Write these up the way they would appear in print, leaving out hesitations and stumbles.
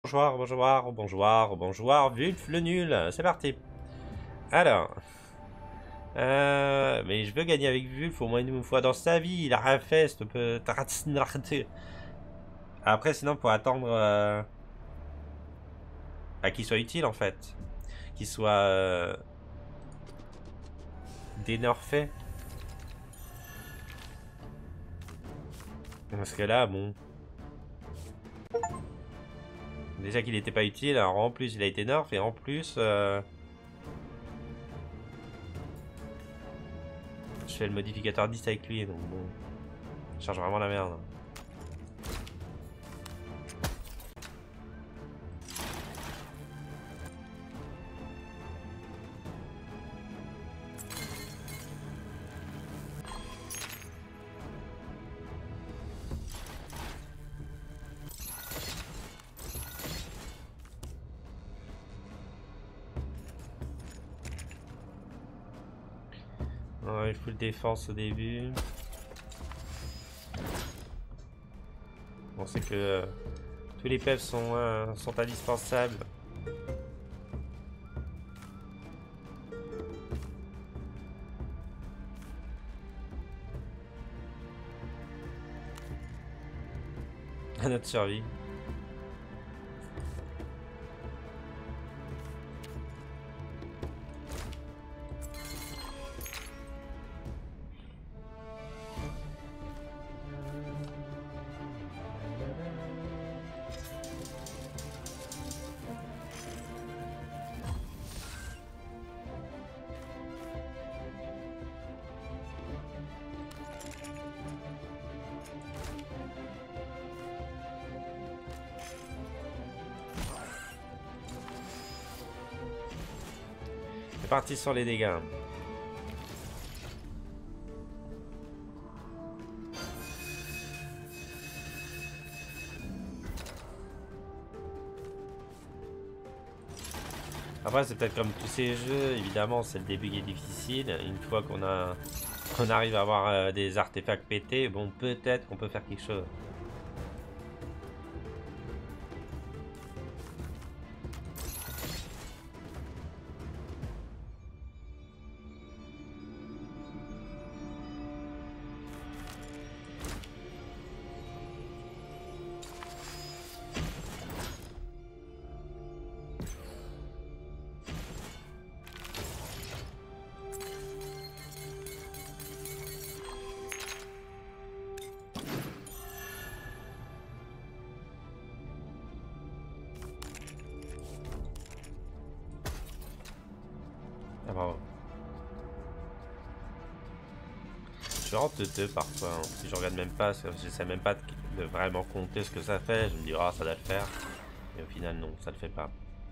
Bonjour, bonjour, bonjour, bonjour, Vulf le nul, c'est parti. Alors, mais je veux gagner avec Vulf au moins une fois dans sa vie, il a rien fait, ce peu... Après, sinon, pour attendre qu'il soit utile en fait, qu'il soit dénerfé. Parce que là, bon, déjà qu'il n'était pas utile, alors en plus il a été nerf et en plus... je fais le modificateur 10 avec lui, donc bon, ça change vraiment la merde. Ouais, full défense au début. On sait que tous les peps sont indispensables. À notre survie. C'est parti sur les dégâts. Après, c'est peut-être comme tous ces jeux, évidemment, c'est le début qui est difficile. Une fois qu'on arrive à avoir des artefacts pétés, bon, peut-être qu'on peut faire quelque chose. Ah, bravo. Je suis vraiment teuteux parfois, hein. Si je regarde même pas, je sais même pas de vraiment compter ce que ça fait. Je me dis, ah, ça doit le faire. Et au final, non, ça le fait pas.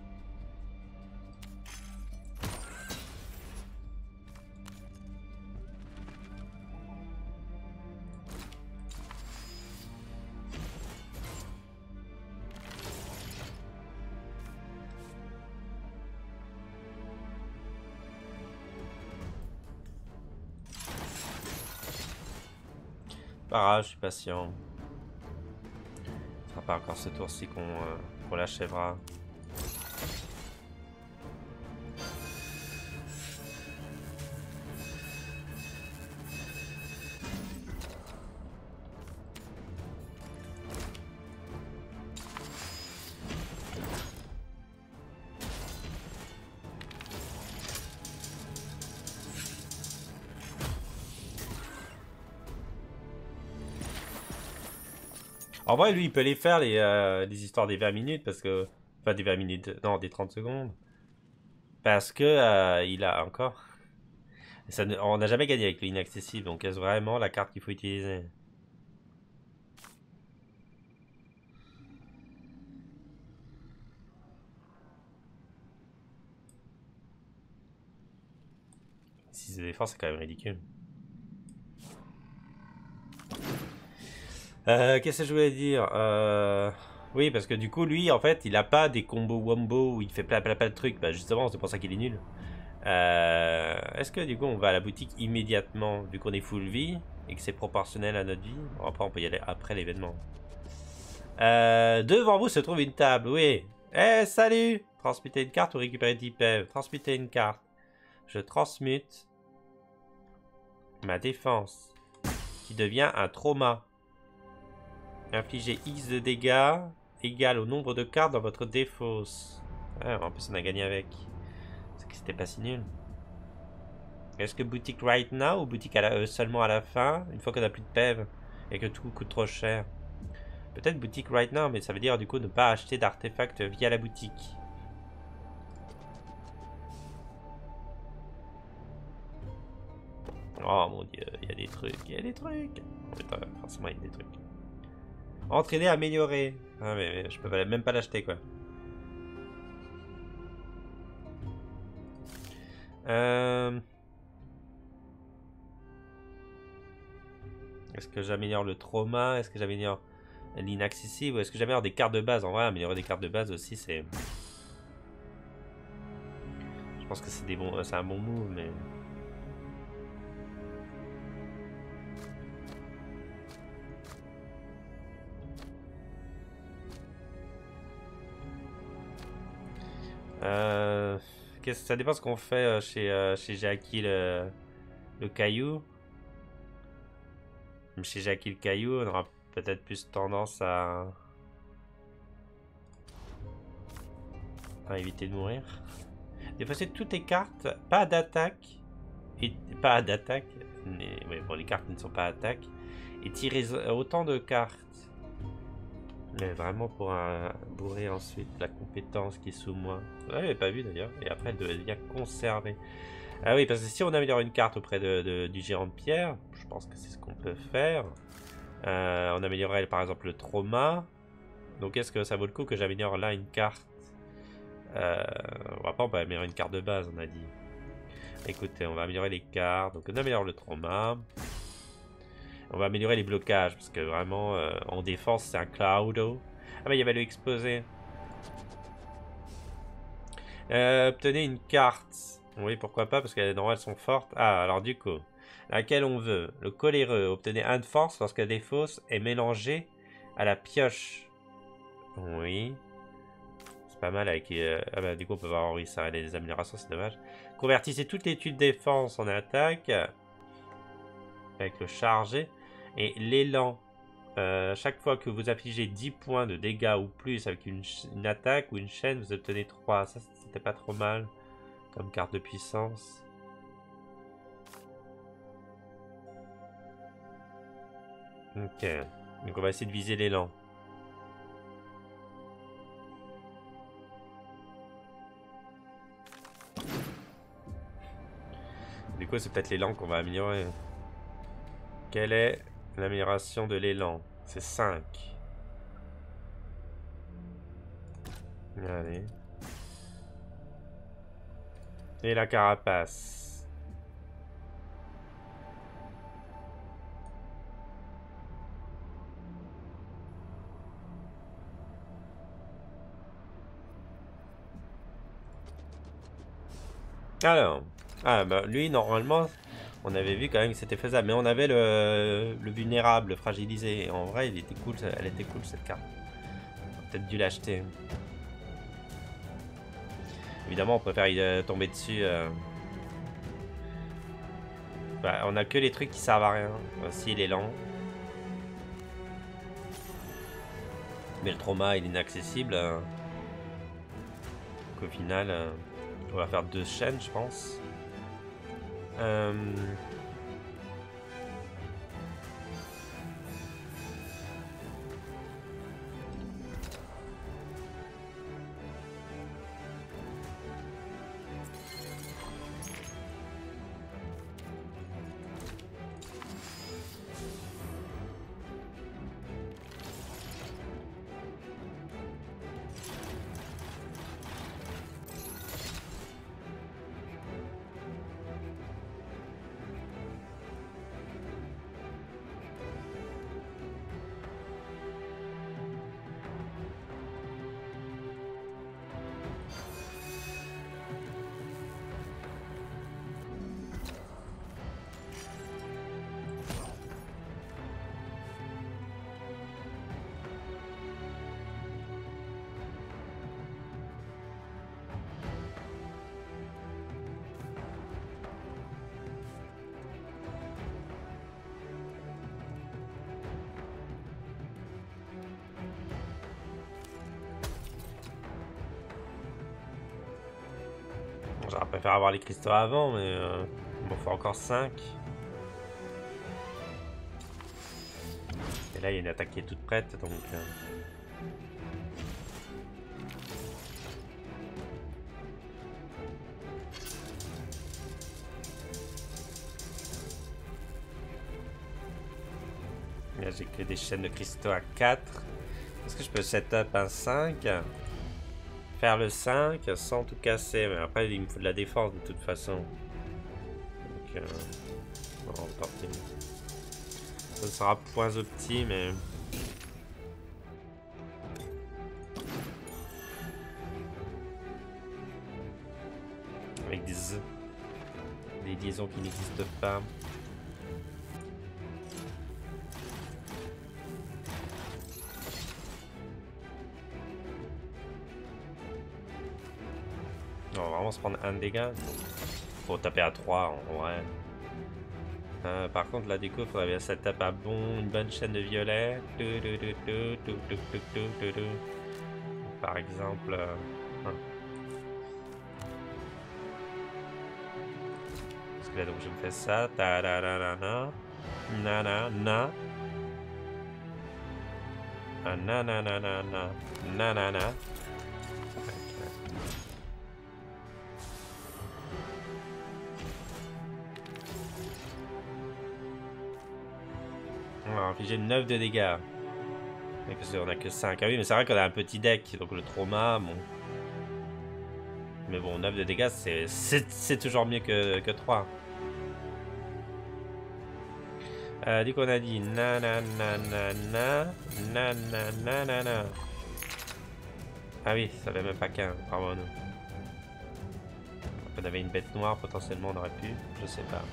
Pas grave, je suis patient. Ce sera pas encore ce tour-ci qu'on l'achèvera. En vrai, lui, il peut les faire, les histoires des 20 minutes, parce que... Enfin, des 20 minutes, non, des 30 secondes. Parce que il a encore... On n'a jamais gagné avec le inaccessible, donc est-ce vraiment la carte qu'il faut utiliser? Si c'est défense, c'est quand même ridicule. Qu'est-ce que je voulais dire Oui, parce que du coup, lui, en fait, il a pas des combos wombo où il fait plein de trucs. Bah, justement, c'est pour ça qu'il est nul. Est-ce que du coup, on va à la boutique immédiatement, vu qu'on est full vie et que c'est proportionnel à notre vie? Bon, après, on peut y aller après l'événement. Devant vous se trouve une table, oui. Eh, salut! Transmutez une carte ou récupérez 10 PEV. Transmutez une carte. Je transmute ma défense, qui devient un trauma. Infligez X de dégâts égal au nombre de cartes dans votre défausse. Ah, en plus, on a gagné avec. C'est que c'était pas si nul. Est-ce que boutique right now ou boutique seulement à la fin, une fois qu'on a plus de PEV et que tout coûte trop cher? Peut-être boutique right now, mais ça veut dire du coup ne pas acheter d'artefacts via la boutique. Oh mon dieu, il y a des trucs, il y a des trucs. Putain, forcément, il y a des trucs. Entraîner, améliorer. Ah, mais je peux même pas l'acheter quoi. Est-ce que j'améliore le trauma? Est-ce que j'améliore l'inaccessible? Ou est-ce que j'améliore des cartes de base? En vrai, améliorer des cartes de base aussi, c'est... Je pense que c'est des bons, c'est un bon move, mais... Ça dépend ce qu'on fait chez Jackie le caillou. Chez Jackie le caillou, on aura peut-être plus tendance à éviter de mourir. Défausser toutes les cartes, pas d'attaque. Et pas d'attaque. Ouais, bon, les cartes ne sont pas attaques. Et tirer autant de cartes. Mais vraiment pour bourrer ensuite la compétence qui est sous moi. Ouais, j'avais pas vu d'ailleurs. Et après elle devient conservée. Ah oui, parce que si on améliore une carte auprès du gérant de pierre, je pense que c'est ce qu'on peut faire. On améliorerait par exemple le trauma. Donc est-ce que ça vaut le coup que j'améliore là une carte? On va améliorer une carte de base, on a dit. Écoutez, on va améliorer les cartes. Donc on améliore le trauma. On va améliorer les blocages, parce que vraiment, en défense, c'est un Cloudo. Ah bah il y avait le exposé. Obtenez une carte. Oui, pourquoi pas, parce que normalement elles sont fortes. Ah, alors du coup, laquelle on veut? Le coléreux. Obtenez 1 de force lorsque la défausse est mélangée à la pioche. Oui. C'est pas mal avec... Ah bah du coup on peut voir, oui, ça a des améliorations, c'est dommage. Convertissez toutes les tuiles de défense en attaque. Avec le chargé. Et l'élan. Chaque fois que vous affligez 10 points de dégâts ou plus avec une attaque ou une chaîne, vous obtenez 3. Ça, c'était pas trop mal comme carte de puissance. Ok. Donc on va essayer de viser l'élan. Du coup, c'est peut-être l'élan qu'on va améliorer. Quelle est l'amélioration de l'élan? C'est 5. Allez. Et la carapace. Alors. Ah bah lui, normalement, on avait vu quand même que c'était faisable. Mais on avait le vulnérable, le fragilisé. En vrai, il était cool, elle était cool cette carte. On a peut-être dû l'acheter. Évidemment, on préfère y tomber dessus. Bah, on a que les trucs qui servent à rien. Aussi, il est lent. Mais le trauma, il est inaccessible. Donc, au final, on va faire 2 chaînes, je pense. J'aurais préféré avoir les cristaux avant, mais il m'en faut encore 5. Et là, il y a une attaque qui est toute prête, donc... Là, j'ai que des chaînes de cristaux à 4. Est-ce que je peux setup un 5? Faire le 5 sans tout casser. Mais après, il me faut de la défense de toute façon. Donc, bon, tant pis. Ça sera points opti, mais... Avec des liaisons qui n'existent pas. On va vraiment se prendre un dégât. Faut taper à 3 en vrai. Par contre, la déco, faudrait bien ça tape à une bonne chaîne de violet. Par exemple. Parce que là, donc, je me fais ça. Ta da da da na. Na na na. Na na na na na. Na na na. On va infliger 9 de dégâts. Mais parce qu'on a que 5. Ah oui, mais c'est vrai qu'on a un petit deck, donc le trauma, bon. Mais bon, 9 de dégâts, c'est toujours mieux que 3. Du coup, on a dit na na na na na na na na na na. Ah oui, ça fait même pas 15, bravo à nous. On avait une bête noire, potentiellement on aurait pu, je sais pas.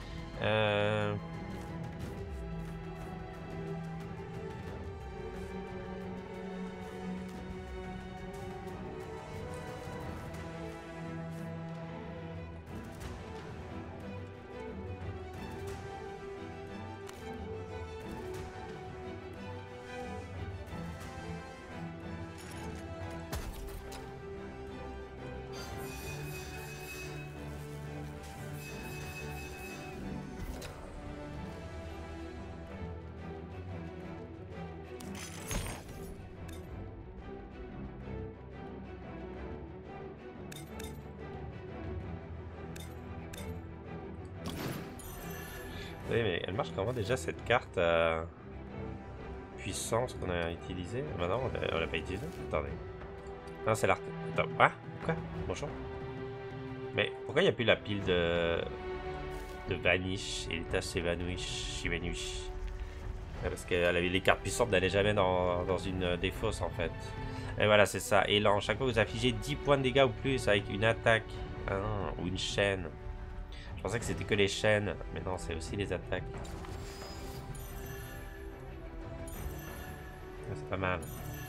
Oui, mais elle marche comment déjà cette carte puissance qu'on a utilisée? Bah non, on l'a pas utilisée. Attendez. Non, c'est l'art. Attends, quoi? Bonjour. Mais pourquoi il n'y a plus la pile de Vanish et les tâches s'évanouissent? Parce que les cartes puissantes n'allaient jamais dans une défausse en fait. Et voilà, c'est ça. Élan, chaque fois que vous affligez 10 points de dégâts ou plus avec une attaque ou une chaîne. Je pensais que c'était que les chaînes, mais non, c'est aussi les attaques. C'est pas mal.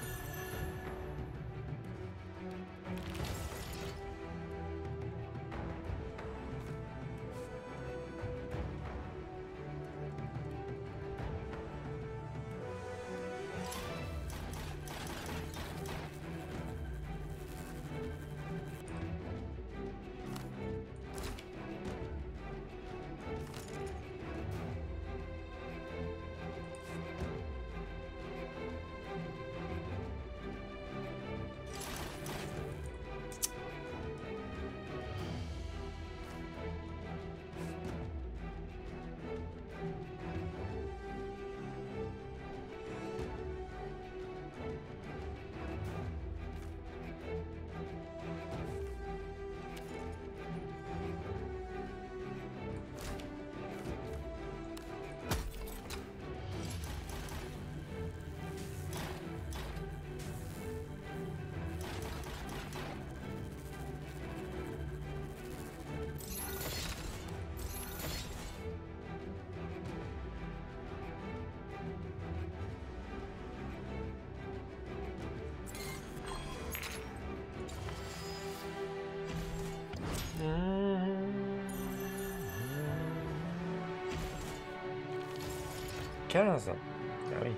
« 15 ! Ah oui.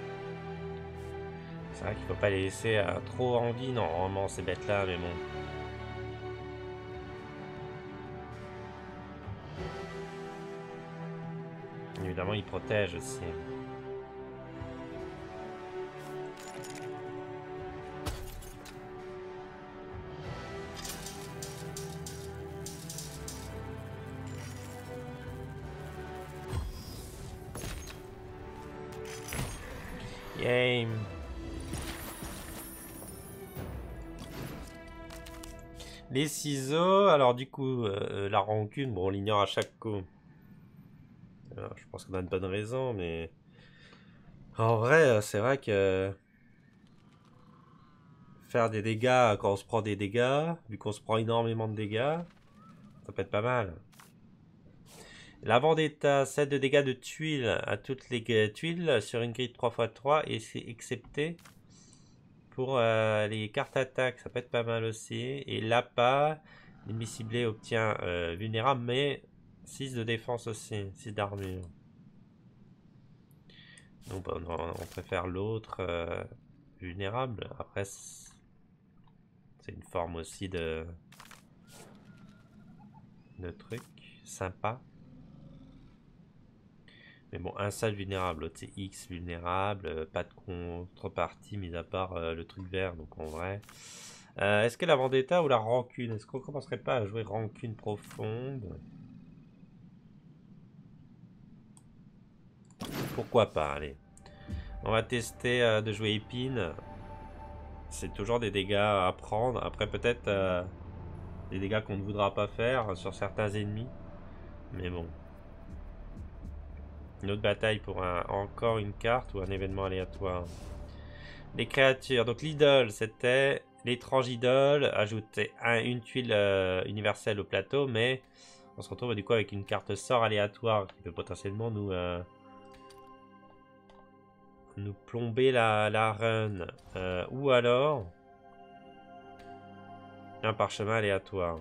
C'est vrai qu'il faut pas les laisser trop en vie, normalement, ces bêtes-là, mais bon. évidemment, il protège aussi. Game. Les ciseaux, alors du coup, la rancune, bon, on l'ignore à chaque coup. Alors, je pense qu'on a une bonne raison, mais en vrai, c'est vrai que faire des dégâts quand on se prend des dégâts, vu qu'on se prend énormément de dégâts, ça peut être pas mal. La vendetta, 7 de dégâts de tuiles à toutes les tuiles sur une grille de 3x3 et c'est excepté pour les cartes attaques, ça peut être pas mal aussi. Et l'appât, l'ennemi ciblé obtient vulnérable, mais 6 de défense aussi, 6 d'armure. Donc on préfère l'autre vulnérable. Après, c'est une forme aussi de truc sympa. Mais bon, un seul vulnérable, l'autre c'est X vulnérable, pas de contrepartie mis à part le truc vert, donc en vrai. Est-ce que la vendetta ou la rancune? Est-ce qu'on commencerait pas à jouer rancune profonde? Pourquoi pas, allez. On va tester de jouer épine. C'est toujours des dégâts à prendre. Après peut-être des dégâts qu'on ne voudra pas faire sur certains ennemis. Mais bon. Une autre bataille pour encore une carte ou un événement aléatoire. Les créatures. Donc l'idole, c'était l'étrange idole. Ajouter une tuile universelle au plateau, mais on se retrouve du coup avec une carte sort aléatoire qui peut potentiellement nous plomber la run. Ou alors un parchemin aléatoire.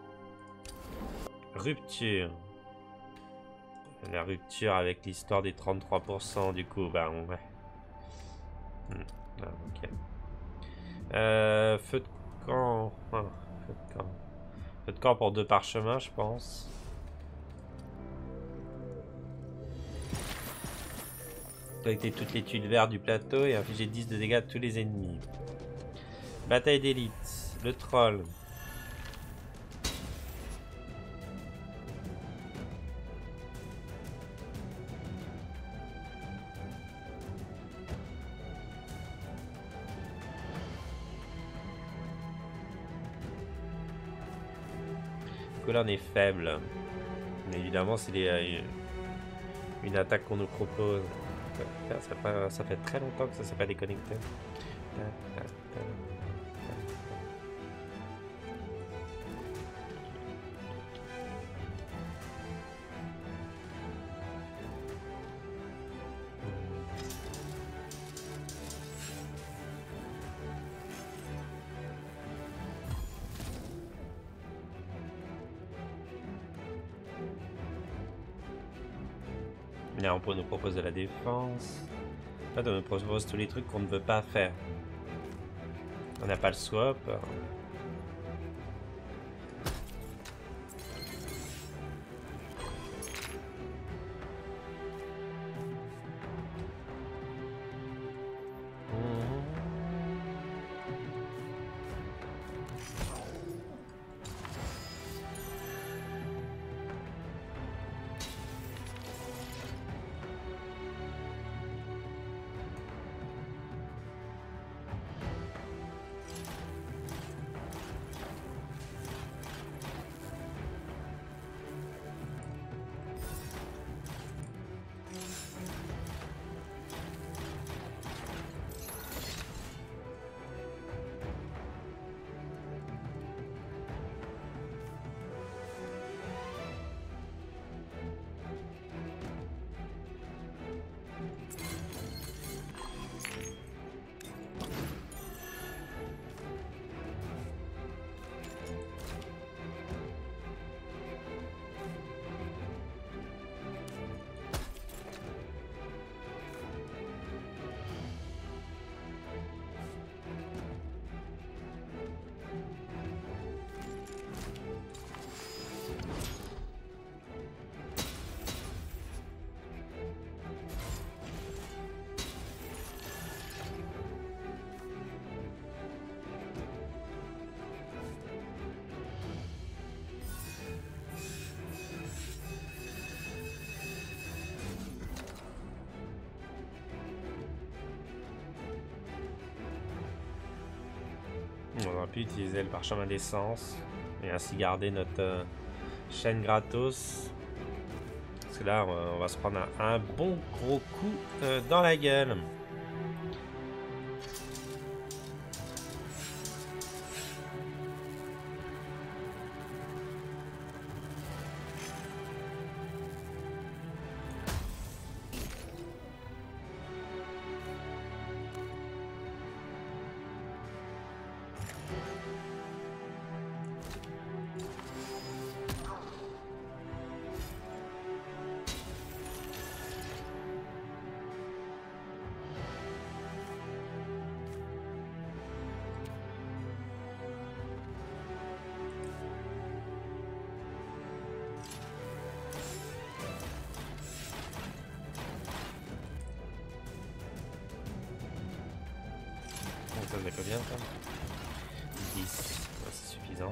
Rupture. La rupture avec l'histoire des 33% du coup, bah ouais. Ah, ok. Feu de camp. Ah, feu de camp. Feu de camp pour 2 parchemins, je pense. Collecter toutes les tuiles vertes du plateau et infliger 10 de dégâts à tous les ennemis. Bataille d'élite. Le troll. Colonne est faible. Mais évidemment, c'est une attaque qu'on nous propose. Ça fait très longtemps que ça s'est pas déconnecté. Là, on nous propose de la défense. En fait, on nous propose tous les trucs qu'on ne veut pas faire. On n'a pas le swap. On aurait pu utiliser le parchemin d'essence et ainsi garder notre chaîne gratos. Parce que là, on va se prendre un bon gros coup dans la gueule. Ça me met combien ça 10, c'est suffisant.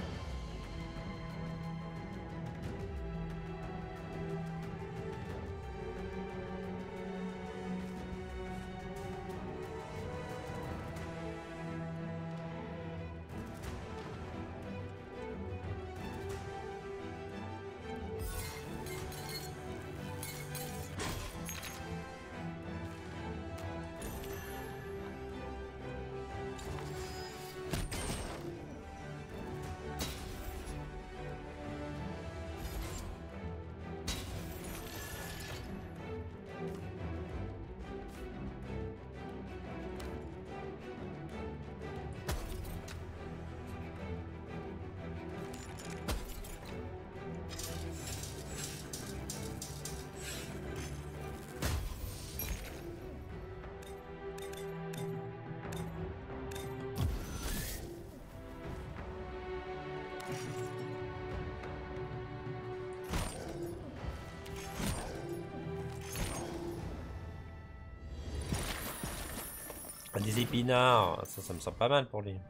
Des épinards, ça me semble pas mal pour lui.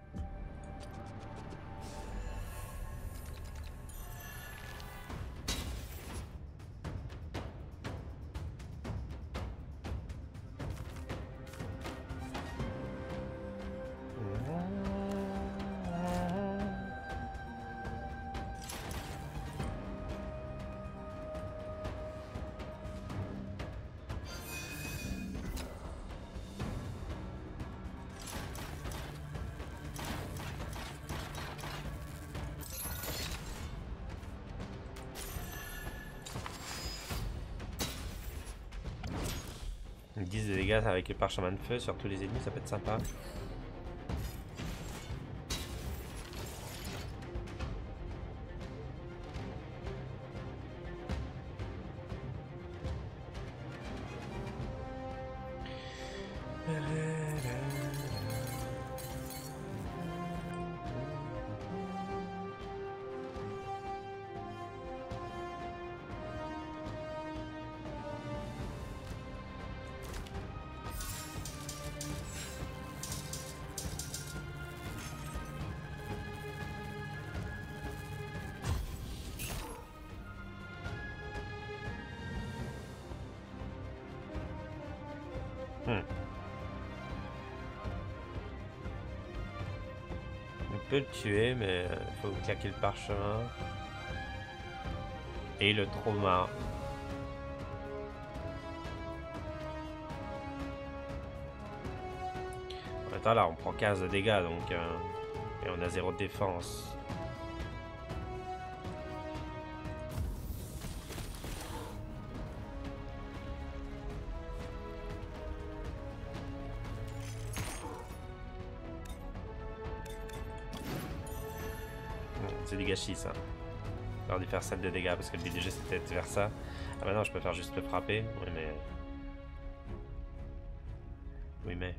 Ils disent des dégâts avec le parchemin de feu sur tous les ennemis, ça peut être sympa. On peut le tuer, mais il faut claquer le parchemin. Et le trauma. Attends, là, on prend 15 de dégâts, donc... et on a 0 de défense. C'est du gâchis, ça. J'aurais dû faire 7 de dégâts, parce que le but du jeu, c'était de faire ça. Ah, maintenant, je peux faire juste le frapper. Oui, mais... Oui, mais...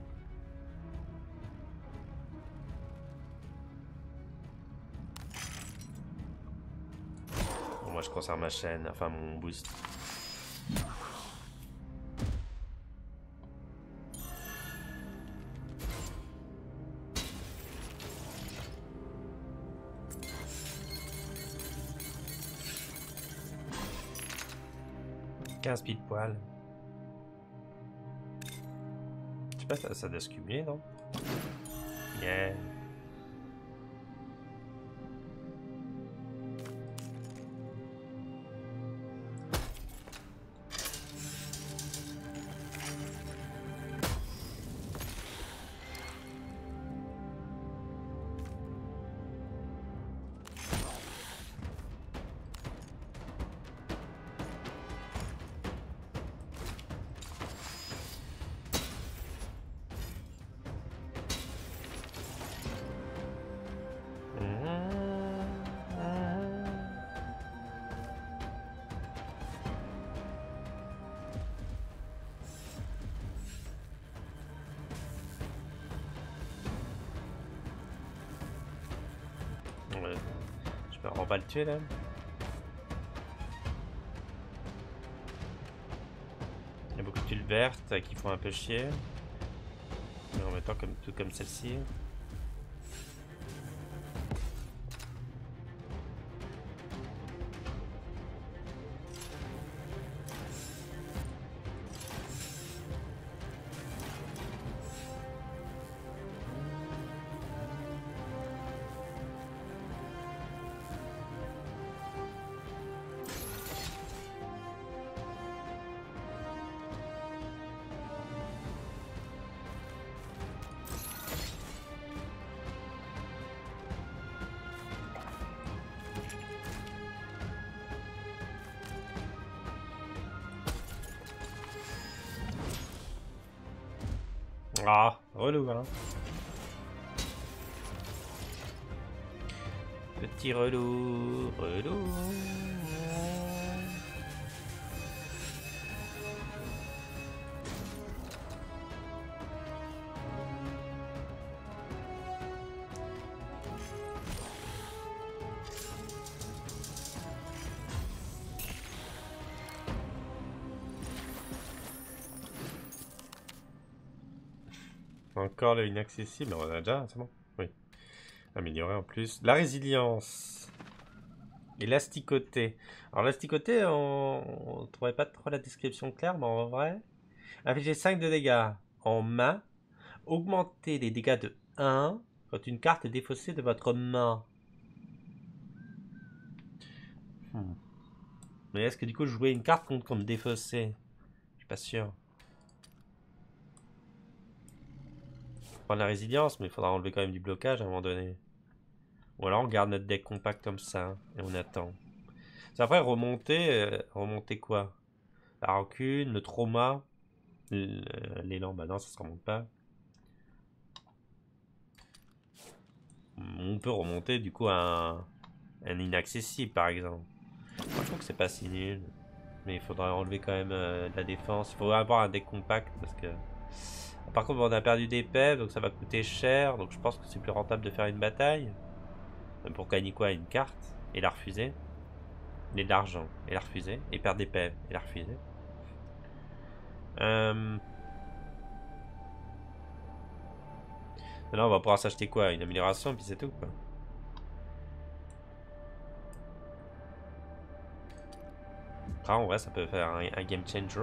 Bon, moi, je conserve ma chaîne, enfin, mon boost. Pile poil. Je sais pas, ça doit se cumuler, non? Yeah. Ouais. On va le tuer là. Il y a beaucoup de tuiles vertes qui font un peu chier. Mais en même temps, tout comme celle-ci. Ah, relou, hein. Petit relou, relou. Encore le inaccessible, on a déjà, c'est bon. Oui. Améliorer en plus. La résilience. Élasticoté. Alors l'asticoté, on trouvait pas trop la description claire, mais en vrai. Infliger 5 de dégâts en main. Augmenter les dégâts de 1 quand une carte est défaussée de votre main. Mais est-ce que du coup jouer une carte compte comme défaussée? Je suis pas sûr. Prendre la résilience, mais il faudra enlever quand même du blocage à un moment donné. Ou alors on garde notre deck compact comme ça hein, et on attend. C'est après remonter, remonter quoi? La rancune, le trauma, l'élan, bah non ça se remonte pas. On peut remonter du coup un inaccessible par exemple. Moi je trouve que c'est pas si nul. Mais il faudra enlever quand même de la défense. Il faudra avoir un deck compact parce que... Par contre on a perdu des PEV donc ça va coûter cher. Donc je pense que c'est plus rentable de faire une bataille. Même pour gagner quoi? Une carte et la refuser. Et de l'argent et la refuser. Et perdre des PEV et la refuser. Là on va pouvoir s'acheter quoi? Une amélioration puis c'est tout quoi. Après en vrai ça peut faire un game changer.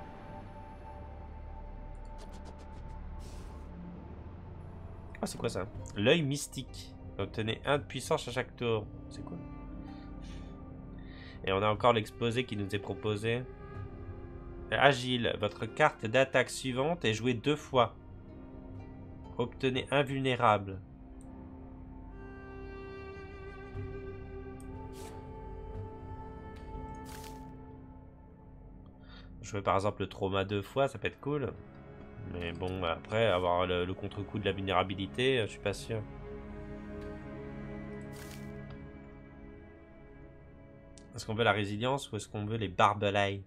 Ah c'est quoi ça? L'œil mystique. Obtenez 1 de puissance à chaque tour. C'est quoi? Et on a encore l'exposé qui nous est proposé. Agile. Votre carte d'attaque suivante est jouée 2 fois. Obtenez invulnérable. Jouer par exemple le trauma 2 fois, ça peut être cool. Mais bon, après, avoir le contre-coup de la vulnérabilité, je suis pas sûr. Est-ce qu'on veut la résilience ou est-ce qu'on veut les barbelés?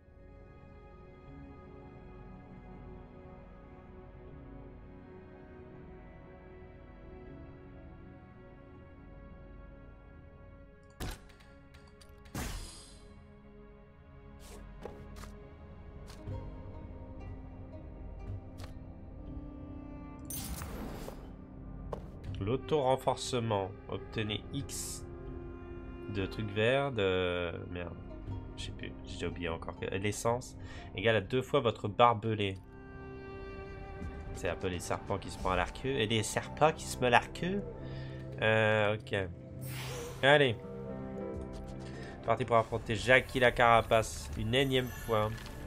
L'auto-renforcement. Obtenez X de trucs verts, de... Merde. Je sais plus, j'ai oublié encore. L'essence égale à 2 fois votre barbelé. C'est un peu les serpents qui se prennent à la queue. Et les serpents qui se mettent à la queue. Ok. Allez. Parti pour affronter Jackie la Carapace. Une énième fois.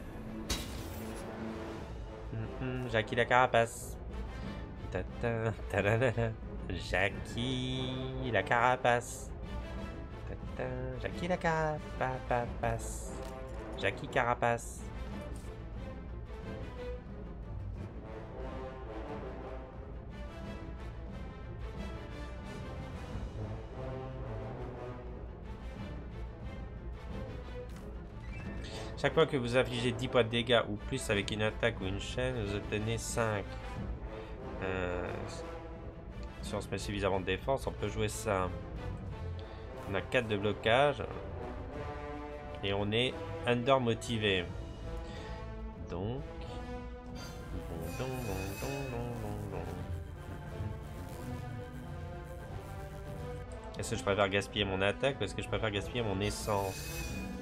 Jackie la Carapace. Jackie la Carapace. Jackie la Carapace. Jackie Carapace. Chaque fois que vous infligez 10 points de dégâts ou plus avec une attaque ou une chaîne, vous obtenez 5. Si on se met suffisamment de défense, on peut jouer ça. On a 4 de blocage. Et on est under motivé. Donc... Est-ce que je préfère gaspiller mon attaque ou est-ce que je préfère gaspiller mon essence?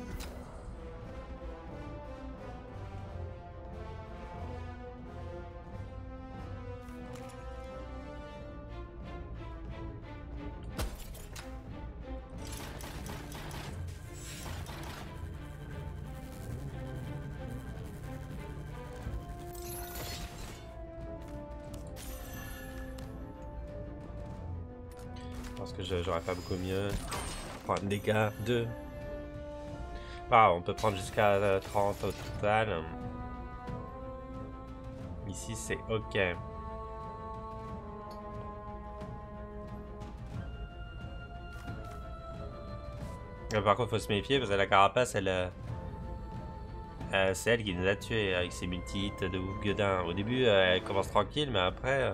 Je pense que j'aurais fait beaucoup mieux. Prendre des dégâts 2. Ah, on peut prendre jusqu'à 30 au total. Ici, c'est ok. Par contre, faut se méfier parce que la carapace, c'est elle qui nous a tués avec ses multi-hits de ouf gueudin. Au début, elle commence tranquille, mais après,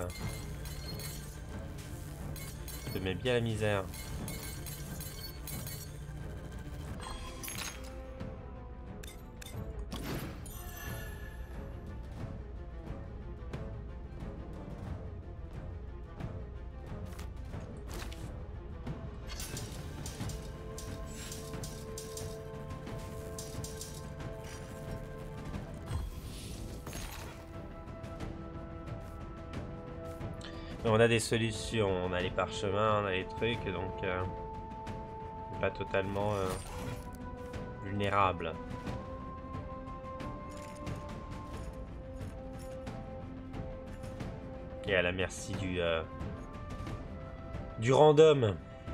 ça te met bien la misère. Mais on a des solutions, on a les parchemins, on a les trucs, donc on n'est pas totalement vulnérable. Et à la merci du random.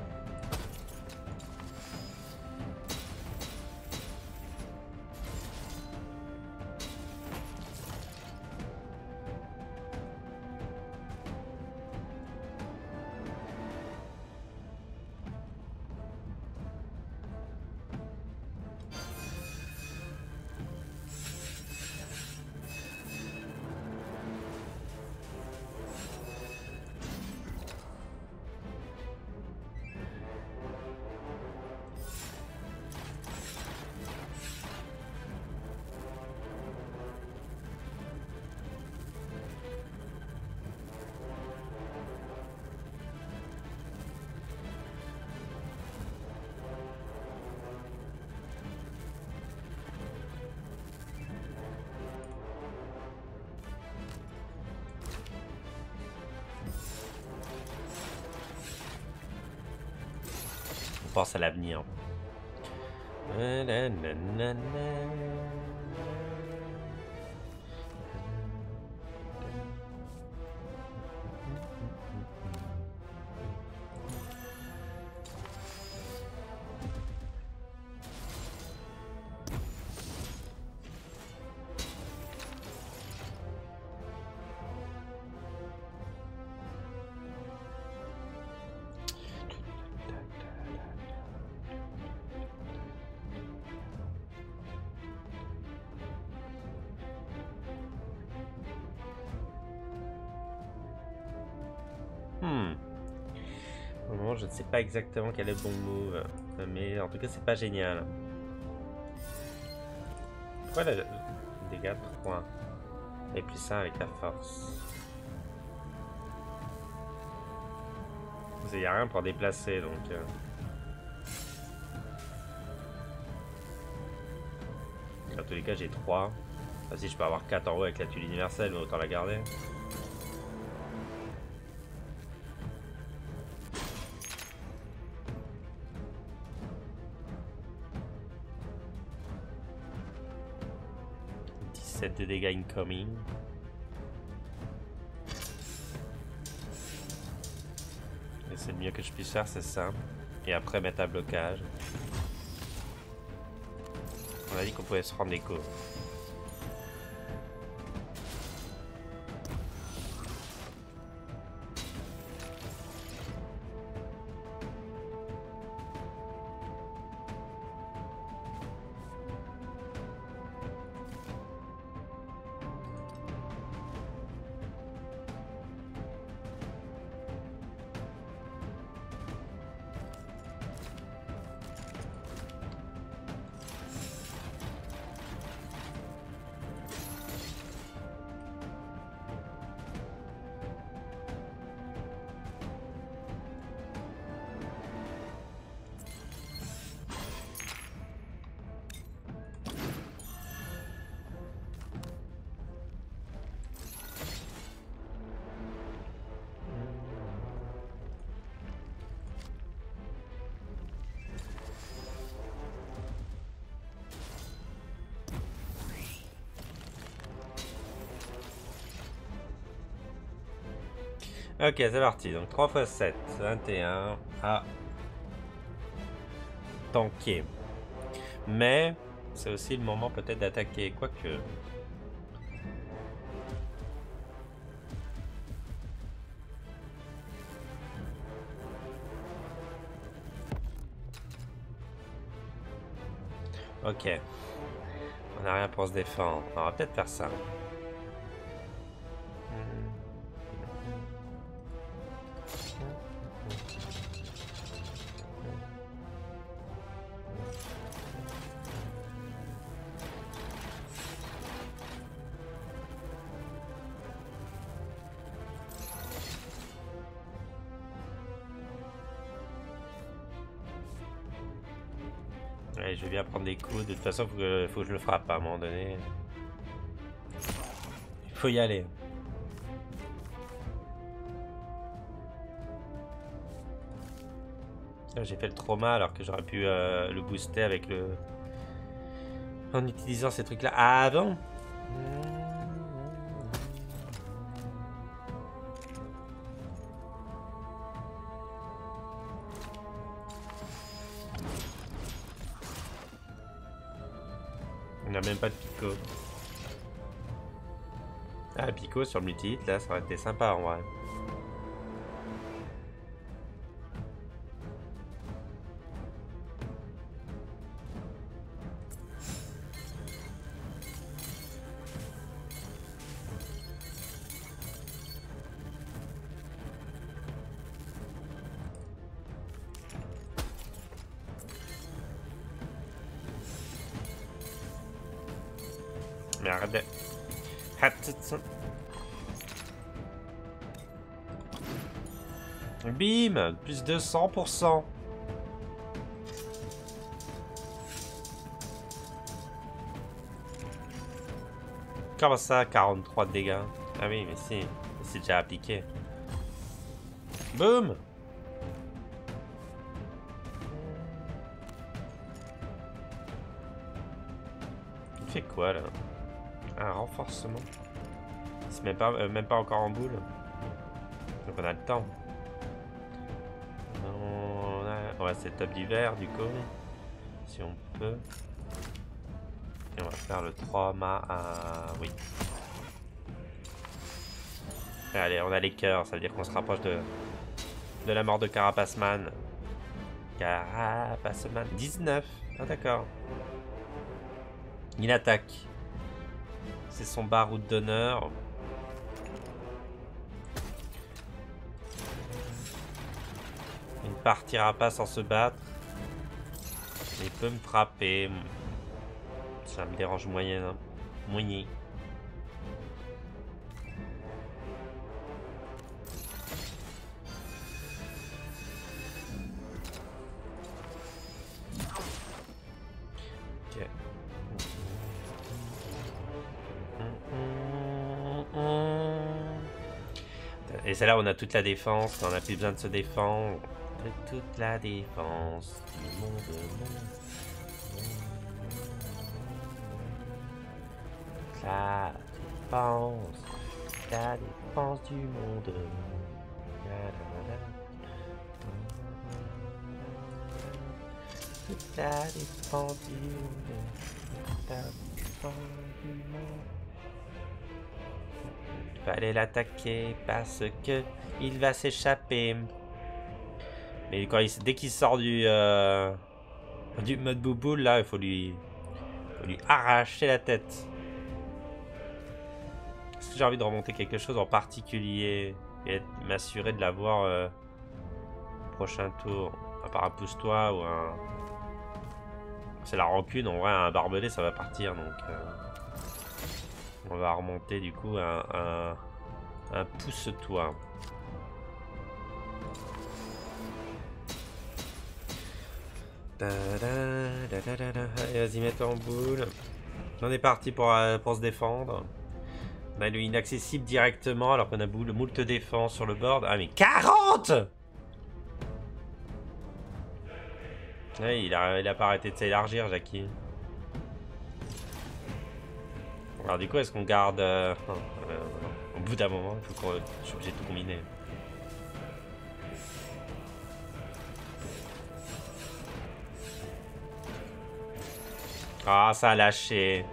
Pense à l'avenir. Au moment, je ne sais pas exactement quel est le bon move, mais en tout cas, c'est pas génial. Pourquoi le dégâts 3 et plus ça avec la force? Il n'y a rien pour déplacer, donc... Dans tous les cas, j'ai 3. Enfin, si je peux avoir 4 en haut avec la tuile universelle, mais autant la garder. De dégâts incoming. Et c'est le mieux que je puisse faire, c'est ça. Et après mettre un blocage. On a dit qu'on pouvait se rendre l'écho. Ok, c'est parti. Donc 3 x 7, 21 à tanker. Mais c'est aussi le moment peut-être d'attaquer. Quoique. Ok. On n'a rien pour se défendre. On va peut-être faire ça. Ouais, je vais bien prendre des coups. De toute façon, faut que je le frappe à un moment donné. Il faut y aller. J'ai fait le trauma alors que j'aurais pu le booster avec le... En utilisant ces trucs-là avant. On n'a même pas de Pico. Ah, Pico sur le multi-hit, là, ça aurait été sympa en vrai. Mais arrête de... Bim, plus de 100%. Comment ça, 43 de dégâts? Ah oui, mais si, c'est déjà appliqué. Boum. Il fait quoi là? Un renforcement. Il se met pas, même pas encore en boule. Donc on a le temps. On va set up d'hiver du coup. Si on peut. Et on va faire le 3 oui. Allez, on a les cœurs, ça veut dire qu'on se rapproche de la mort de Carapaceman. Carapaceman. 19. Ah d'accord. Il attaque. C'est son baroud d'honneur. Il ne partira pas sans se battre. Il peut me frapper. Ça me dérange moyen. Moyen. Ok. Et c'est là où on a toute la défense. On n'a plus besoin de se défendre. Toute la défense du monde. La défense du monde. Toute la défense du monde. La défense du monde. Fallait l'attaquer parce que il va s'échapper. Mais quand dès qu'il sort du mode bouboule là, il faut lui arracher la tête. Est-ce que j'ai envie de remonter quelque chose en particulier et m'assurer de l'avoir au prochain tour? À part un pousse-toi ou un... C'est la rancune, en vrai un barbelé ça va partir donc... On va remonter du coup un pousse-toi. Allez, vas-y, mets-toi en boule. On est parti pour se défendre. On a le inaccessible directement alors qu'on a moult défense sur le board. Ah mais 40! Ouais, il a pas arrêté de s'élargir, Jackie. Alors du coup, est-ce qu'on garde... au bout d'un moment, je suis obligé de tout combiner. Ah, ça a lâché.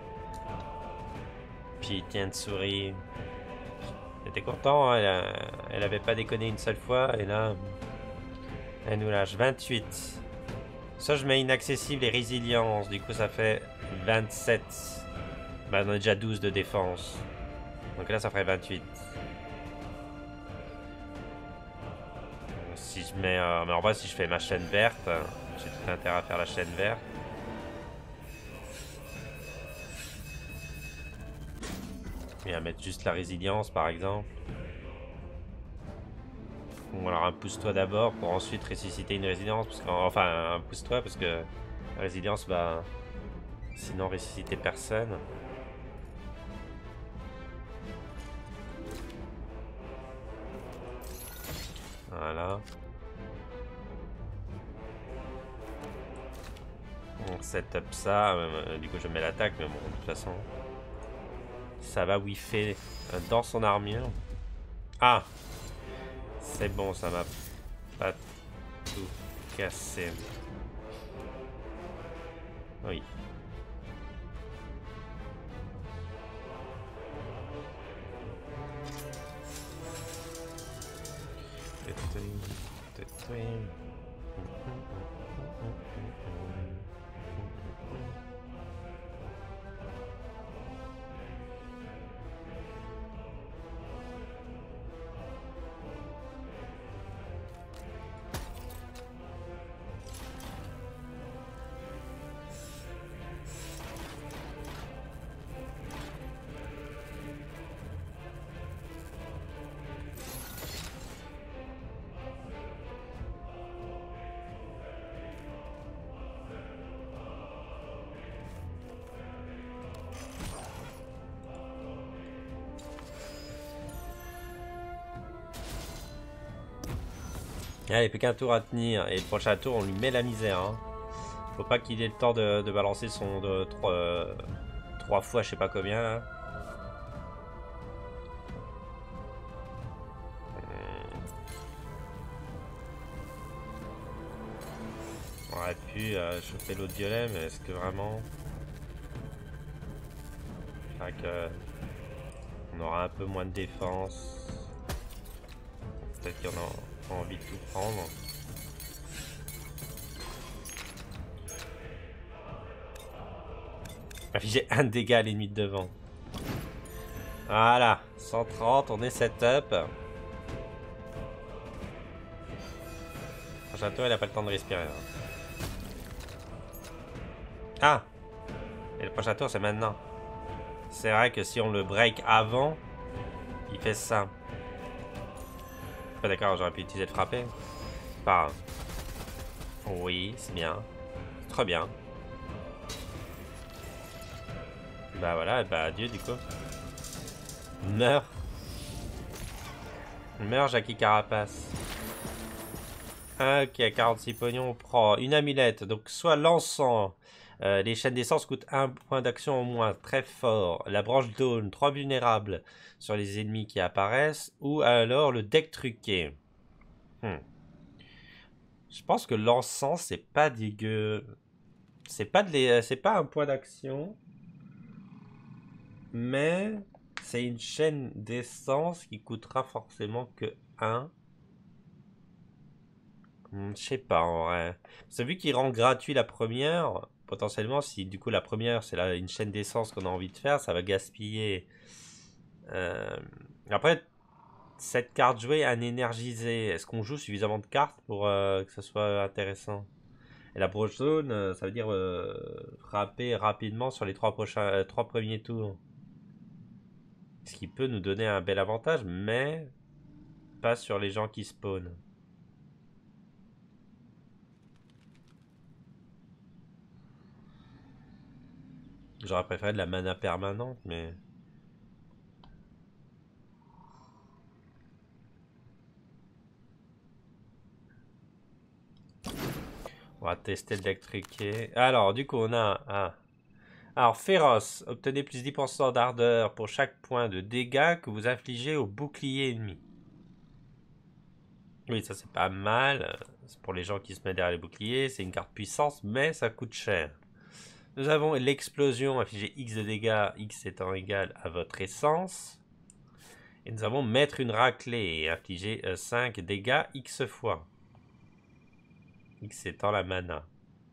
Putain de souris. J'étais content, hein, elle avait pas déconné une seule fois, et là, elle nous lâche 28. Ça, je mets inaccessible et résilience, du coup ça fait 27. Bah, on a déjà 12 de défense. Donc là, ça ferait 28. Si je mets... mais en vrai, si je fais ma chaîne verte, j'ai tout intérêt à faire la chaîne verte. Et à mettre juste la résilience, par exemple. Ou alors un pousse-toi d'abord pour ensuite ressusciter une résilience. Enfin, un pousse-toi parce que la résilience va sinon ressusciter personne. Voilà. On setup ça. Du coup, je mets l'attaque, mais bon, de toute façon, ça va whiffer dans son armure. Ah! C'est bon, ça m'a pas tout cassé. Oui. Allez, plus qu'un tour à tenir. Et le prochain tour, on lui met la misère. Hein. Faut pas qu'il ait le temps de balancer son 3 fois, je sais pas combien. Là. On aurait pu chauffer l'autre violet, mais est-ce que vraiment... Fait que... On aura un peu moins de défense. Peut-être qu'on a envie de tout prendre. J'ai un dégât à l'ennemi de devant. Voilà, 130, on est setup. Prochain tour, il a pas le temps de respirer. Hein. Ah! Et le prochain tour, c'est maintenant. C'est vrai que si on le break avant, il fait ça. Pas d'accord, j'aurais pu utiliser le frapper. Pas grave. Oui, c'est bien. Très bien. Bah voilà, bah adieu du coup. Meurs. Meurs, Jackie Carapace. Ok, 46 pognons, on prend une amulette. Donc soit l'encens. Les chaînes d'essence coûtent 1 point d'action au moins, très fort. La branche d'aune, 3 vulnérables sur les ennemis qui apparaissent. Ou alors le deck truqué. Je pense que l'encens, c'est pas dégueu. C'est pas un point d'action. Mais c'est une chaîne d'essence qui coûtera forcément que 1. Je sais pas en vrai. C'est vu qu'il rend gratuit la première. Potentiellement, si du coup la première c'est une chaîne d'essence qu'on a envie de faire, ça va gaspiller. Euh, Après, cette carte jouée, un énergisé. Est-ce qu'on joue suffisamment de cartes pour que ça soit intéressant? Et la broche jaune, ça veut dire frapper rapidement sur les 3 premiers tours. Ce qui peut nous donner un bel avantage, mais pas sur les gens qui spawnent. J'aurais préféré de la mana permanente, mais... On va tester le deck truqué. Alors, du coup, on a... Alors, féroce. Obtenez plus 10% d'ardeur pour chaque point de dégâts que vous infligez au bouclier ennemi. Oui, ça c'est pas mal. C'est pour les gens qui se mettent derrière les boucliers. C'est une carte puissance, mais ça coûte cher. Nous avons l'explosion, afficher X de dégâts, X étant égal à votre essence. Et nous avons mettre une raclée, infliger 5 dégâts X fois. X étant la mana.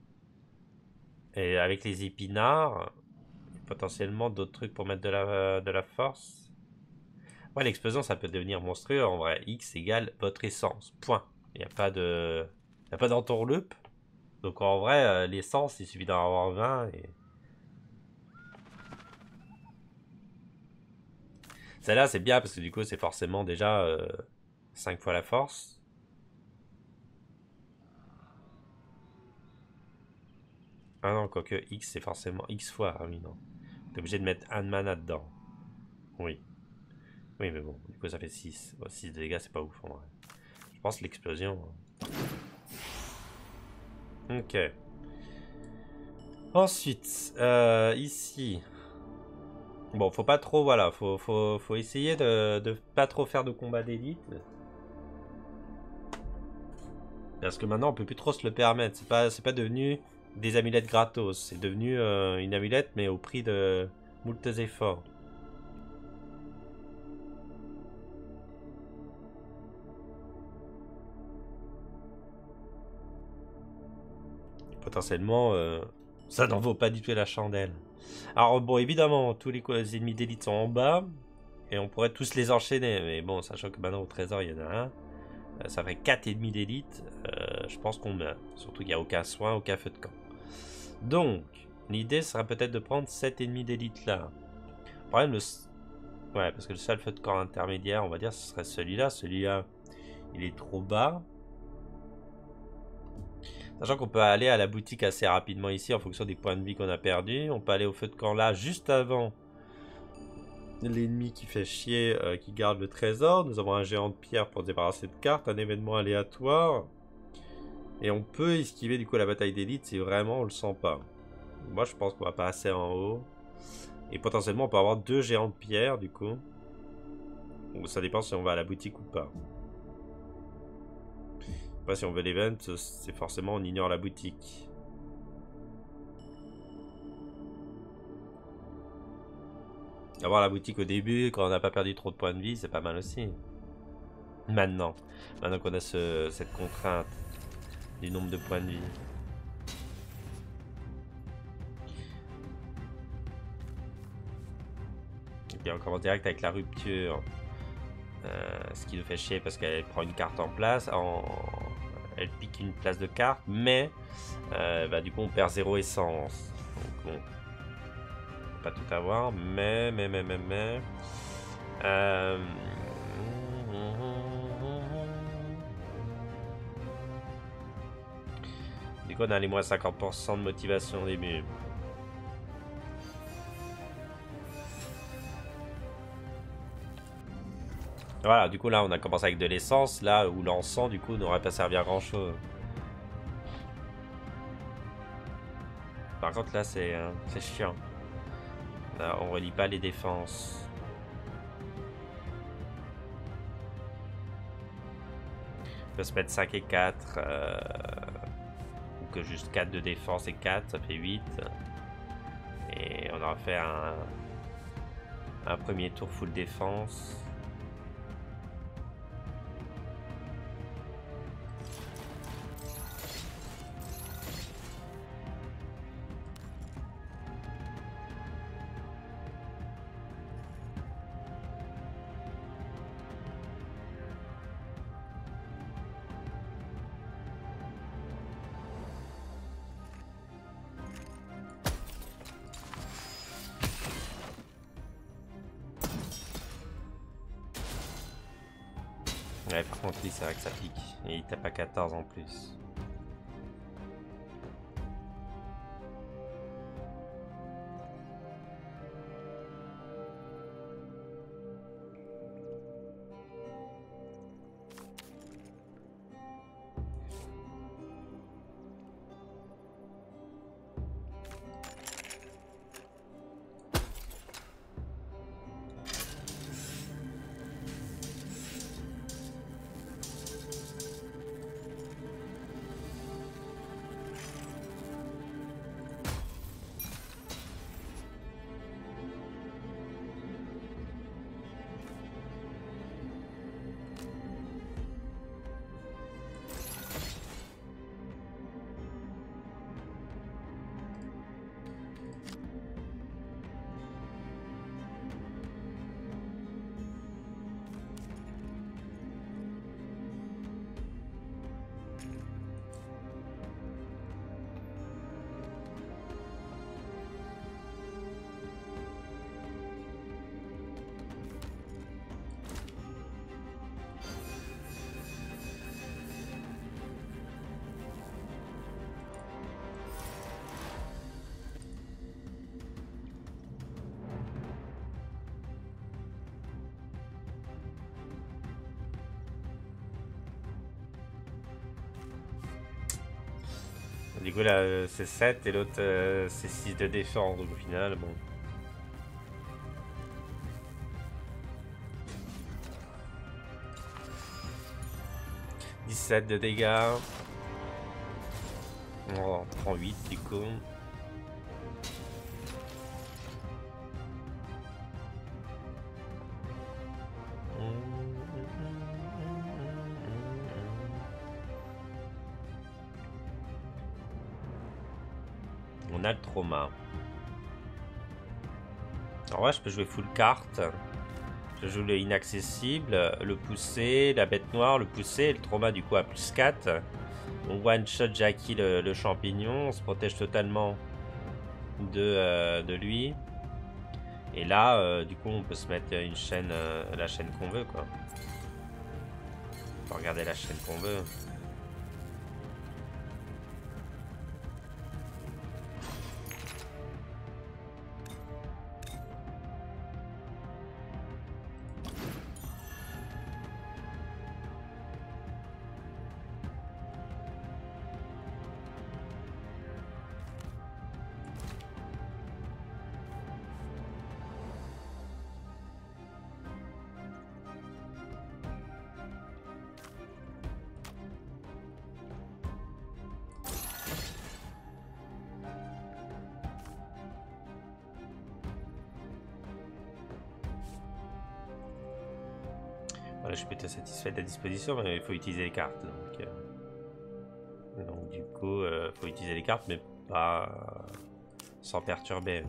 Et avec les épinards, potentiellement d'autres trucs pour mettre de la force. Ouais, l'explosion, ça peut devenir monstrueux en vrai. X égale votre essence. Point. Il n'y a pas de... Il n'y a pas d'entourloupe. Donc en vrai, l'essence, il suffit d'en avoir 20 et... Celle-là, c'est bien parce que du coup, c'est forcément déjà 5 fois la force. Ah non, quoique X, c'est forcément X fois. Ah oui, non. T'es obligé de mettre un de mana dedans. Oui. Oui, mais bon, du coup, ça fait 6. Bon, 6 de dégâts, c'est pas ouf en vrai. Je pense l'explosion. Ok. Ensuite, ici. Bon, faut pas trop, voilà, faut essayer de pas trop faire de combat d'élite. Parce que maintenant, on peut plus trop se le permettre. C'est pas devenu des amulettes gratos. C'est devenu une amulette, mais au prix de moultes efforts. Potentiellement, ça n'en vaut pas du tout la chandelle. Alors, bon, évidemment, tous les ennemis d'élite sont en bas. Et on pourrait tous les enchaîner. Mais bon, sachant que maintenant, au trésor, il y en a un. Ça ferait 4 ennemis d'élite. Je pense qu'on meurt. Surtout qu'il n'y a aucun soin, aucun feu de camp. Donc, l'idée sera peut-être de prendre 7 ennemis d'élite là. Le problème, ouais, parce que le seul feu de camp intermédiaire, on va dire, ce serait celui-là. Celui-là, il est trop bas. Sachant qu'on peut aller à la boutique assez rapidement ici en fonction des points de vie qu'on a perdus. On peut aller au feu de camp là, juste avant l'ennemi qui fait chier, qui garde le trésor. Nous avons un géant de pierre pour se débarrasser de cartes, un événement aléatoire. Et on peut esquiver du coup la bataille d'élite si vraiment on le sent pas. Moi je pense qu'on va passer en haut. Et potentiellement on peut avoir 2 géants de pierre du coup. Donc, ça dépend si on va à la boutique ou pas. Après si on veut l'event, c'est forcément on ignore la boutique. Avoir la boutique au début quand on n'a pas perdu trop de points de vie, c'est pas mal aussi. Maintenant qu'on a cette contrainte du nombre de points de vie. Et on commence direct avec la rupture. Ce qui nous fait chier parce qu'elle prend une carte en place. Elle pique une place de carte, mais bah, du coup on perd 0 essence. Donc bon, on peut pas tout avoir, mais. Du coup on a les moins 50% de motivation au début. Voilà, du coup là on a commencé avec de l'essence, là où l'encens du coup n'aurait pas servi à grand chose. Par contre là c'est chiant. Là on relie pas les défenses. On peut se mettre 5 et 4. Ou que juste 4 de défense et 4, ça fait 8. Et on aura fait un premier tour full défense. Ouais, par contre, lui, c'est vrai que ça pique. Et il tape à 14 en plus. Du coup, là, c'est 7 et l'autre, c'est 6 de défense. Donc, au final, bon. 17 de dégâts. On prend 8 du coup. On a le trauma. En vrai, je peux jouer full carte. Je joue le inaccessible, le poussé, la bête noire, le poussé, le trauma du coup à plus 4. On one shot Jackie le champignon, on se protège totalement de lui. Et là, du coup, on peut se mettre une chaîne, la chaîne qu'on veut, quoi. On peut regarder la chaîne qu'on veut. Voilà, je suis plutôt satisfait de la disposition, mais il faut utiliser les cartes. Donc du coup, il faut utiliser les cartes, mais pas sans perturber.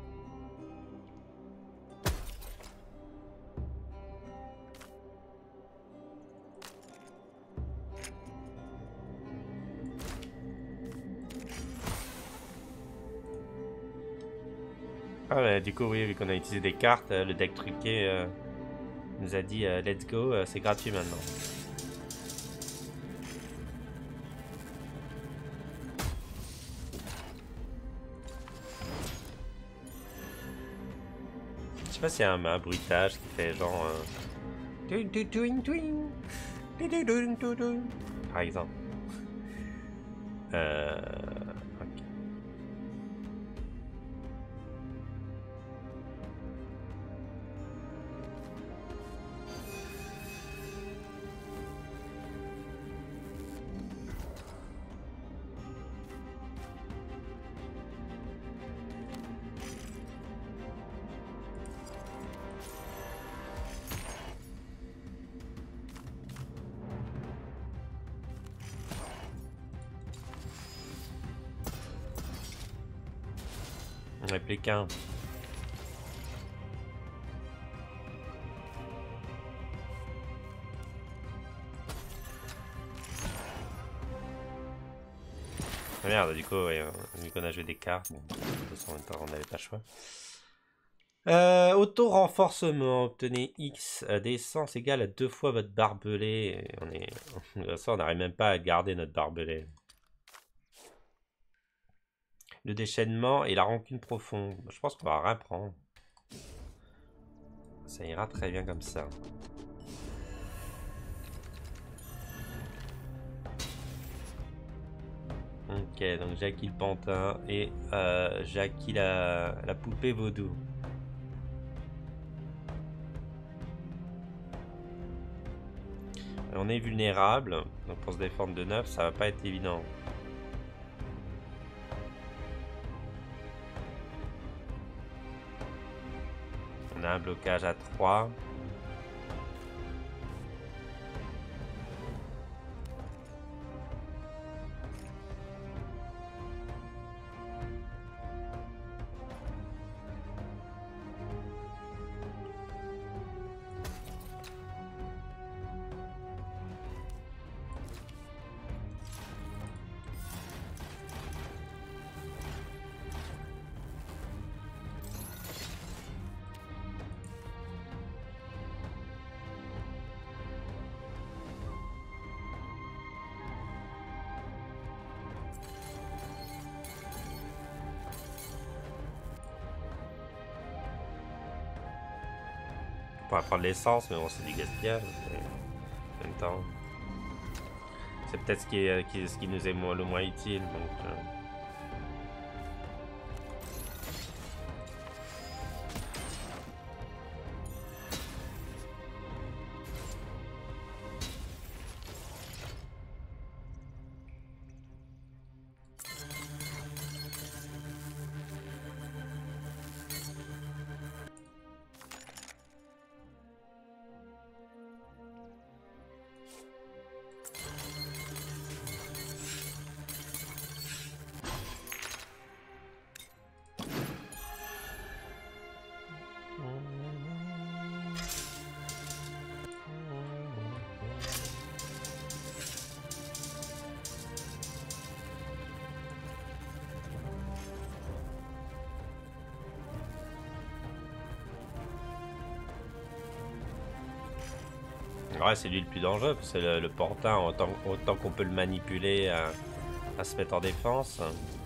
Ah ouais, du coup, oui, vu qu'on a utilisé des cartes, le deck truqué nous a dit let's go, c'est gratuit maintenant. Je sais pas s'il y a un bruitage qui fait genre. Par exemple. Ok. On n'a plus qu'un. Ah merde, du coup, ouais, vu qu'on a joué des cartes, bon, de toute façon, en même temps, on n'avait pas le choix. Auto-renforcement, obtenez X d'essence égale à 2 fois votre barbelé. Et on est... De toute façon, on n'arrive même pas à garder notre barbelé. Le déchaînement et la rancune profonde. Je pense qu'on va rien prendre. Ça ira très bien comme ça. Ok, donc Jackie le pantin et Jackie la poupée vaudou. On est vulnérable, donc pour se défendre de 9, ça va pas être évident. On a un blocage à 3. On pourrait prendre l'essence, mais bon, c'est du gaspillage. En même temps, C'est peut-être ce qui nous est le moins utile. Donc, ouais, c'est lui le plus dangereux, parce que le portin, autant qu'on peut le manipuler à se mettre en défense.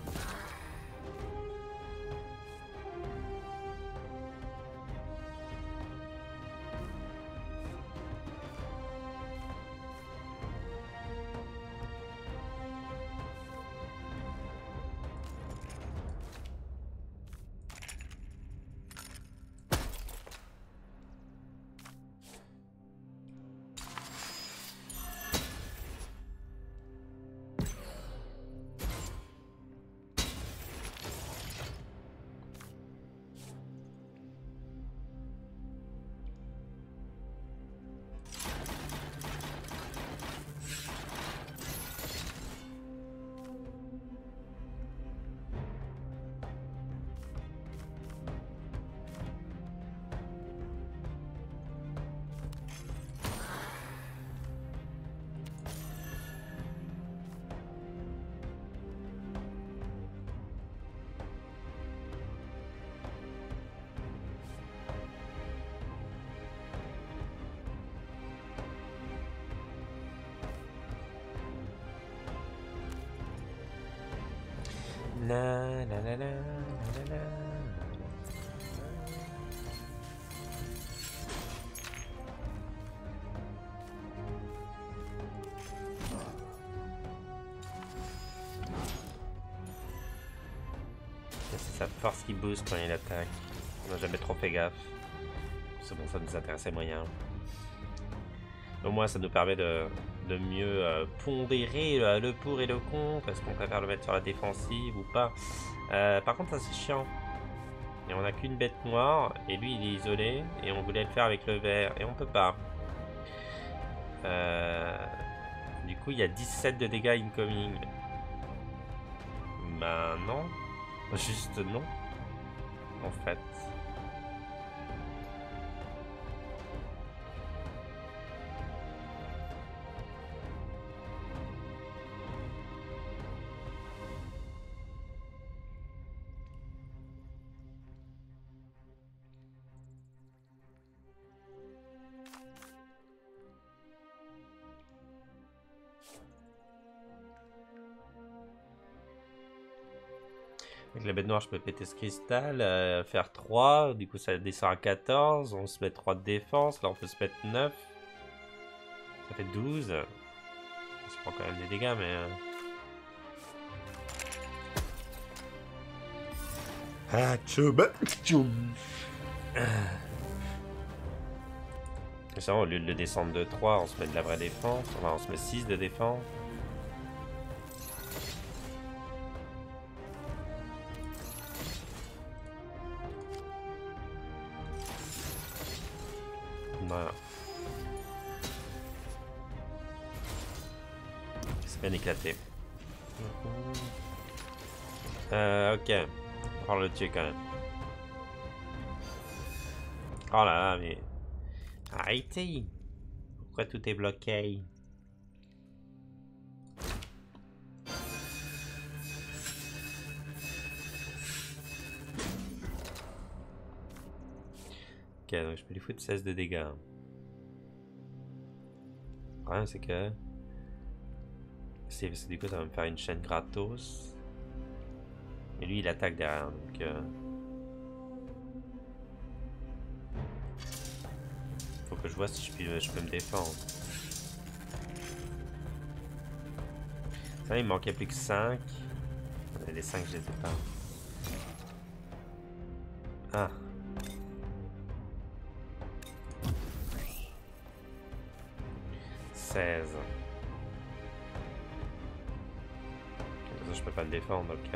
Na, na, na, na, na, na. C'est sa force qui booste quand il attaque. On n'a jamais trop fait gaffe. C'est bon, ça nous intéressait moyen. Au moins, ça nous permet de mieux pondérer le pour et le contre. Est-ce qu'on préfère le mettre sur la défensive ou pas? Par contre, ça c'est chiant. Et on n'a qu'une bête noire. Et lui, il est isolé. Et on voulait le faire avec le vert. Et on peut pas. Du coup, il y a 17 de dégâts incoming. Ben non. Juste non. En fait. Avec la bête noire, je peux péter ce cristal, faire 3, du coup ça descend à 14, on se met 3 de défense, là on peut se mettre 9, ça fait 12. Ça prend quand même des dégâts, mais... Ah, tchoum. Et ça, au lieu de le descendre de 3, on se met de la vraie défense, enfin on se met 6 de défense. Voilà. C'est bien éclaté. Ok. On va le tuer quand même. Oh là là, mais... Arrêtez! Pourquoi tout est bloqué? Ok, donc je peux lui foutre 16 de dégâts. Le problème, c'est que... C'est du coup, ça va me faire une chaîne gratos. Et lui, il attaque derrière, donc... Faut que je vois si je peux me défendre. Ça, il me manquait plus que 5. Les 5, je les ai pas. Ah. Ça, je peux pas le défendre, donc...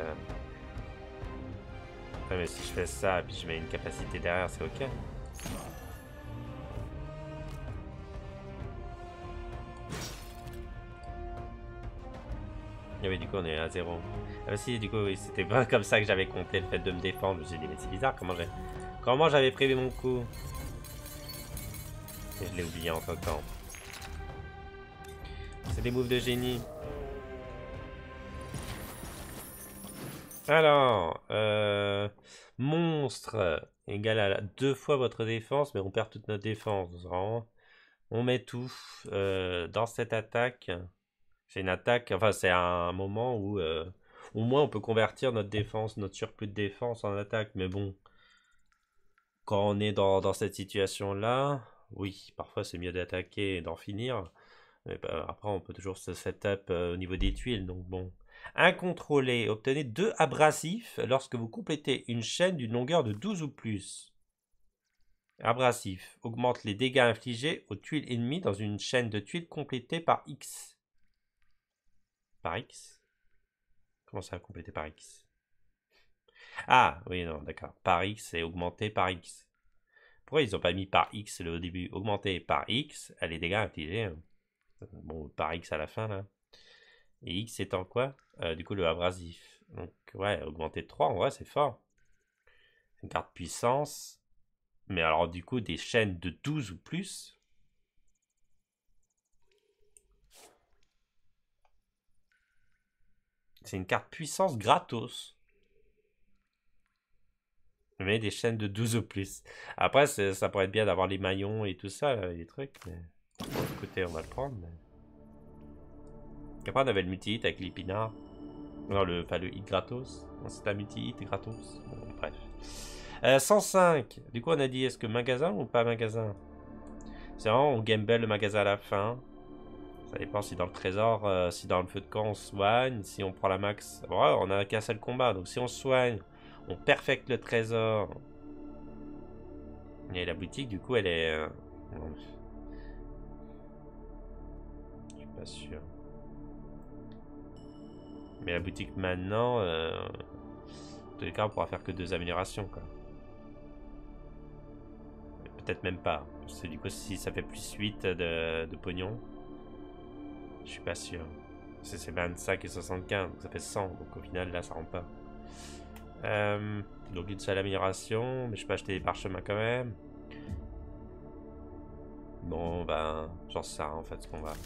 Ouais, mais si je fais ça, et puis je mets une capacité derrière, c'est ok. Et oui, du coup, on est à 0. Ah bah si, du coup, oui, c'était pas comme ça que j'avais compté le fait de me défendre. Je me suis dit, mais c'est bizarre, comment j'avais prévu mon coup? Et je l'ai oublié entre-temps. C'est des moves de génie. Alors, monstre égale à 2 fois votre défense, mais on perd toute notre défense. Vraiment. On met tout dans cette attaque. C'est une attaque, enfin c'est un moment où au moins on peut convertir notre défense, notre surplus de défense en attaque. Mais bon, quand on est dans cette situation-là, oui, parfois c'est mieux d'attaquer et d'en finir. Mais bah, après on peut toujours se setup au niveau des tuiles, donc bon. Incontrôlé, obtenez 2 abrasifs lorsque vous complétez une chaîne d'une longueur de 12 ou plus. Abrasif, augmente les dégâts infligés aux tuiles ennemies dans une chaîne de tuiles complétée par X. Par X? Comment ça, complété par X? Ah, oui, non, d'accord. Par X et augmenté par X. Pourquoi ils n'ont pas mis par X au début? Augmenté par X, les dégâts infligés. Bon, par X à la fin, là. Et X étant quoi? Du coup, le abrasif. Donc, ouais, augmenté de 3, en vrai, c'est fort. C'est une carte puissance. Mais alors, du coup, des chaînes de 12 ou plus. C'est une carte puissance gratos. Mais des chaînes de 12 ou plus. Après, ça pourrait être bien d'avoir les maillons et tout ça, là, les trucs. Mais... Bon, écoutez, on va le prendre. Mais... Après, on avait le multi-hit avec l'épinard. Non, enfin, le hit gratos. C'est un multi-hit gratos. Bon, bref. 105. Du coup, on a dit, est-ce que magasin ou pas magasin? C'est vraiment, on gamble le magasin à la fin. Ça dépend si dans le trésor, si dans le feu de camp on soigne, si on prend la max. Bon, ouais, on a qu'un seul combat, donc si on soigne, on perfecte le trésor. Et la boutique, du coup, elle est... Je suis pas sûr. Mais la boutique maintenant, en tous les cas, on pourra faire que 2 améliorations, quoi. Peut-être même pas. Parce que du coup, si ça fait plus 8 de pognon, je suis pas sûr. C'est 25 et 75, donc ça fait 100. Donc au final, là, ça rentre pas. Donc une seule amélioration, mais je peux acheter des parchemins quand même. Bon, ben, j'en sais rien en fait ce qu'on va.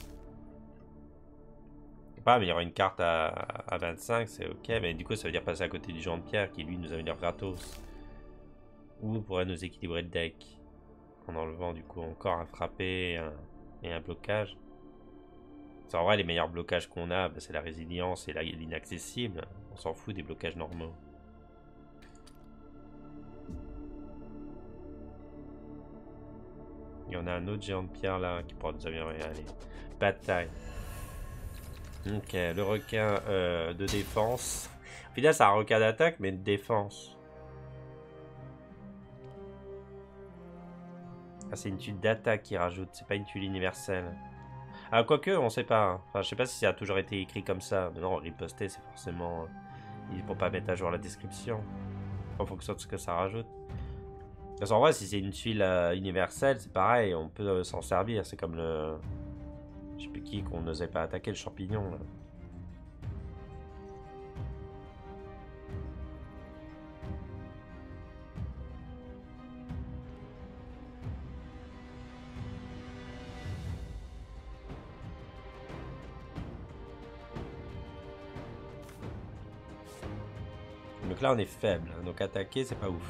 Pas améliorer une carte à 25, c'est ok, mais du coup, ça veut dire passer à côté du géant de pierre qui lui nous améliore gratos. Ou on pourrait nous équilibrer le deck en enlevant du coup encore un frappé et un blocage. En vrai, les meilleurs blocages qu'on a, bah, c'est la résilience et l'inaccessible. On s'en fout des blocages normaux. Il y en a un autre géant de pierre là qui pourra nous améliorer. Allez, bataille. Ok, le requin de défense. Au final, c'est un requin d'attaque, mais de défense. Ah, c'est une tuile d'attaque qui rajoute, c'est pas une tuile universelle. Ah, quoique, on sait pas. Hein. Enfin, je sais pas si ça a toujours été écrit comme ça. Mais non, riposter, c'est forcément... pour pas mettre à jour la description. En fonction de ce que ça rajoute. Parce qu'en vrai, si c'est une tuile universelle, c'est pareil, on peut s'en servir. C'est comme le... Je sais plus qui qu'on n'osait pas attaquer, le champignon, là. Donc là, on est faible. Donc attaquer, c'est pas ouf.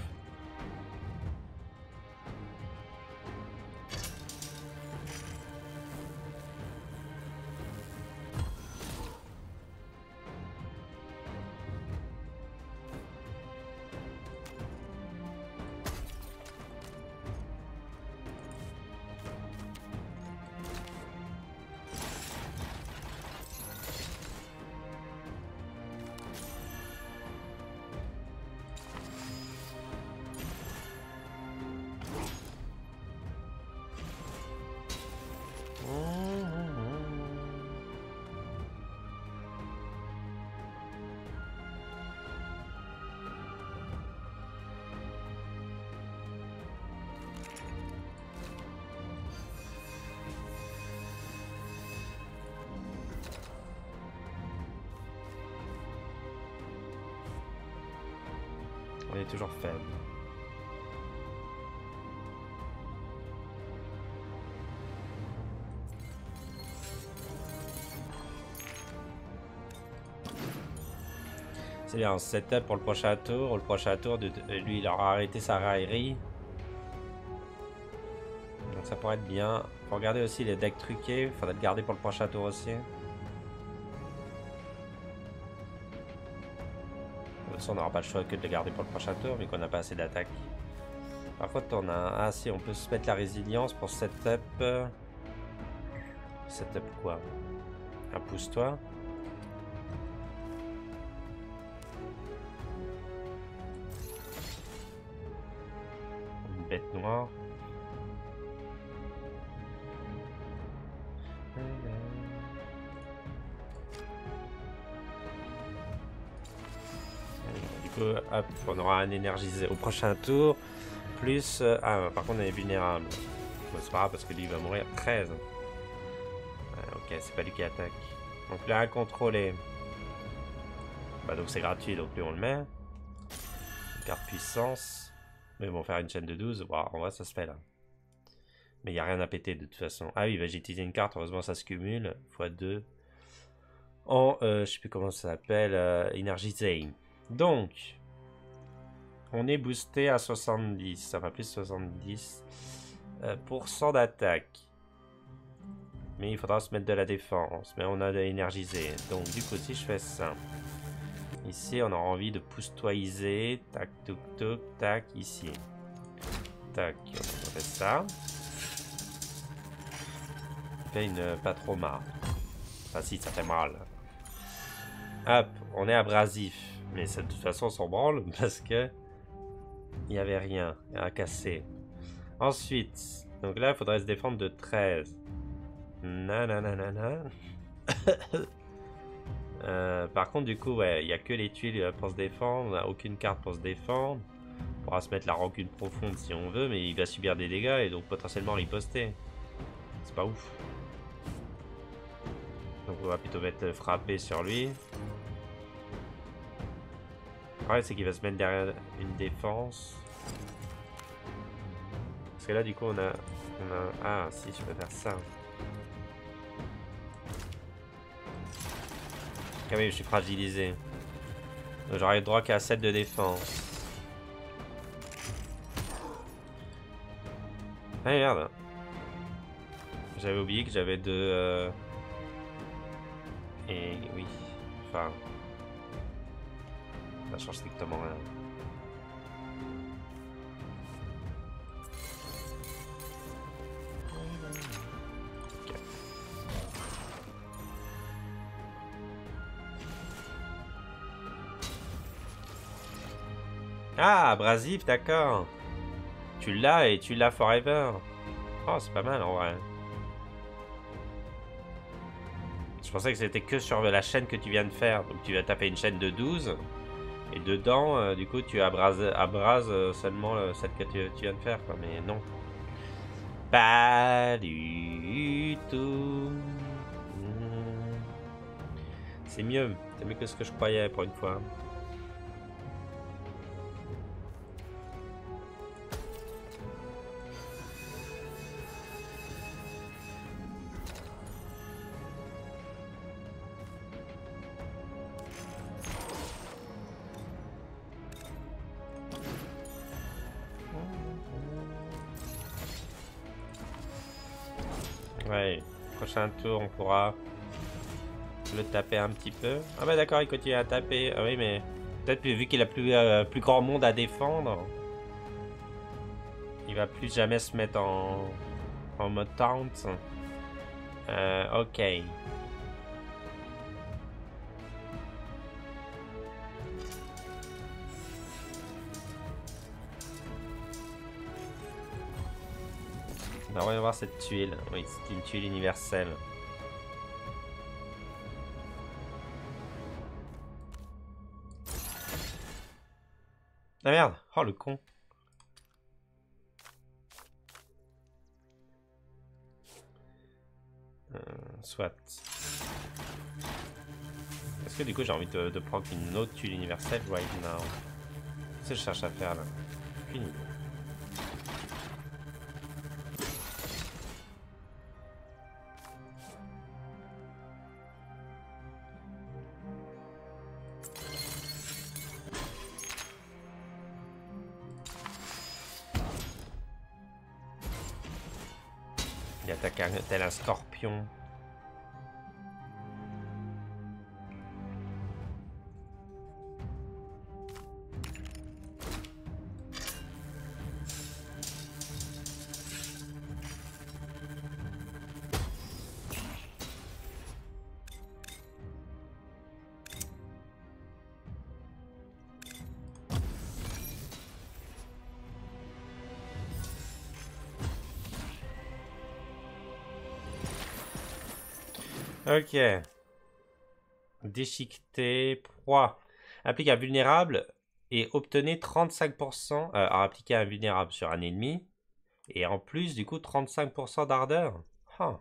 On est toujours faible. C'est bien, on se set up pour le prochain tour. Le prochain tour, lui, il aura arrêté sa raillerie. Donc ça pourrait être bien. Faut regarder aussi les decks truqués. Faudrait le garder pour le prochain tour aussi. De toute façon, on n'aura pas le choix que de le garder pour le prochain tour, vu qu'on n'a pas assez d'attaque. Par contre, on a... Ah si, on peut se mettre la résilience pour setup... Setup quoi? Un pousse-toi. Une bête noire. Du coup, hop, on aura un énergisé au prochain tour. Plus... Ah, par contre, on est vulnérable. Bon, c'est pas grave parce que lui, il va mourir. 13. Ok, c'est pas lui qui attaque. Donc là, incontrôlé. Bah, donc c'est gratuit, donc lui, on le met. Carte puissance. Mais bon, faire une chaîne de 12. Wow, en vrai, ça se fait là. Mais il n'y a rien à péter de toute façon. Ah oui, bah, j'ai utilisé une carte. Heureusement, ça se cumule. x2. En, je sais plus comment ça s'appelle. Énergisé. Donc, on est boosté à 70. Ça va plus 70 % d'attaque. Mais il faudra se mettre de la défense. Mais on a de énergisé. Donc, du coup, si je fais ça. Ici, on aura envie de pousse-toiser. Tac, toc, toc, tac, ici. Tac, on fait ça. Ça fait une pas trop mal. Enfin, si, ça fait mal. Hop, on est abrasif. Mais de toute façon, on s'en branle parce que il n'y avait rien à casser. Ensuite, donc là, il faudrait se défendre de 13. Nananana. Par contre, du coup, ouais, il n'y a que les tuiles pour se défendre. On n'a aucune carte pour se défendre. On pourra se mettre la rancune profonde si on veut, mais il va subir des dégâts et donc potentiellement riposter. C'est pas ouf. Donc on va plutôt mettre frappé sur lui. Ouais, c'est qu'il va se mettre derrière une défense. Parce que là, du coup, on a... Ah, si, je peux faire ça. Quand même, je suis fragilisé. J'aurai le droit qu'à 7 de défense. Ah merde. J'avais oublié que j'avais deux... Et oui. Enfin... Ça change strictement rien. Okay. Ah, abrasif, d'accord. Tu l'as et tu l'as forever. Oh, c'est pas mal en vrai. Je pensais que c'était que sur la chaîne que tu viens de faire. Donc tu vas taper une chaîne de 12. Et dedans, du coup, tu abrases seulement celle que tu viens de faire. Quoi. Mais non. Pas du tout. C'est mieux. C'est mieux que ce que je croyais pour une fois. Ouais, prochain tour, on pourra le taper un petit peu. Ah bah d'accord, il continue à taper. Ah oui, mais peut-être vu qu'il a plus grand monde à défendre, il va plus jamais se mettre en mode taunt. Ok. On va voir cette tuile. Oui, c'est une tuile universelle. Ah merde! Oh le con! Soit. Est-ce que du coup j'ai envie de prendre une autre tuile universelle right now? Qu'est-ce que je cherche à faire là? Aucune idée. Il attaque tel un scorpion. Ok. Déchiqueté. Proie. Applique un vulnérable et obtenez 35%. Alors, appliquer un vulnérable sur un ennemi. Et en plus, du coup, 35% d'ardeur. Huh.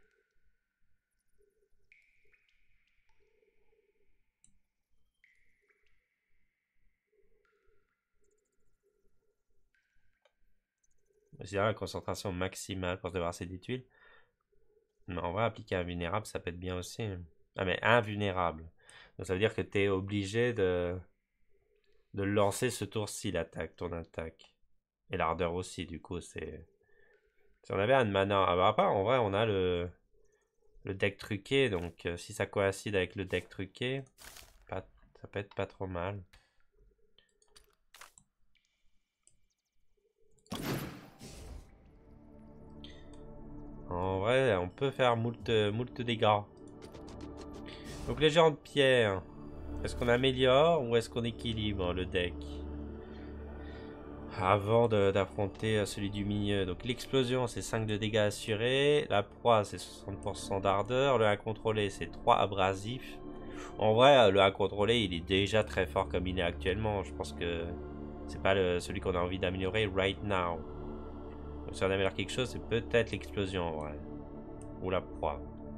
C'est la concentration maximale pour débarrasser des tuiles. Mais en vrai, appliquer un vulnérable, ça peut être bien aussi. Ah, mais invulnérable. Donc, ça veut dire que tu es obligé de lancer ce tour-ci, l'attaque, ton attaque. Et l'ardeur aussi, du coup, c'est... Si on avait un mana... Ah bah, après, en vrai, on a le deck truqué, donc si ça coïncide avec le deck truqué, ça peut être pas trop mal. En vrai, on peut faire moult dégâts. Donc les géants de pierre, est-ce qu'on améliore ou est-ce qu'on équilibre le deck avant d'affronter celui du milieu? Donc l'explosion, c'est 5 de dégâts assurés. La proie, c'est 60% d'ardeur. Le incontrôlé, c'est 3 abrasifs. En vrai, le incontrôlé, il est déjà très fort comme il est actuellement. Je pense que c'est pas celui qu'on a envie d'améliorer right now. Donc si on améliore quelque chose, c'est peut-être l'explosion en vrai. Ou la proie.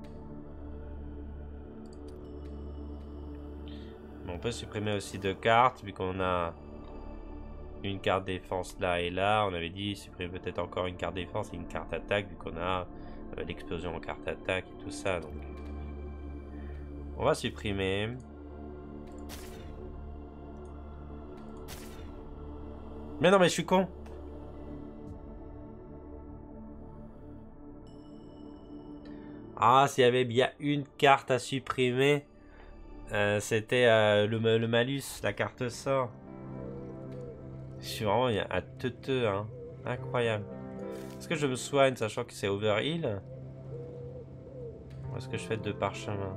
Mais on peut supprimer aussi 2 cartes, vu qu'on a une carte défense là et là. On avait dit supprimer peut-être encore une carte défense et une carte attaque, vu qu'on a l'explosion en carte attaque et tout ça. Donc on va supprimer. Mais non, mais je suis con. Ah, s'il y avait bien une carte à supprimer, c'était le malus, la carte sort. Je suis vraiment un teuteux, hein. Incroyable. Est-ce que je me soigne sachant que c'est overheal? Ou est-ce que je fais 2 parchemins?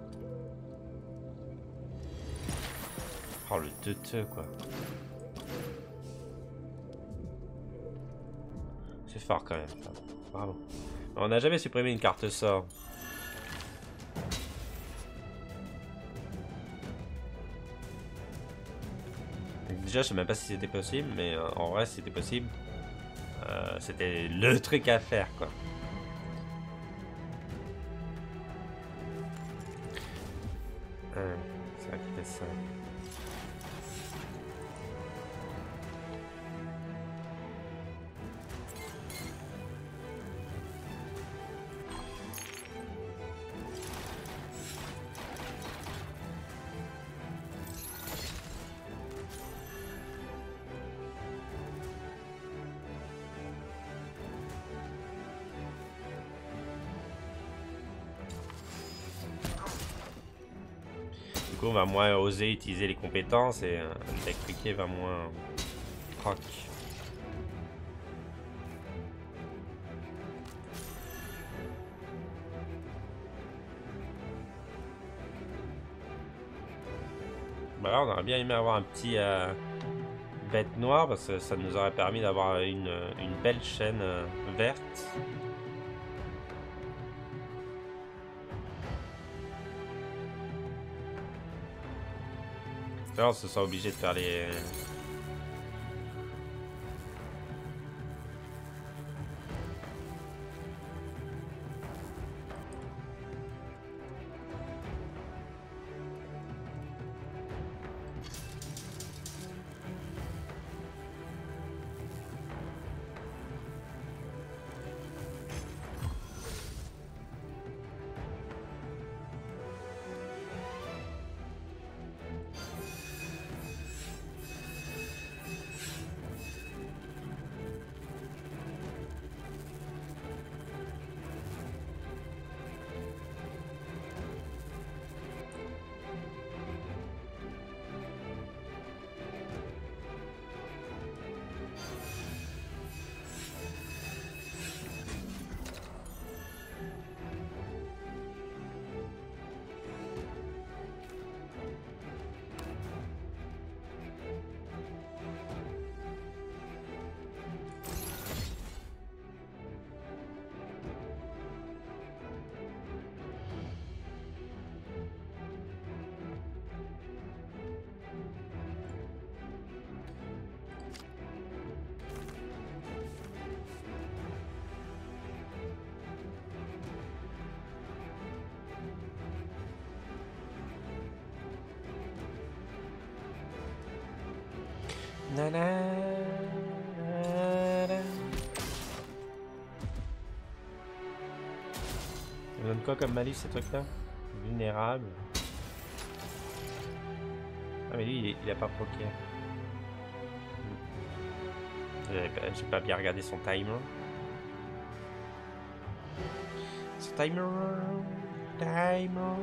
Oh, le teuteux, quoi. C'est fort quand même. Bravo. On n'a jamais supprimé une carte sort. Déjà, je sais même pas si c'était possible, mais en vrai, si c'était possible, c'était le truc à faire, quoi. C'est vrai qu'il fait ça. Du coup, on va moins oser utiliser les compétences et le deck cliqué va moins proc. Bah là, on aurait bien aimé avoir un petit bête noire parce que ça nous aurait permis d'avoir une belle chaîne verte. Là, on se sent obligé de faire les... Nana. Ça me donne quoi comme malus ces trucs-là? Vulnérable. Ah mais lui il a pas proqué. J'ai pas bien regardé son timer. Son timer. Timer.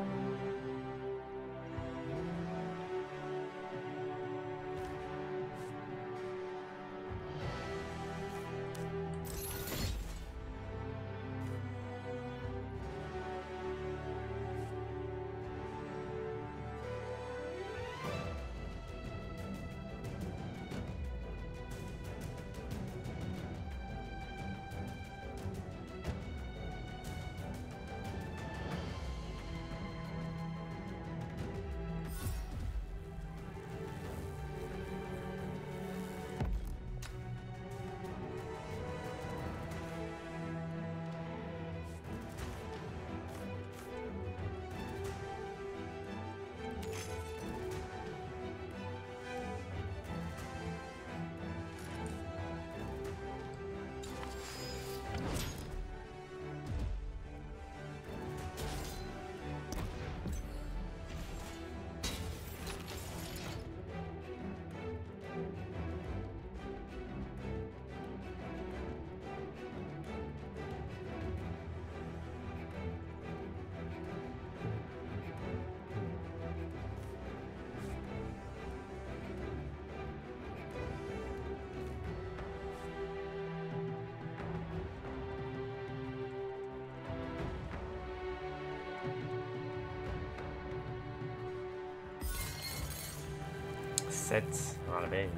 Dans la veille.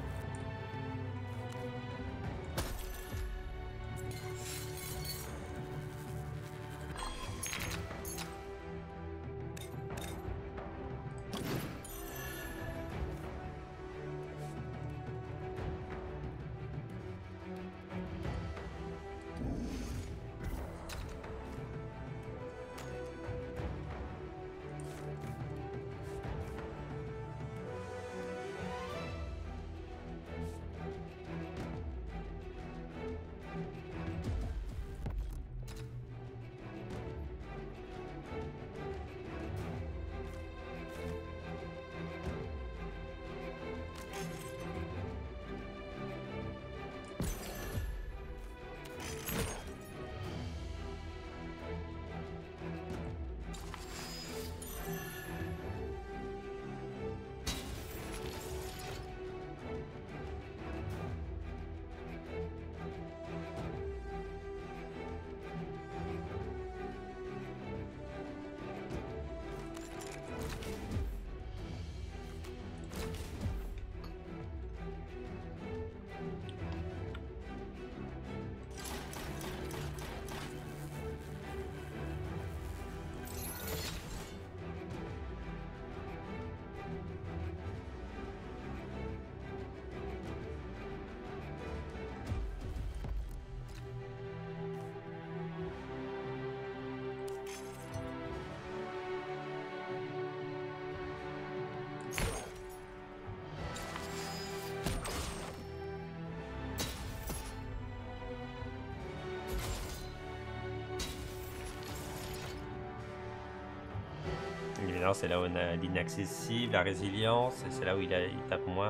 Évidemment, c'est là où on a l'inaccessible, la résilience, et c'est là où il tape moins.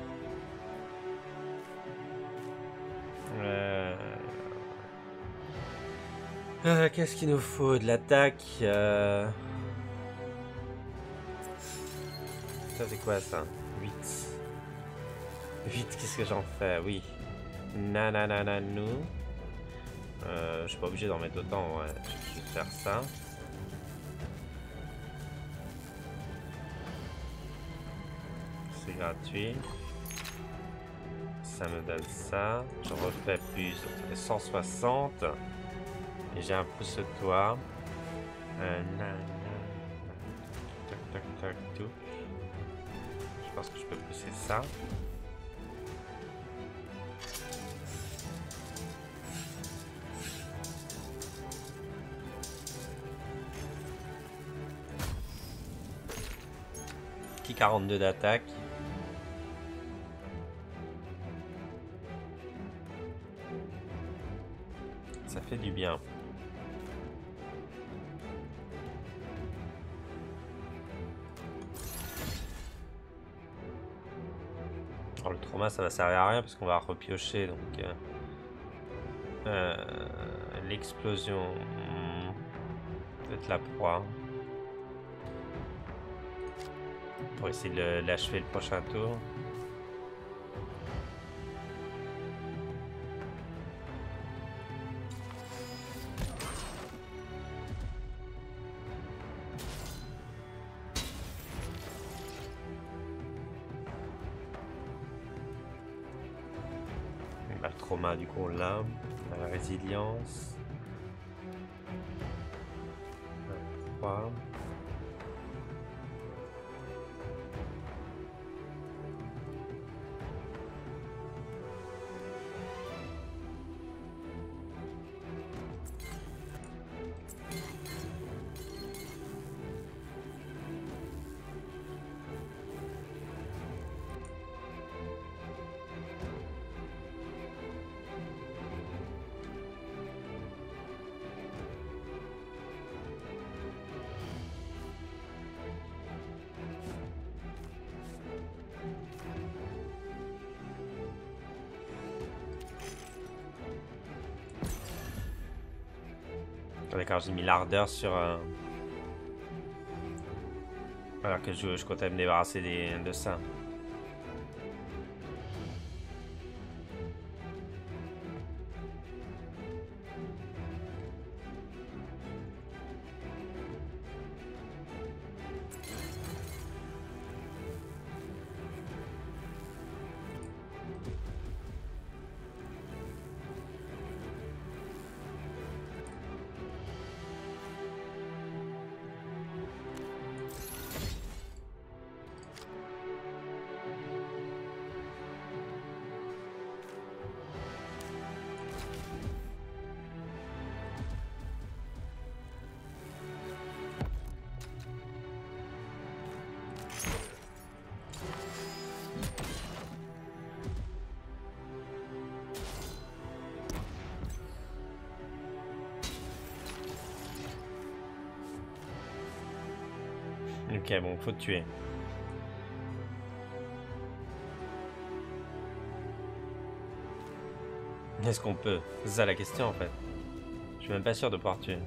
Qu'est-ce qu'il nous faut? De l'attaque. Ça, c'est quoi ça? 8. 8, qu'est-ce que j'en fais? Oui. Nanana, nous. Je suis pas obligé d'en mettre autant, ouais. Je vais faire ça. C'est gratuit. Ça me donne ça. Je refais plus. Ça fait 160. Et j'ai un pouce de toi. Tac, tac, tac, tout. Je pense que je peux pousser ça. Qui 42 d'attaque. fait du bien. Alors le trauma ça va servir à rien parce qu'on va repiocher donc l'explosion peut-être la proie pour essayer de l'achever le prochain tour. Le trauma du coup on l'a, la résilience, la proie. D'accord, j'ai mis l'ardeur sur alors que je comptais me débarrasser de ça. Ok, bon, faut te tuer. Est-ce qu'on peut? C'est ça la question en fait. Je suis même pas sûr de pouvoir tuer.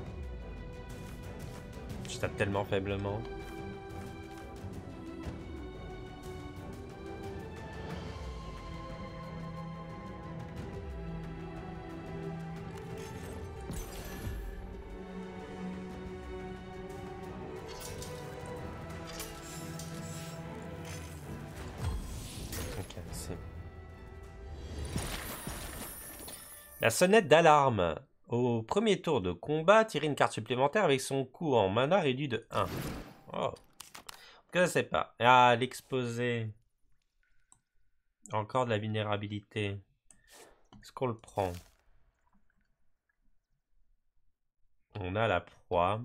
Je tape tellement faiblement. La sonnette d'alarme. Au premier tour de combat, tirez une carte supplémentaire avec son coût en mana réduit de 1. Oh. Je sais pas. Ah, l'exposé. Encore de la vulnérabilité. Est-ce qu'on le prend? On a la proie.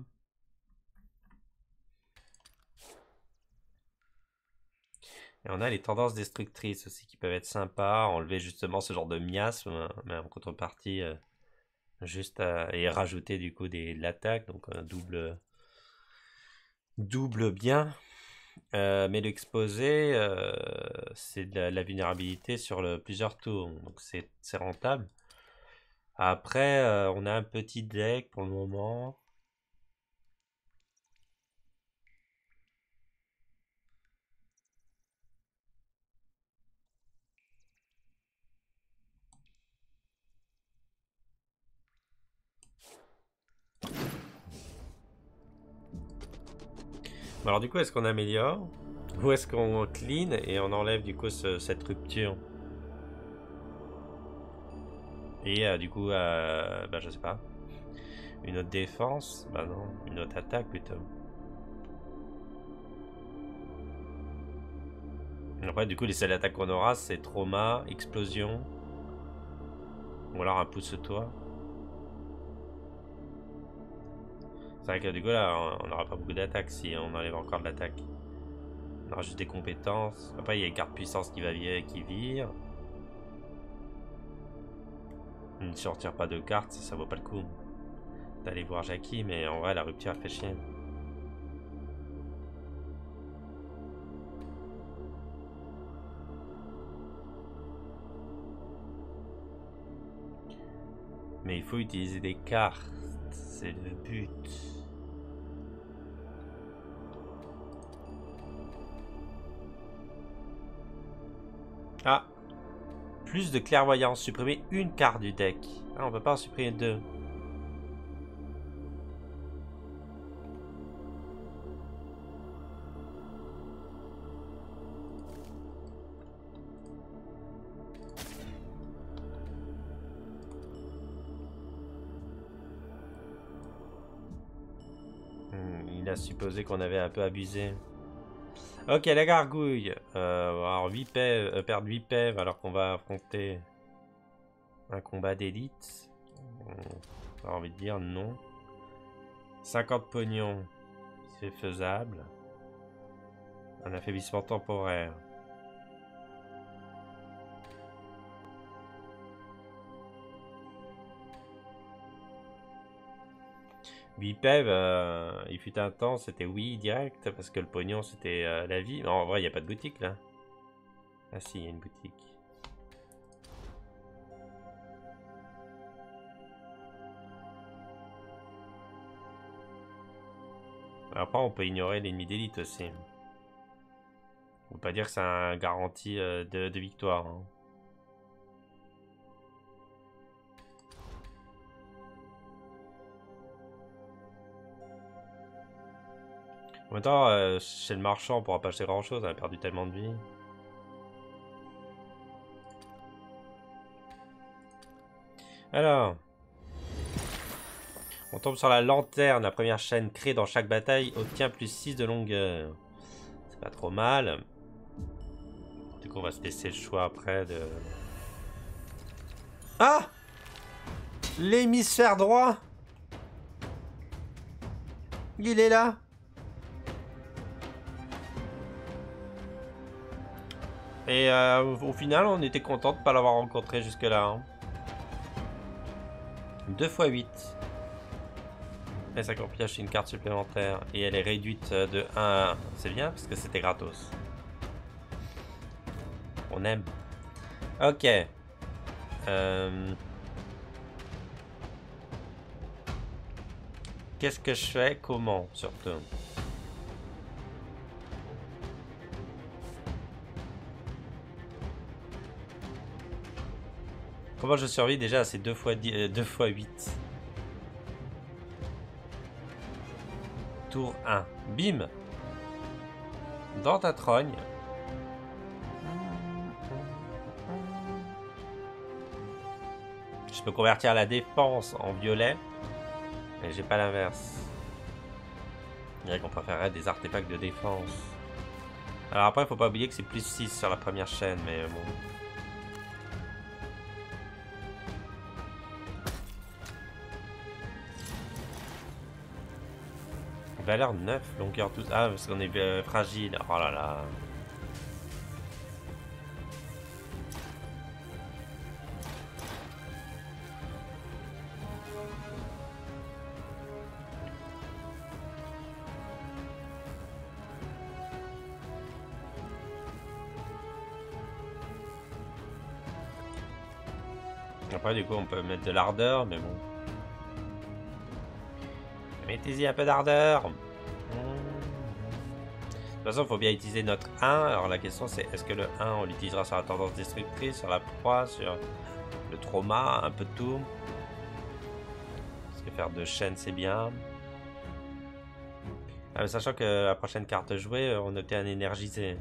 Et on a les tendances destructrices aussi qui peuvent être sympas. Enlever justement ce genre de miasme. Mais en contrepartie, juste et rajouter du coup de l'attaque. Donc un double bien. Mais l'exposé, c'est de la vulnérabilité sur plusieurs tours. Donc c'est rentable. Après, on a un petit deck pour le moment. Alors du coup, est-ce qu'on améliore? Ou est-ce qu'on clean et on enlève du coup cette rupture? Et du coup, bah, je sais pas. Une autre défense? Bah non, une autre attaque plutôt. Après, du coup, les seules attaques qu'on aura, c'est trauma, explosion. Ou alors un pousse-toi. C'est vrai que du coup, là, on n'aura pas beaucoup d'attaques si on enlève encore de l'attaque. On aura juste des compétences. Après, il y a une carte puissance qui vire. Si on retire pas de cartes, ça vaut pas le coup d'aller voir Jackie, mais en vrai, la rupture elle fait chier. Mais il faut utiliser des cartes, c'est le but. Ah, plus de clairvoyance, supprimer une carte du deck. Ah, on peut pas en supprimer deux. Il a supposé qu'on avait un peu abusé. Ok, la gargouille. Alors 8 PEV, perdre 8 PEV alors qu'on va affronter un combat d'élite. J'ai envie de dire non. 50 pognons, c'est faisable. Un affaiblissement temporaire. Bipev, il fut un temps, c'était oui direct, parce que le pognon c'était la vie. Non, en vrai, il n'y a pas de boutique là. Ah si, il y a une boutique. Après, on peut ignorer l'ennemi d'élite aussi. On peut pas dire que c'est un garantie de victoire. Hein. En même temps, chez le marchand, on pourra pas acheter grand chose, on a perdu tellement de vie. Alors, on tombe sur la lanterne, la première chaîne créée dans chaque bataille obtient plus 6 de longueur. C'est pas trop mal. Du coup, on va se laisser le choix après de... Ah! L'hémisphère droit! Il est là! Et au final, on était content de ne pas l'avoir rencontré jusque-là. Hein. 2 x 8. Et ça pioche une carte supplémentaire. Et elle est réduite de 1 à 1. C'est bien parce que c'était gratos. On aime. Ok. Qu'est-ce que je fais? Comment surtout? Comment je survis déjà à ces 2 x 8? Tour 1. Bim! Dans ta trogne. Je peux convertir la défense en violet. Mais j'ai pas l'inverse. Je dirais qu'on préférerait des artefacts de défense. Alors après, faut pas oublier que c'est plus 6 sur la première chaîne, mais bon. Valeur 9, longueur 12. Ah, parce qu'on est fragile. Oh là là. Après, du coup, on peut mettre de l'ardeur, mais bon. Mettez-y un peu d'ardeur. De toute façon, il faut bien utiliser notre 1. Alors la question, c'est est-ce que le 1, on l'utilisera sur la tendance destructrice, sur la proie, sur le trauma, un peu de tout. Parce que faire 2 chaînes, c'est bien. Ah, mais sachant que la prochaine carte jouée, on obtient un énergisé.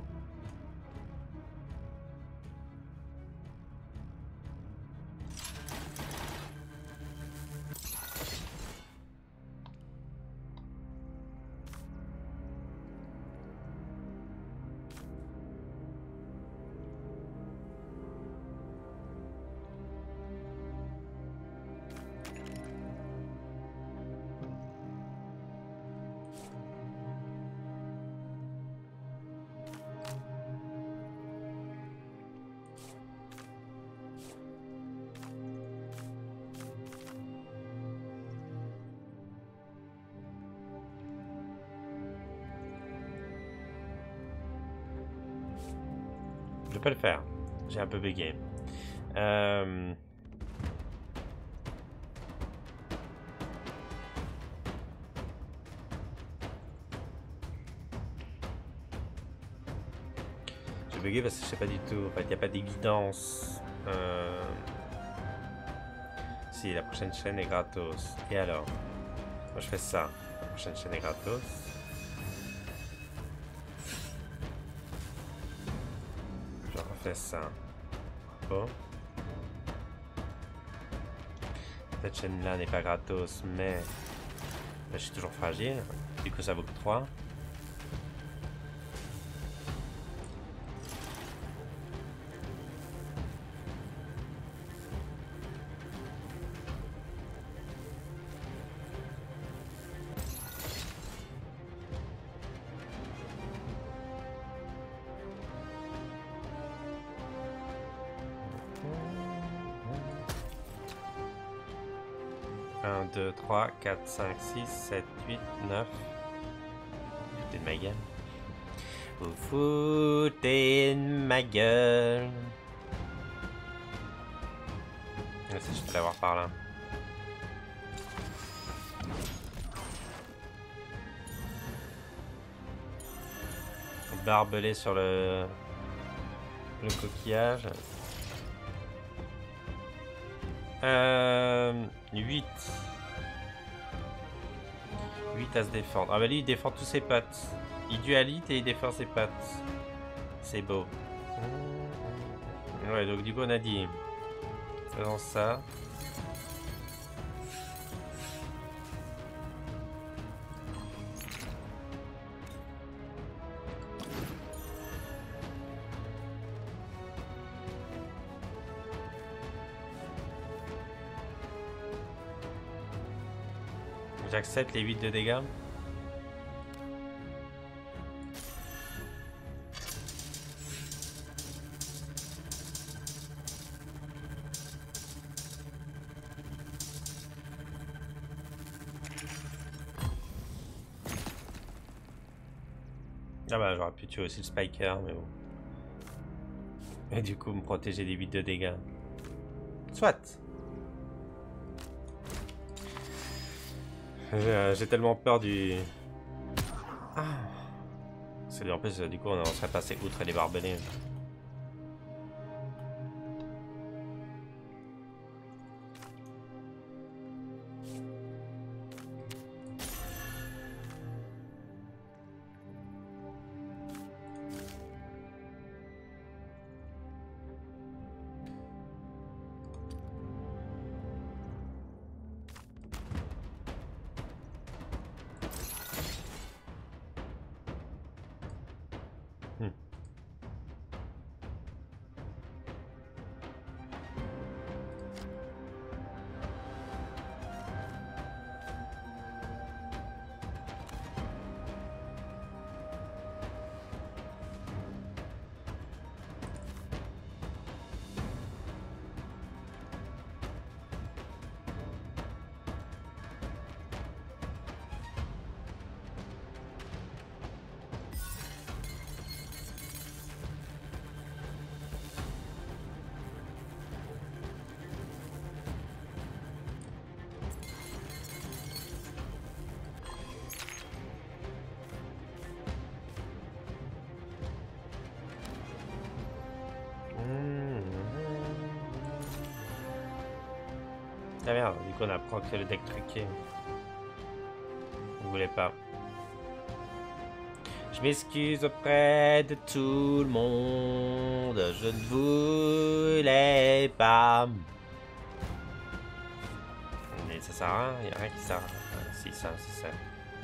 Je peux le faire. J'ai un peu bugué. J'ai bugué parce que je sais pas du tout. En fait, il n'y a pas d'évidence. Si, la prochaine chaîne est gratos. Et alors? Moi, je fais ça. La prochaine chaîne est gratos. Je refais ça. Bon. Cette chaîne-là n'est pas gratos, mais je suis toujours fragile. Du coup, ça vaut que 3. Un, 2, 3, 4, 5, 6, 7, 8, 9. Foutez de ma gueule. Vous foutez de ma gueule. Si je peux l'avoir par là. Barbelé sur le coquillage. 8. 8 à se défendre. Ah bah lui il défend tous ses potes. Il dualite et il défend ses potes. C'est beau. Ouais, donc du coup on a dit faisons ça. J'accepte les 8 de dégâts. Ah bah j'aurais pu tuer aussi le spiker, mais bon. Et du coup me protéger des 8 de dégâts. Soit. J'ai tellement peur du... Ah. C'est en plus du coup on serait passé outre les barbelés. Ah merde, du coup on apprend que le deck truqué. Vous voulez pas. Je m'excuse auprès de tout le monde. Je ne voulais pas. Mais ça sert à rien, il n'y a rien qui sert à rien. Ah, si, ça, c'est ça.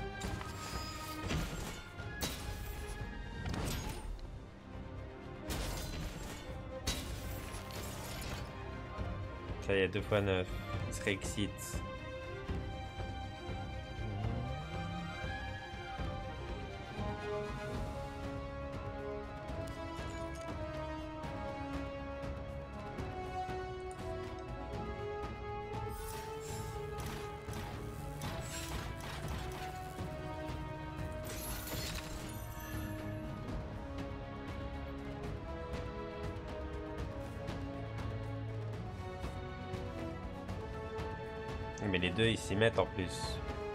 Ça y est, 2 x 9. Il se réexcite. Mais les deux ils s'y mettent en plus.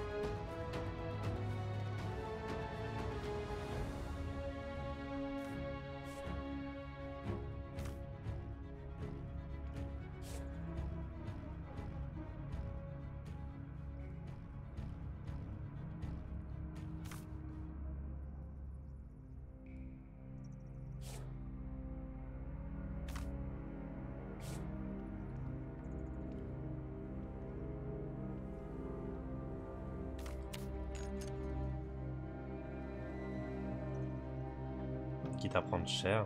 Quitte à prendre cher.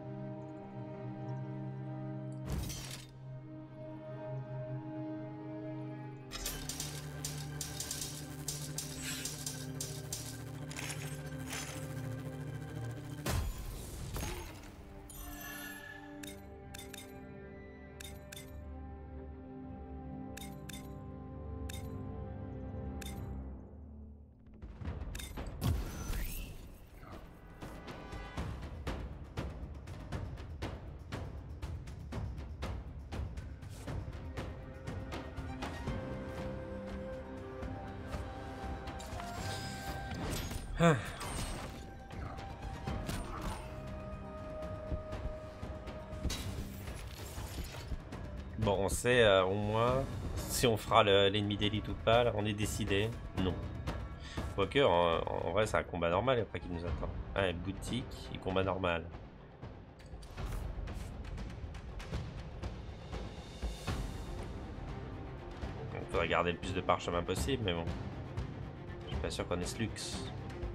Ah. Bon, on sait au moins si on fera l'ennemi d'élite ou pas. Là, on est décidé. Non. Quoique, en vrai, c'est un combat normal après qui nous attend. Ah, boutique et combat normal. Il faudrait garder le plus de parchemin possible, mais bon. Je suis pas sûr qu'on ait ce luxe.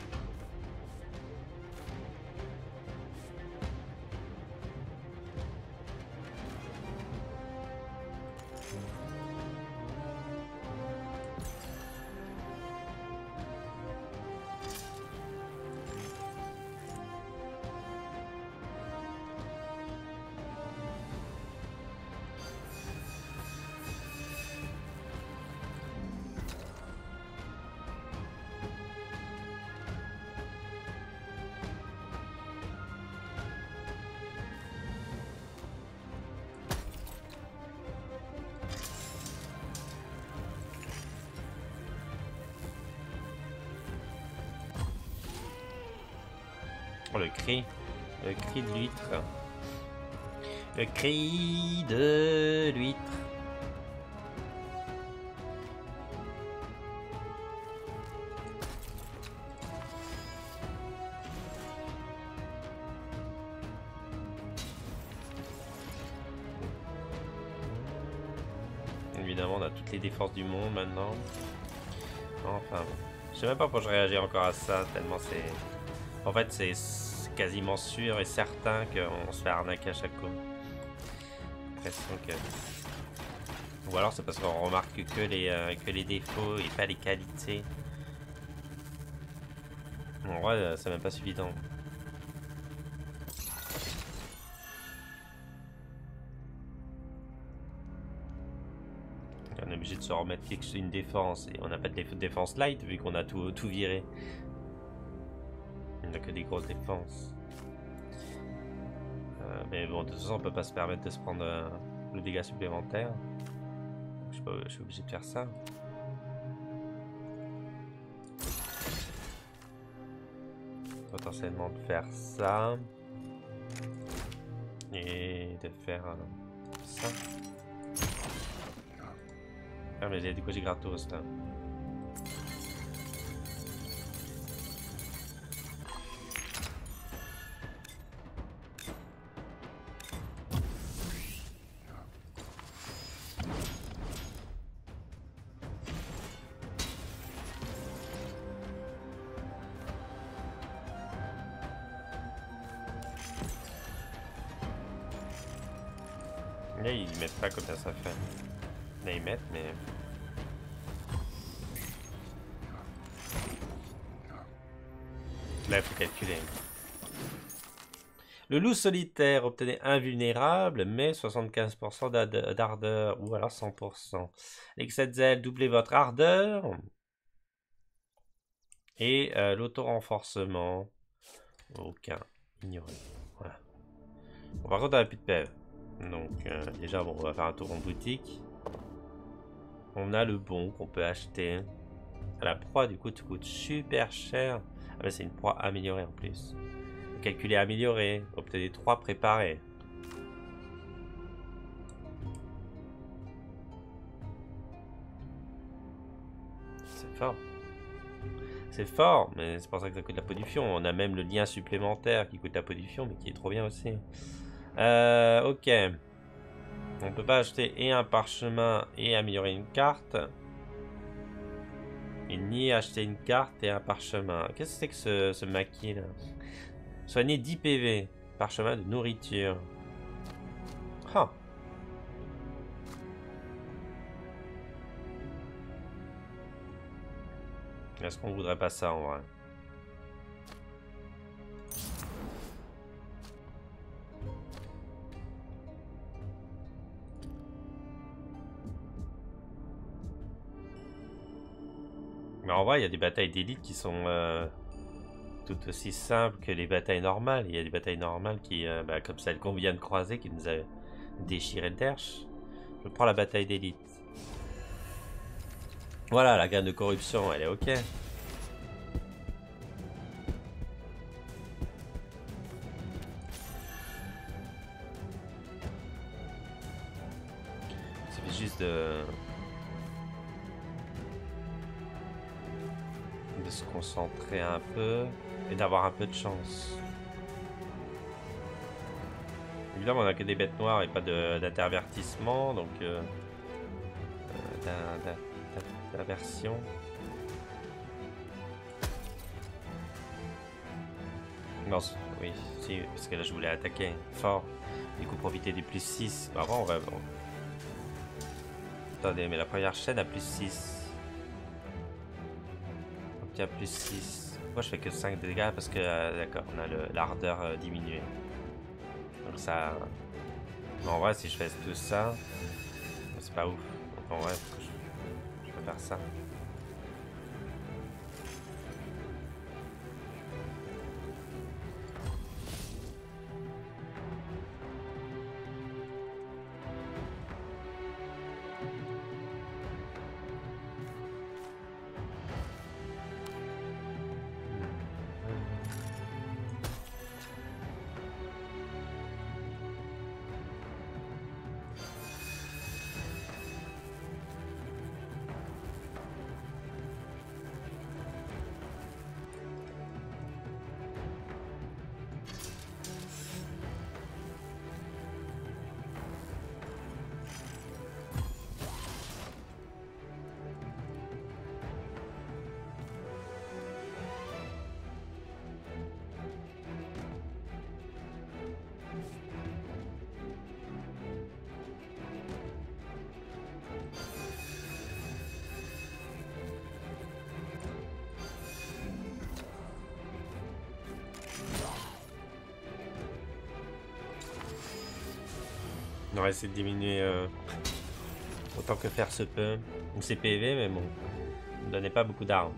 Oh, le cri de l'huître. Le cri de l'huître. Évidemment, on a toutes les défenses du monde maintenant. Enfin bon. Je sais même pas pourquoi je réagis encore à ça, tellement c'est... En fait, c'est quasiment sûr et certain qu'on se fait arnaquer à chaque coup. L'impression que... Ou alors c'est parce qu'on remarque que les défauts et pas les qualités. En vrai, c'est même pas suffisant. On est obligé de se remettre une défense et on n'a pas de défense light vu qu'on a tout viré. Il n'a que des grosses défenses. Mais bon, de toute façon, on peut pas se permettre de se prendre le dégât supplémentaire. Je suis obligé de faire ça. Potentiellement de faire ça. Et de faire ça. Ah, mais j'ai du coup j'ai gratos là. Là, ils mettent pas combien ça fait. Là, ils mettent, mais... Là, il faut calculer. Le loup solitaire obtenait invulnérable, mais 75% d'ardeur, ou alors 100%. L'excès de zèle, doublez votre ardeur. Et l'auto-renforcement, aucun, ignoré. Voilà. Bon, par contre, on n'a plus de PV. Donc, déjà, bon, on va faire un tour en boutique. On a le bon qu'on peut acheter. La proie du coup te coûte super cher. Ah bah c'est une proie améliorée en plus. Calculer amélioré. Obtenez 3 préparés. C'est fort. C'est fort, mais c'est pour ça que ça coûte la pollution. On a même le lien supplémentaire qui coûte la pollution, mais qui est trop bien aussi. Ok. On peut pas acheter et un parchemin et améliorer une carte. Et ni acheter une carte et un parchemin. Qu'est-ce que c'est que ce maquis là? Soigner 10 PV. Parchemin de nourriture. Ah. Est-ce qu'on voudrait pas ça en vrai? Mais en vrai, il y a des batailles d'élite qui sont tout aussi simples que les batailles normales. Il y a des batailles normales qui, bah, comme celle qu'on vient de croiser, qui nous a déchiré le derche. Je prends la bataille d'élite. Voilà, la graine de corruption, elle est ok. Il suffit juste de se concentrer un peu et d'avoir un peu de chance. Évidemment, on a que des bêtes noires et pas d'intervertissement, donc d'aversion. Non, oui, si, parce que là je voulais attaquer fort. Du coup, profiter du plus 6. Bah, avant, on va. Bon. Attendez, mais la première chaîne a plus 6. Donc il y a plus 6. Pourquoi je fais que 5 dégâts? Parce que, d'accord, on a l'ardeur diminuée. Donc ça. Mais en vrai, si je fais tout ça, c'est pas ouf. Donc en vrai, je peux faire ça. On va essayer de diminuer autant que faire se peut. Donc c'est PV, mais bon, ne donnez pas beaucoup d'armes.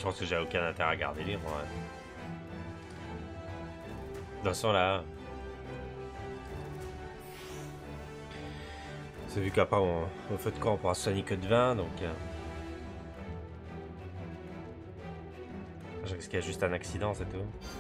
Je pense que j'ai aucun intérêt à garder les rois. Dans ce là. C'est vu qu'après au feu de camp on pourra soigner que de 20 donc. Je risque qu'il y a juste un accident, c'est tout.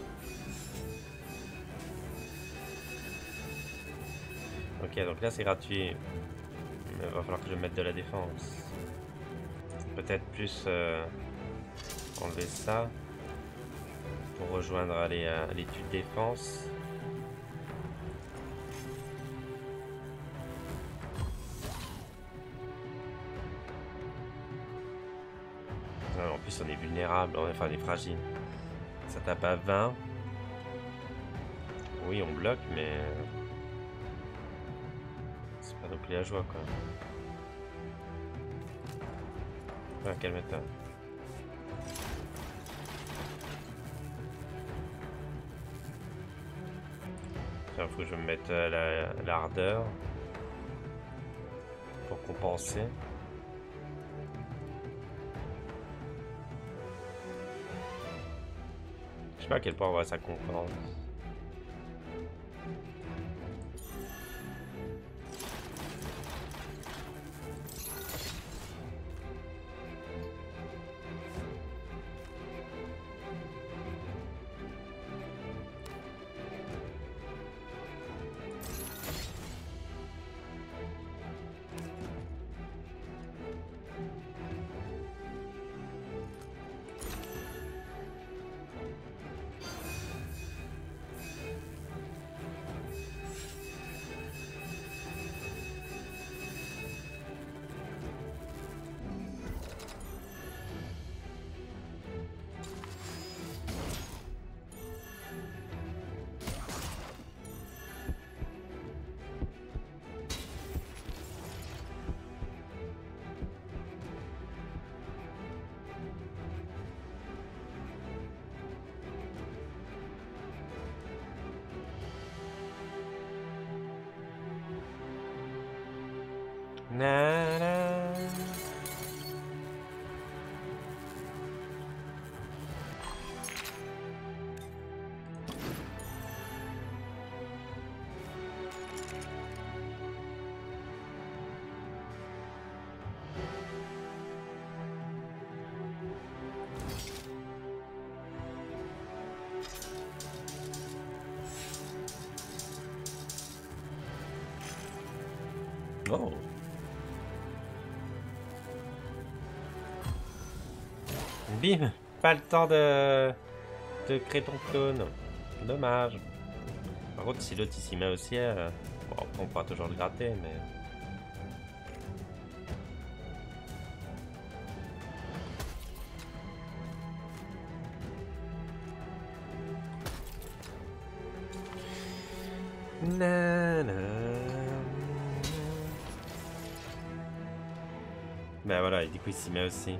Ok, donc là c'est gratuit. Mais il va falloir que je mette de la défense. Peut-être plus enlever ça pour rejoindre l'étude défense. En plus on est vulnérable, enfin on est fragile. Ça tape à 20. Oui on bloque mais c'est pas non plus la joie quoi. Ah, calme-toi. Il faut que je me mette l'ardeur pour compenser. Je sais pas à quel point on voit ça compense. Na, na. Oh. Bim. Pas le temps de créer ton clone. Dommage. Par contre, si l'autre s'y met aussi, bon, après on pourra toujours le gratter, mais. Na, na. Ben voilà, et du coup il s'y met aussi.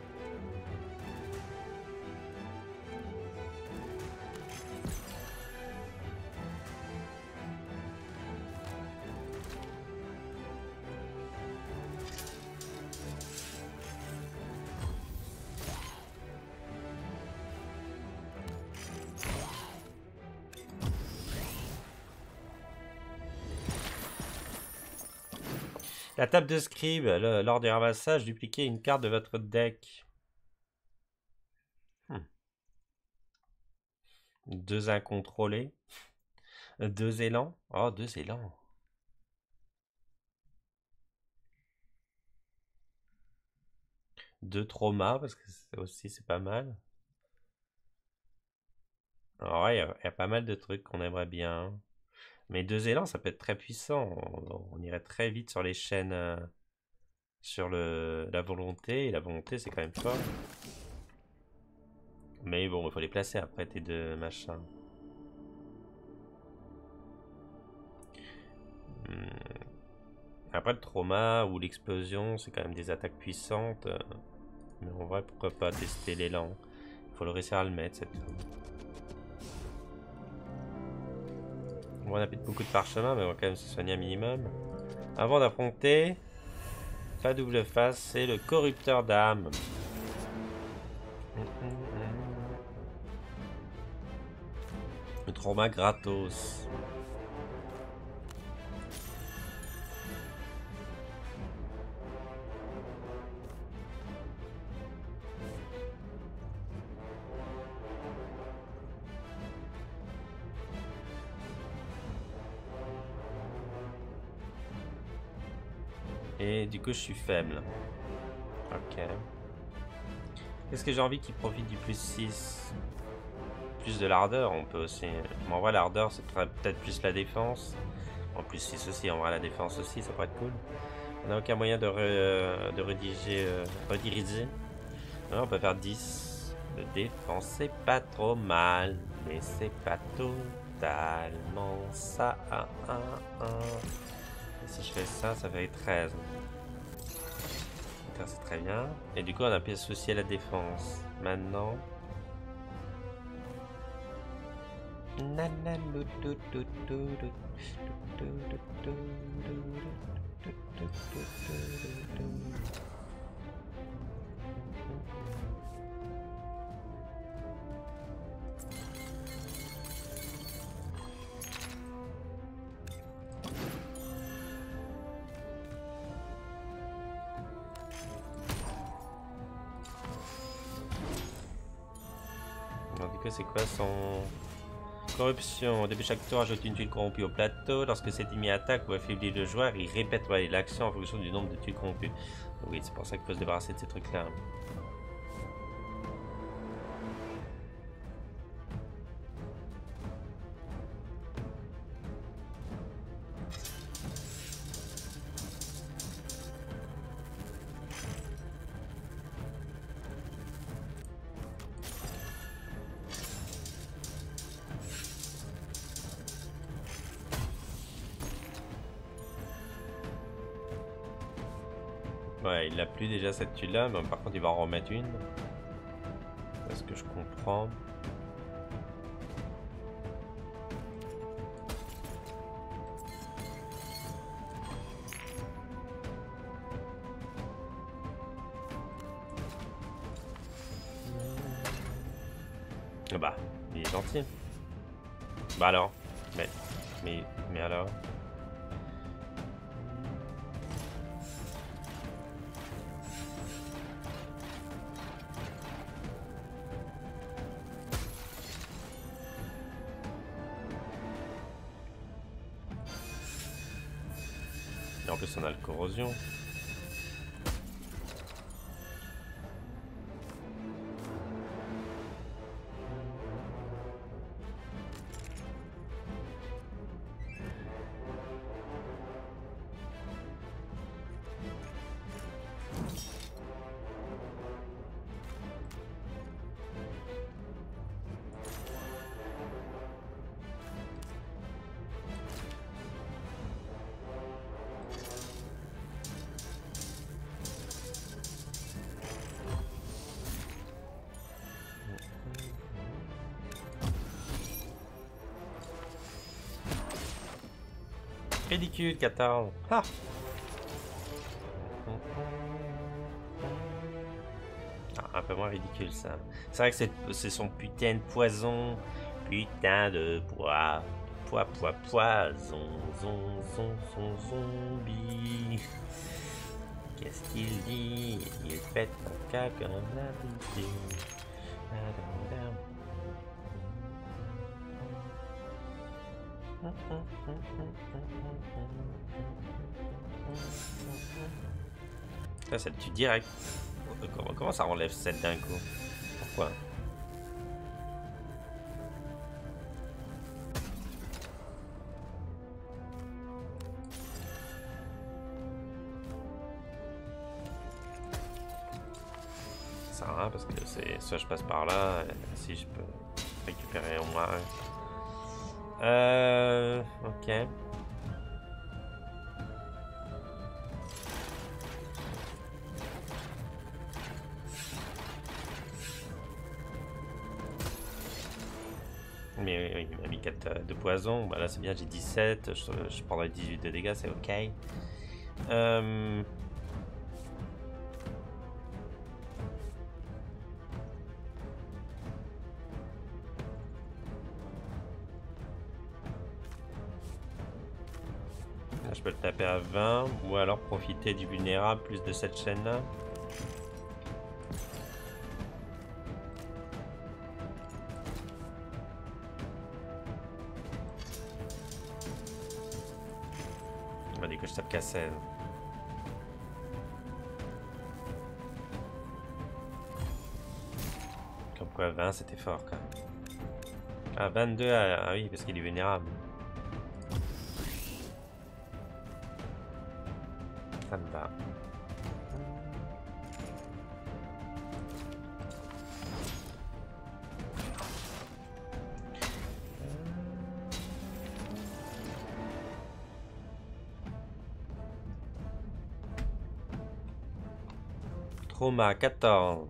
La table de scribe, lors du ramassage, dupliquez une carte de votre deck. 2 incontrôlés. 2 élans. Oh, 2 élans. 2 traumas, parce que aussi c'est pas mal. Alors ouais, il y a pas mal de trucs qu'on aimerait bien. Mais 2 élans, ça peut être très puissant. On irait très vite sur les chaînes, sur la volonté. Et la volonté, c'est quand même fort. Mais bon, il faut les placer après tes 2 machins. Après le trauma ou l'explosion, c'est quand même des attaques puissantes. Mais en vrai, pourquoi pas tester l'élan. Il faut le réussir à le mettre cette fois. Bon, on a peut-être beaucoup de parchemin, mais on va quand même se soigner un minimum. Avant d'affronter la double face, c'est le corrupteur d'âme. Le trauma gratos. Et du coup, je suis faible. Ok. Qu'est-ce que j'ai envie qu'il profite du plus 6? Plus de l'ardeur, on peut aussi. Mais en vrai, l'ardeur, c'est peut-être plus la défense. En plus 6 aussi, en vrai, la défense aussi, ça pourrait être cool. On n'a aucun moyen de rediriger. Alors, on peut faire 10 de défense, c'est pas trop mal. Mais c'est pas totalement ça. Et si je fais ça, ça fait 13. C'est très bien. Et du coup, on a pu associer la défense. Maintenant. Alors, du coup, c'est quoi son... Corruption. Au début de chaque tour, ajoute une tuile corrompue au plateau. Lorsque cet ennemi attaque ou affaiblit le joueur, il répète l'action en fonction du nombre de tuiles corrompues. Oui, c'est pour ça qu'il faut se débarrasser de ces trucs-là. Ouais, il a plus déjà cette tuile là, mais par contre il va en remettre une. C'est ce que je comprends. Bah, il est gentil. Bah alors, mais alors. Et en plus on a le corrosion. Ridicule, 14. Ah. Ah, un peu moins ridicule ça. C'est vrai que c'est son putain de poison. Putain de poison. Zombie. Qu'est-ce qu'il dit? Il pète un cas comme d'habitude. Ça le tue direct. Comment ça enlève 7 d'un coup? Pourquoi? Ça sert à rien parce que c'est soit je passe par là, si je peux récupérer au moins un. Ok. Mais oui, il m'a mis 4 de poison. Bah là c'est bien, j'ai 17. Je prendrai 18 de dégâts, c'est ok. Je peux le taper à 20 ou alors profiter du vulnérable plus de cette chaîne là. On va dire que je tape qu'à 16. Comme quoi 20 c'était fort quand même. Ah 22, ah oui parce qu'il est vulnérable. Ça me va. Trauma 14.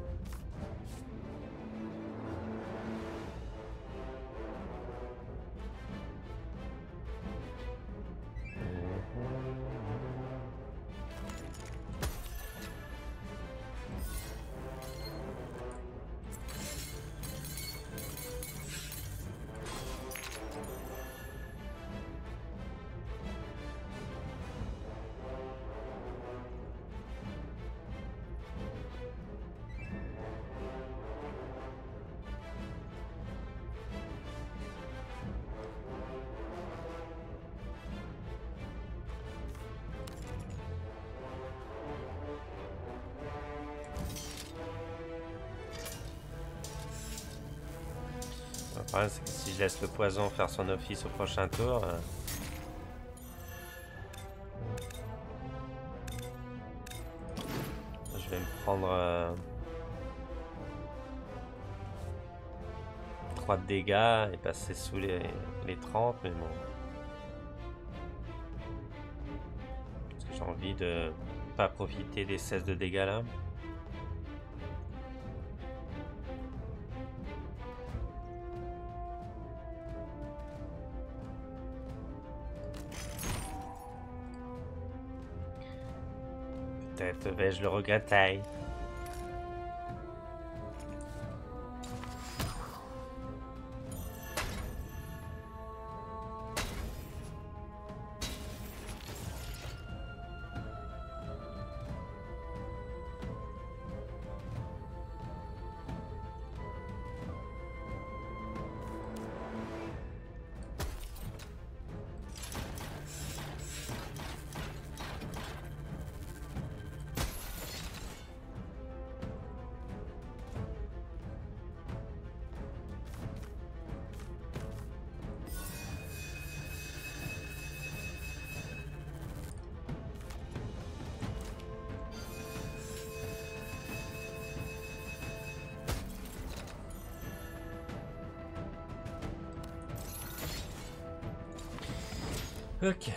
Le problème c'est que si je laisse le poison faire son office au prochain tour, je vais me prendre 3 de dégâts et passer sous les 30, mais bon. Parce que j'ai envie de pas profiter des 16 de dégâts là. Peut-être vais-je le regretter. Ok.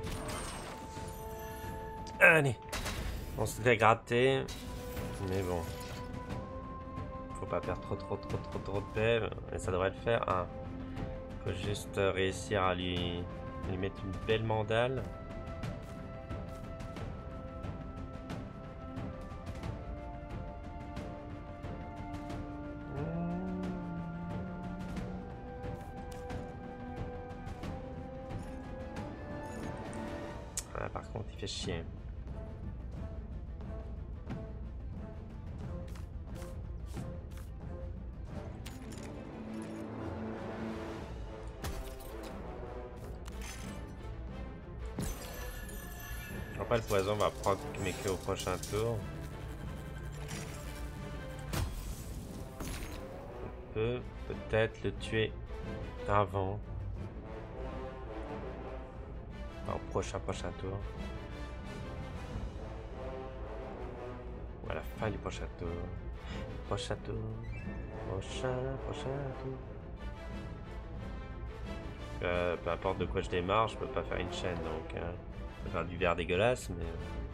Allez. On se fait gratter. Mais bon. Faut pas perdre trop de PV. Et ça devrait le faire. Ah. Faut juste réussir à lui mettre une belle mandale. Ah, par contre, il fait chier. Après, le poison va proc mais que au prochain tour. On peut peut-être le tuer avant. Enfin, au prochain tour. Ou à la fin du prochain tour. Prochain tour. Prochain tour. Peu importe de quoi je démarre, je peux pas faire une chaîne donc. Je peux faire du verre dégueulasse, mais.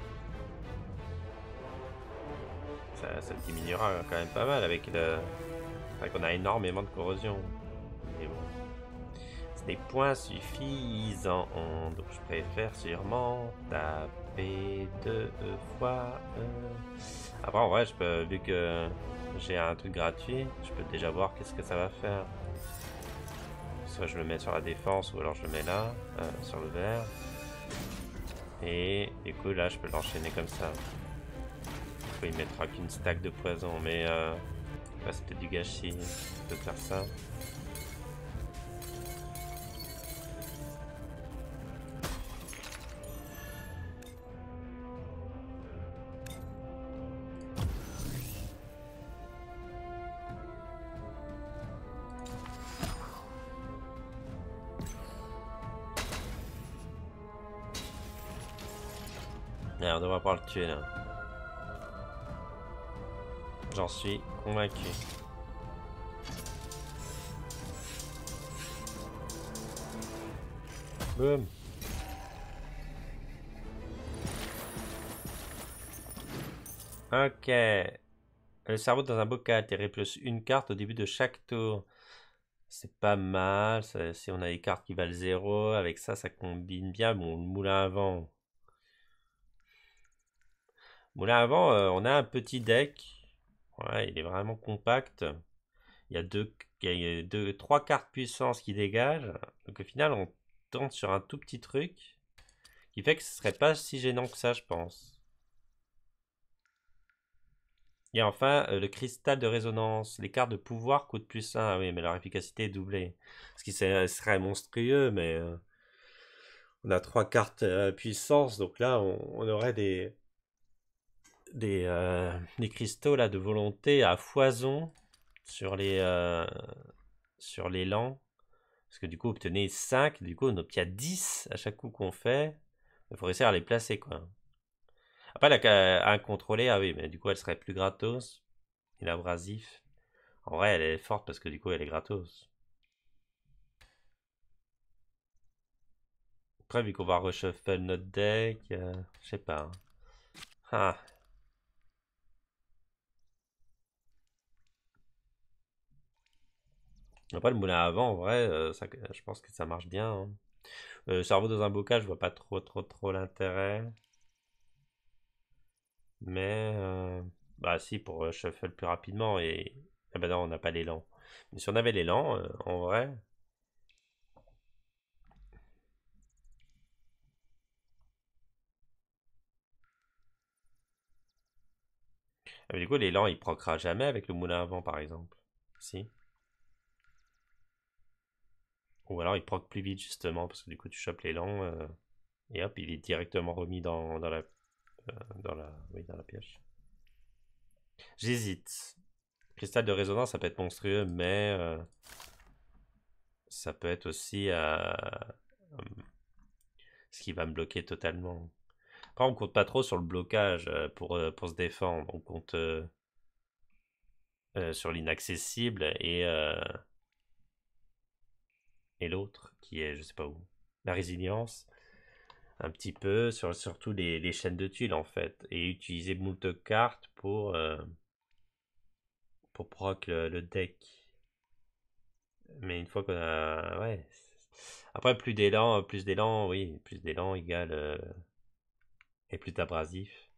Ça diminuera quand même pas mal avec le. Enfin, qu'on a énormément de corrosion. Mais bon. C'est des points suffisants. Donc je préfère sûrement taper 2 fois. Après, en vrai, je peux, vu que j'ai un truc gratuit, je peux déjà voir qu'est-ce que ça va faire. Soit je le mets sur la défense, ou alors je le mets là, sur le vert. Et du coup, là, je peux l'enchaîner comme ça. Il mettra qu'une stack de poison, mais là, c'est peut-être du gâchis de faire ça. On devrait pouvoir le tuer là. J'en suis convaincu. Boum. Ok. Le cerveau dans un bocal, t'es plus une carte au début de chaque tour. C'est pas mal. Si on a des cartes qui valent 0, avec ça, ça combine bien. Bon, le moulin à vent. Moulin à vent, on a un petit deck. Ouais, il est vraiment compact. Il y a trois cartes puissance qui dégagent. Donc au final, on tente sur un tout petit truc qui fait que ce serait pas si gênant que ça, je pense. Et enfin, le cristal de résonance. Les cartes de pouvoir coûtent plus 1. Ah oui, mais leur efficacité est doublée. Ce qui serait monstrueux, mais on a trois cartes puissance. Donc là, on aurait des cristaux là, de volonté à foison sur sur l'élan. Parce que du coup, obtenez 5, du coup, on obtient 10 à chaque coup qu'on fait. Il faut réussir à les placer, quoi. Après, la incontrôlée, ah oui, mais du coup, elle serait plus gratos. Et l'abrasif. En vrai, elle est forte parce que du coup, elle est gratos. Après, vu qu'on va reshuffle notre deck, je sais pas. Ah. Après, le moulin à vent, en vrai, je pense que ça marche bien. Hein. Cerveau dans un bocal, je vois pas trop l'intérêt. Mais, bah si, pour shuffle plus rapidement et... Ah bah non, on n'a pas l'élan. Mais si on avait l'élan, en vrai... Ah, mais du coup, l'élan, il procra jamais avec le moulin à vent, par exemple. Si. Ou alors, il proc plus vite, justement, parce que du coup, tu chopes l'élan, et hop, il est directement remis oui, dans la pioche. J'hésite. Cristal de résonance, ça peut être monstrueux, mais ça peut être aussi ce qui va me bloquer totalement. Après, on compte pas trop sur le blocage pour se défendre. On compte sur l'inaccessible et l'autre qui est, je sais pas où. La résilience, un petit peu, surtout les chaînes de tuiles en fait. Et utiliser moult cartes pour proc le deck. Mais une fois qu'on a. Ouais. Après, plus d'élan, oui, plus d'élan égale. Et plus d'abrasif.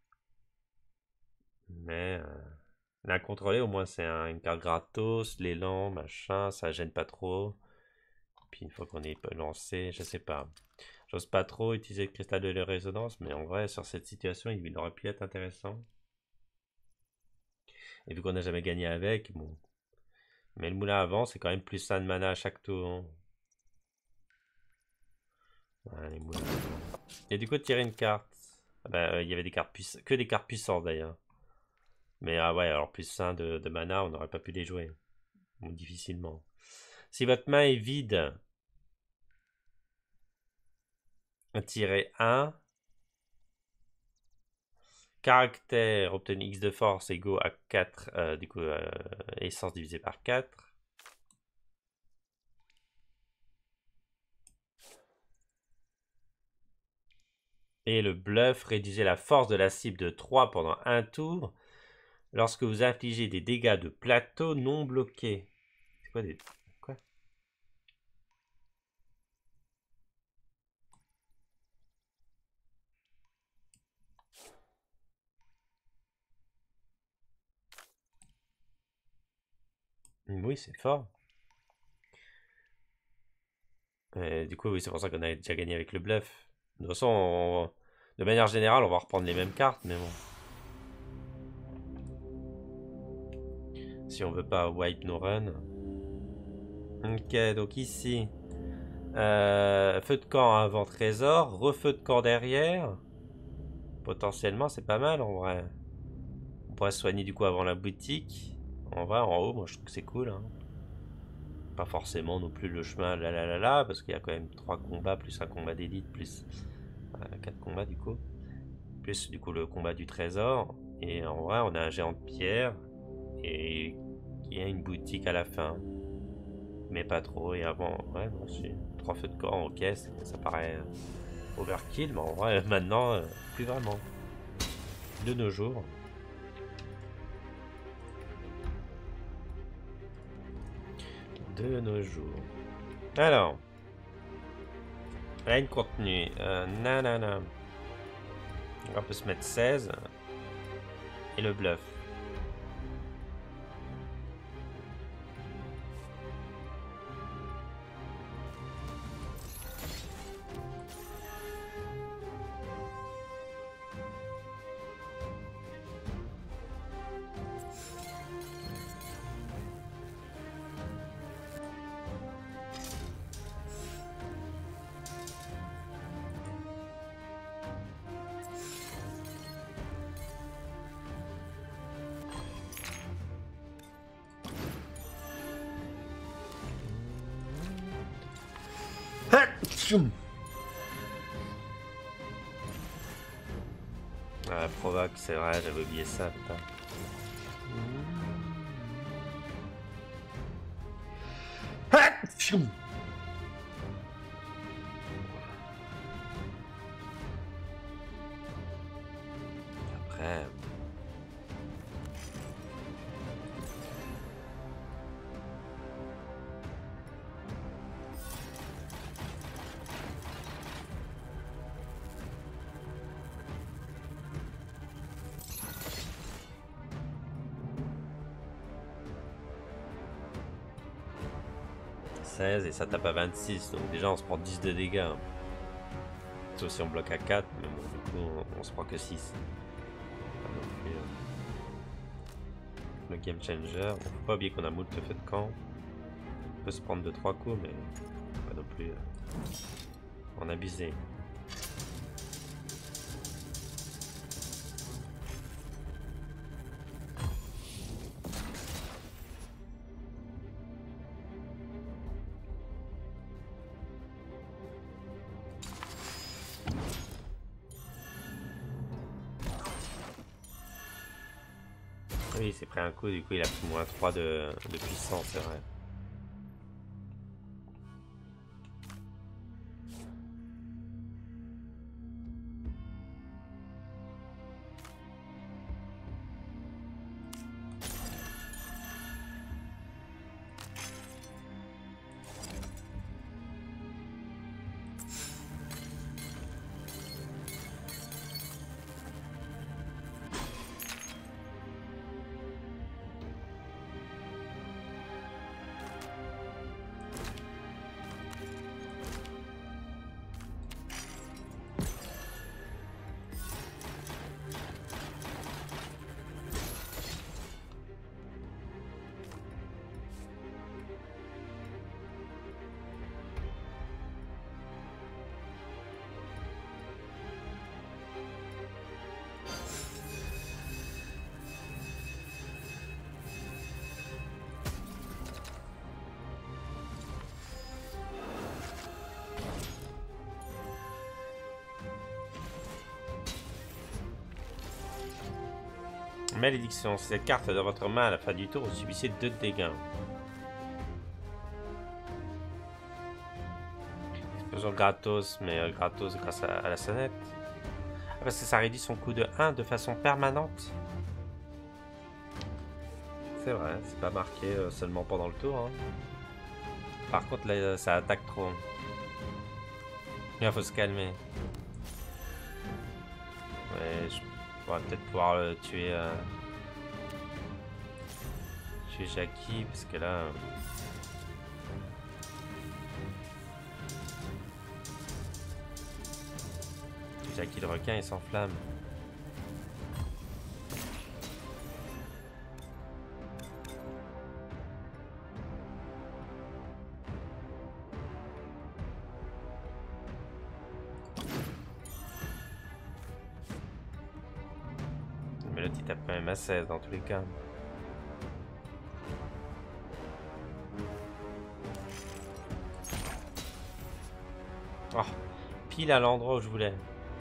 Mais l'incontrôlé, au moins, c'est une carte gratos, l'élan, machin, ça gêne pas trop. Puis une fois qu'on est lancé, je sais pas. J'ose pas trop utiliser le cristal de la résonance, mais en vrai, sur cette situation, il aurait pu être intéressant. Et vu qu'on n'a jamais gagné avec, bon. Mais le moulin avant, c'est quand même plus 1 de mana à chaque tour. Allez, moulin. Et du coup, tirer une carte. Ah bah, il y avait des cartes que des cartes puissantes d'ailleurs. Mais ah ouais, alors plus 1 de mana, on n'aurait pas pu les jouer. Bon, difficilement. Si votre main est vide, tirez 1. Caractère, obtenu X de force égaux à 4, du coup, essence divisé par 4. Et le bluff, réduisez la force de la cible de 3 pendant un tour lorsque vous infligez des dégâts de plateau non bloqués. C'est quoi des... Quoi? Oui, c'est fort. Du coup, oui, c'est pour ça qu'on a déjà gagné avec le bluff. De toute façon, De manière générale, on va reprendre les mêmes cartes, mais bon. Si on veut pas wipe nos runs. Ok, donc ici. Feu de camp avant trésor, refeu de camp derrière. Potentiellement, c'est pas mal en vrai. On pourrait se soigner du coup avant la boutique. En vrai, en haut, moi je trouve que c'est cool. Hein. Pas forcément non plus le chemin là, parce qu'il y a quand même 3 combats, plus un combat d'élite, plus 4 combats du coup. Plus du coup le combat du trésor. Et en vrai, on a un géant de pierre. Et qui a une boutique à la fin. Mais pas trop. Et avant, ouais, non, c'est 3 feux de camp, ok, ça paraît overkill. Mais en vrai, maintenant, plus vraiment. De nos jours. De nos jours. Alors. Line contenu. Nanana. On peut se mettre 16. Et le bluff. Ah, provoque, c'est vrai, j'avais oublié ça, putain. Après. Et ça tape à 26, donc déjà on se prend 10 de dégâts. Sauf si on bloque à 4, mais bon, du coup on se prend que 6. Pas non plus, le game changer. Faut pas oublier qu'on a moult feu de camp. On peut se prendre 2-3 coups, mais pas non plus en abuser. Oui, il s'est pris un coup, du coup il a pris moins 3 de puissance, c'est vrai. Malédiction, si cette carte est dans votre main à la fin du tour, vous subissez 2 dégâts. Explosion gratos, mais gratos grâce à la sonnette. Ah, parce que ça réduit son coût de 1 de façon permanente. C'est vrai, c'est pas marqué seulement pendant le tour. Hein. Par contre, là, ça attaque trop. Il faut se calmer. Ouais, je pourrais peut-être pouvoir le tuer. Tuer Jackie, parce que là. Jackie le requin, il s'enflamme. Mais l'autre il tape quand même à 16 dans tous les cas. Oh, pile à l'endroit où je voulais.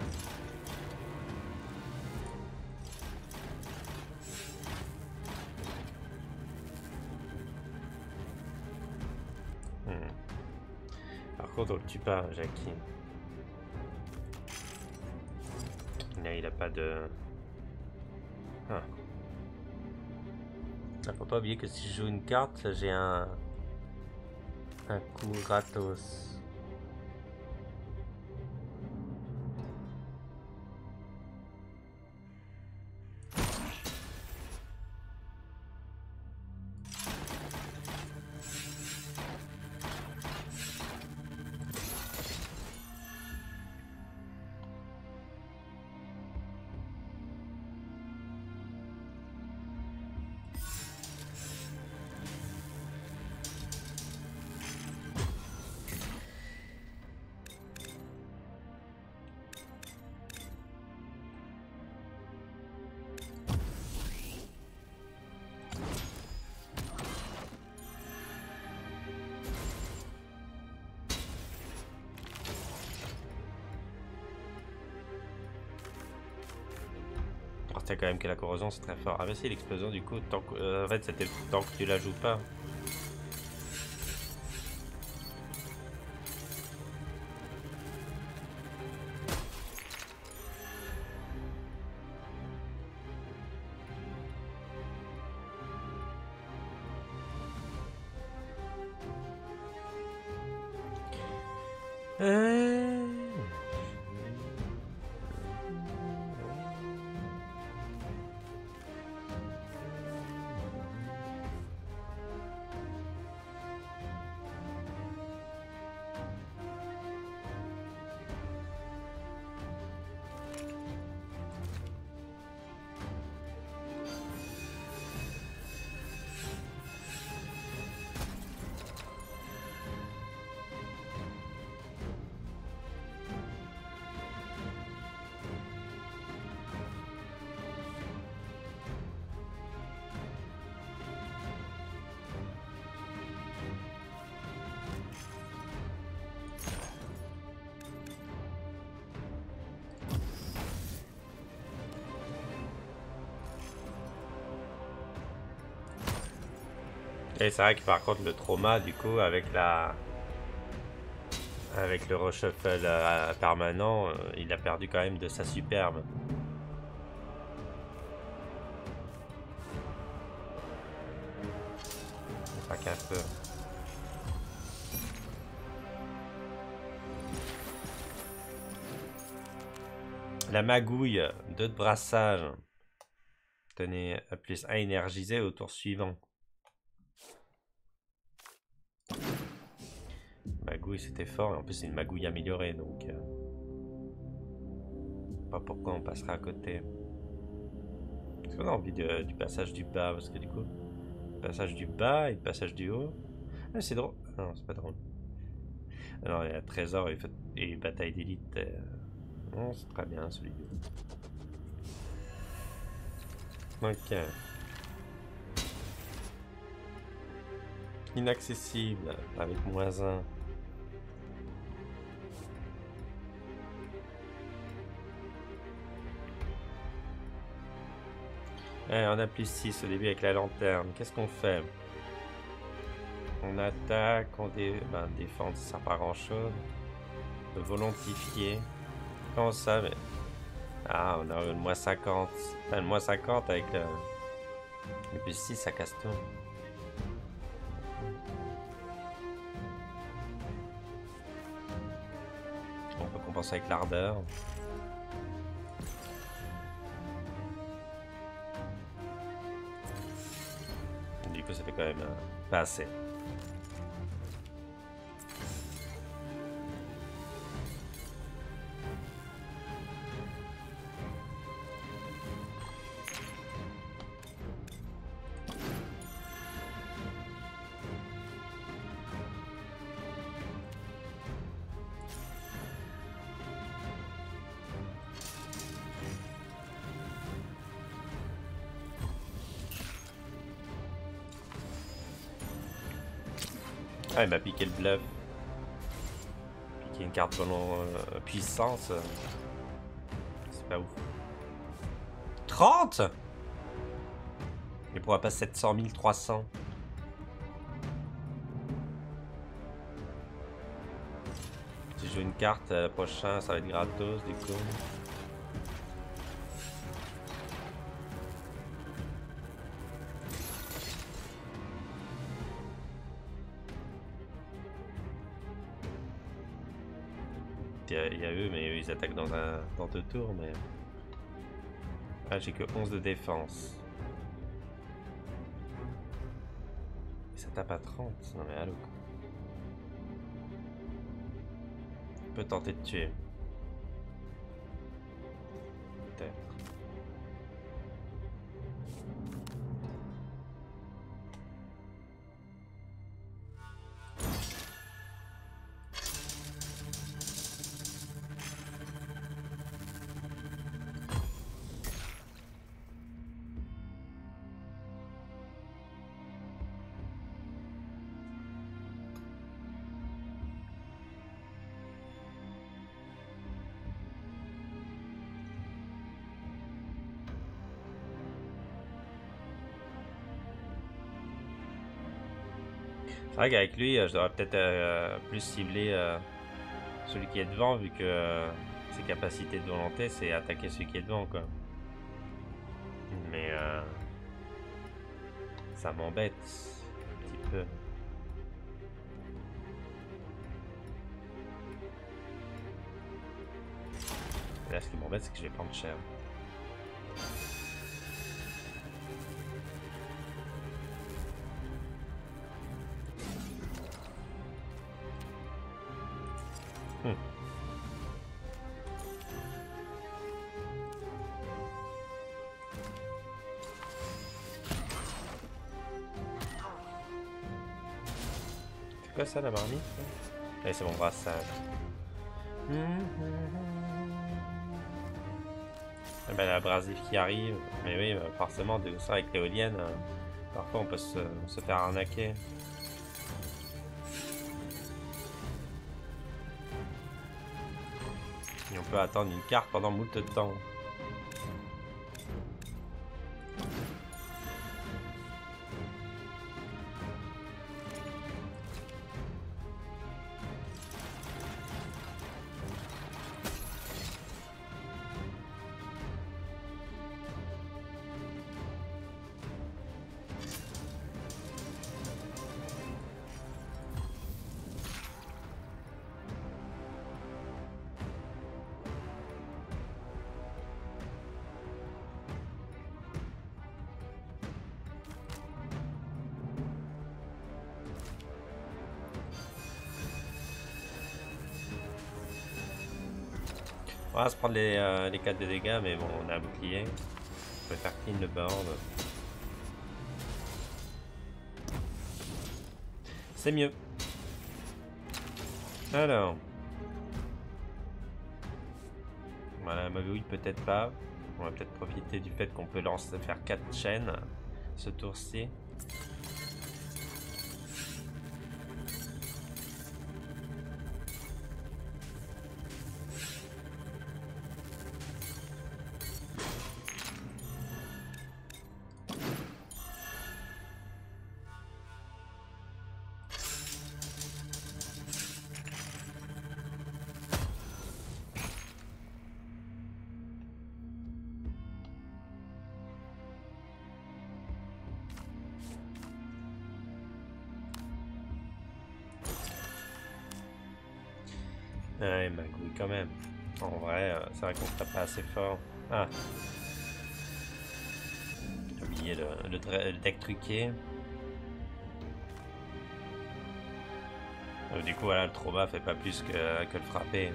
Par contre, on le tue pas, Jackie. Là, il a pas de... Ah. Là, faut pas oublier que si je joue une carte, j'ai un coup gratos. C'est quand même que la corrosion c'est très fort. Ah bah si, l'explosion du coup, tant que, en fait c'était tant que tu la joues pas. Et c'est vrai que par contre le trauma du coup avec le reshuffle permanent, il a perdu quand même de sa superbe. Pas qu'un peu. La magouille, 2 de brassage. Tenez, plus 1 énergisé au tour suivant. Magouille c'était fort, et en plus c'est une magouille améliorée donc. Pas pourquoi on passera à côté. Est-ce qu'on a envie du passage du bas? Parce que du coup, le passage du bas et le passage du haut. Ah, c'est drôle. Non, c'est pas drôle. Alors, il y a Trésor et Bataille d'élite. Non, c'est très bien celui-là. Ok. Inaccessible avec -1. On a +6 au début avec la lanterne. Qu'est-ce qu'on fait? On attaque, on défend, ça sert pas à grand chose. On peut volontifier. Comment ça, mais... Ah, on a le -50. Enfin, le -50 avec le +6, ça casse tout. On peut compenser avec l'ardeur. Du coup, ça fait quand même pas assez. Ah, il m'a piqué le bluff. Piqué une carte volant puissance. C'est pas ouf. 30. Et pourquoi pas 700 300? Si je joue une carte, prochain, ça va être gratos du coup. Il y a eux, mais eux ils attaquent dans 2 tours. Mais ah, j'ai que 11 de défense. Et ça tape à 30. Non mais allô. On peut tenter de tuer. Peut-être. C'est vrai qu'avec lui, je devrais peut-être plus cibler celui qui est devant, vu que ses capacités de volonté, c'est attaquer celui qui est devant, quoi. Mais ça m'embête un petit peu. Et là, ce qui m'embête, c'est que je vais prendre cher. C'est quoi ça, la marmite? Eh, c'est mon brassage. Eh ben, la abrasive qui arrive. Mais oui, forcément, de ça avec l'éolienne, parfois on peut se faire arnaquer. Et on peut attendre une carte pendant moult de temps. On va se prendre les 4 de dégâts, mais bon, on a un bouclier. On peut faire clean le board. C'est mieux. Alors. Voilà, magouille peut-être pas. On va peut-être profiter du fait qu'on peut faire 4 chaînes ce tour-ci. Ouais, magouille quand même. En vrai, c'est vrai qu'on ne tape pas assez fort. Ah. J'ai oublié le deck truqué. Du coup, voilà, le trop bas fait pas plus que le frapper.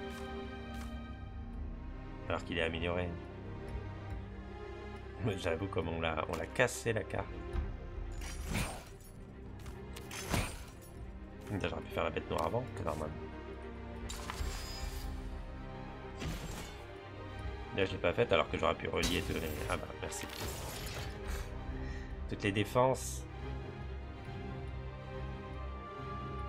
Alors qu'il est amélioré. J'avoue comme on l'a cassé la carte. J'aurais pu faire la bête noire avant, c'est normal. Là, je l'ai pas faite alors que j'aurais pu relier tous les... Ah bah, merci. Toutes les défenses.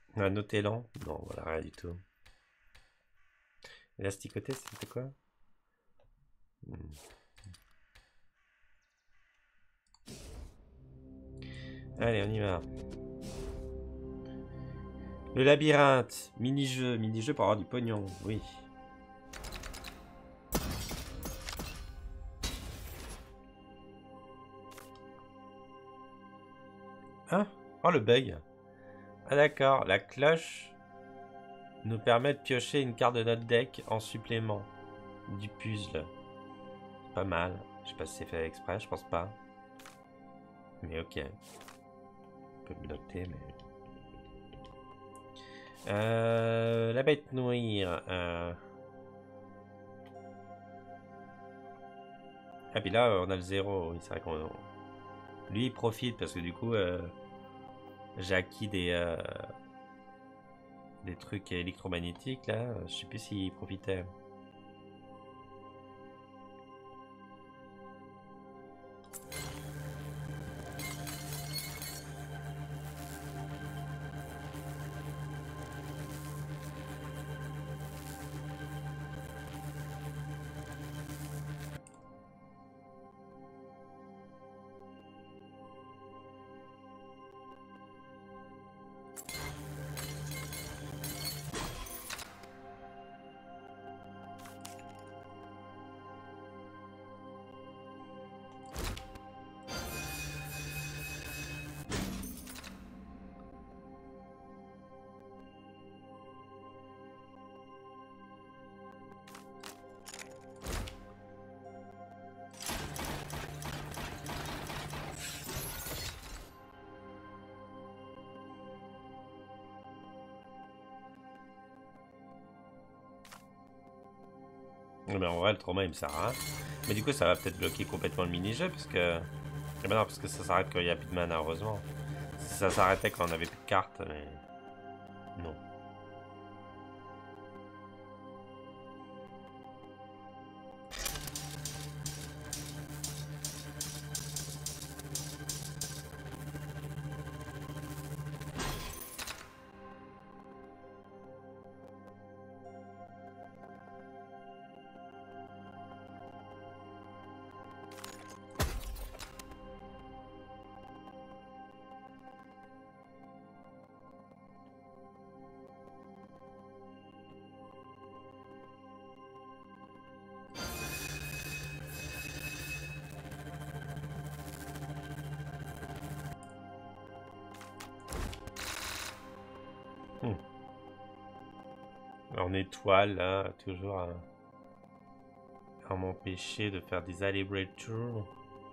Un autre élan? Non, voilà, rien du tout. Élasticoté, c'était quoi? Hmm. Allez, on y va. Le labyrinthe, mini-jeu, mini-jeu pour avoir du pognon, oui. Hein? Oh, le bug. Ah d'accord, la cloche nous permet de piocher une carte de notre deck en supplément du puzzle. Pas mal. Je sais pas si c'est fait exprès, je pense pas. Mais ok. On peut me noter, mais... la bête noire. Ah puis là, on a le 0. Oui, c'est vrai qu'on... Lui, il profite parce que du coup, j'ai acquis des trucs électromagnétiques là. Je sais plus s'il profitait. Mais en vrai, le trauma, il me sert à rien. Mais du coup, ça va peut-être bloquer complètement le mini-jeu, parce que... Eh ben non, parce que ça s'arrête quand il n'y a plus de mana, heureusement. Si ça s'arrêtait quand on avait plus de cartes, mais... Non. Hmm. En étoile, là, toujours à m'empêcher de faire des allers-retours.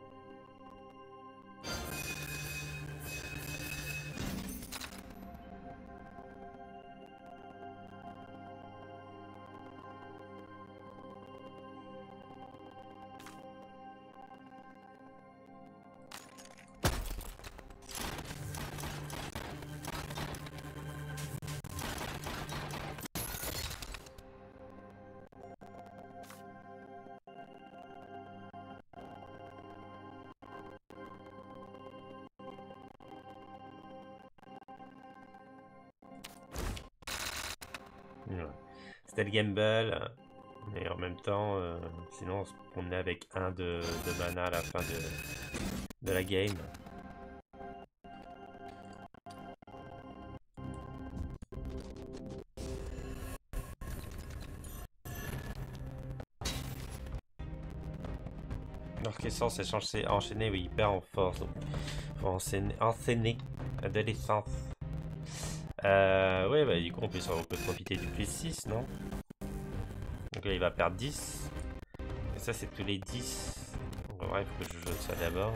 Ouais. C'était le gamble, mais en même temps, sinon on se promenait avec un de mana à la fin de la game. L'orchestre est enchaîné, oui, il perd en force. Donc, faut enchaîner de l'essence. Ouais, bah du coup on peut profiter du plus 6, non? Donc là il va perdre 10. Et ça c'est tous les 10. Donc, ouais, il faut que je joue ça d'abord.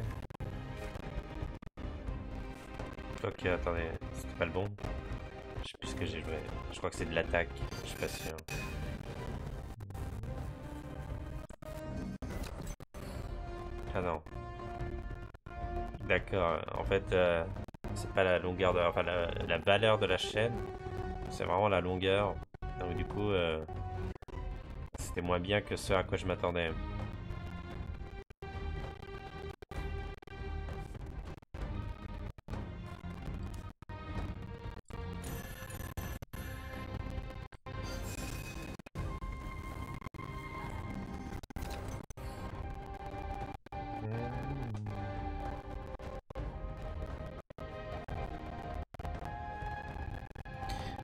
Quoique, attendez, c'était pas le bon. Je sais plus ce que j'ai joué. Je crois que c'est de l'attaque, je suis pas sûr. Ah non. D'accord, en fait, c'est pas la longueur de... Enfin, la valeur de la chaîne. C'est vraiment la longueur. Donc du coup, c'était moins bien que ce à quoi je m'attendais.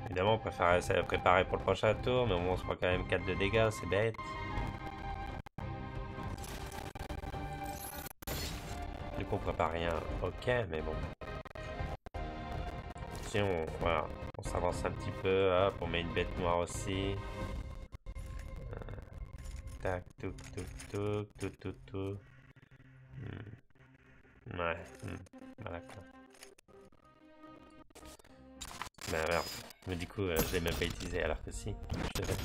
Évidemment, on préfère se préparer pour le prochain tour, mais au moins on se prend quand même 4 de dégâts, c'est bête. Du coup, on prépare rien, ok, mais bon. Si on, voilà, on s'avance un petit peu, hop, on met une bête noire aussi. Tac, touc, touc, touc, touc, touc, touc. Ouais, voilà quoi. Ben alors, mais du coup, je l'ai même pas utilisé alors que si, je devais.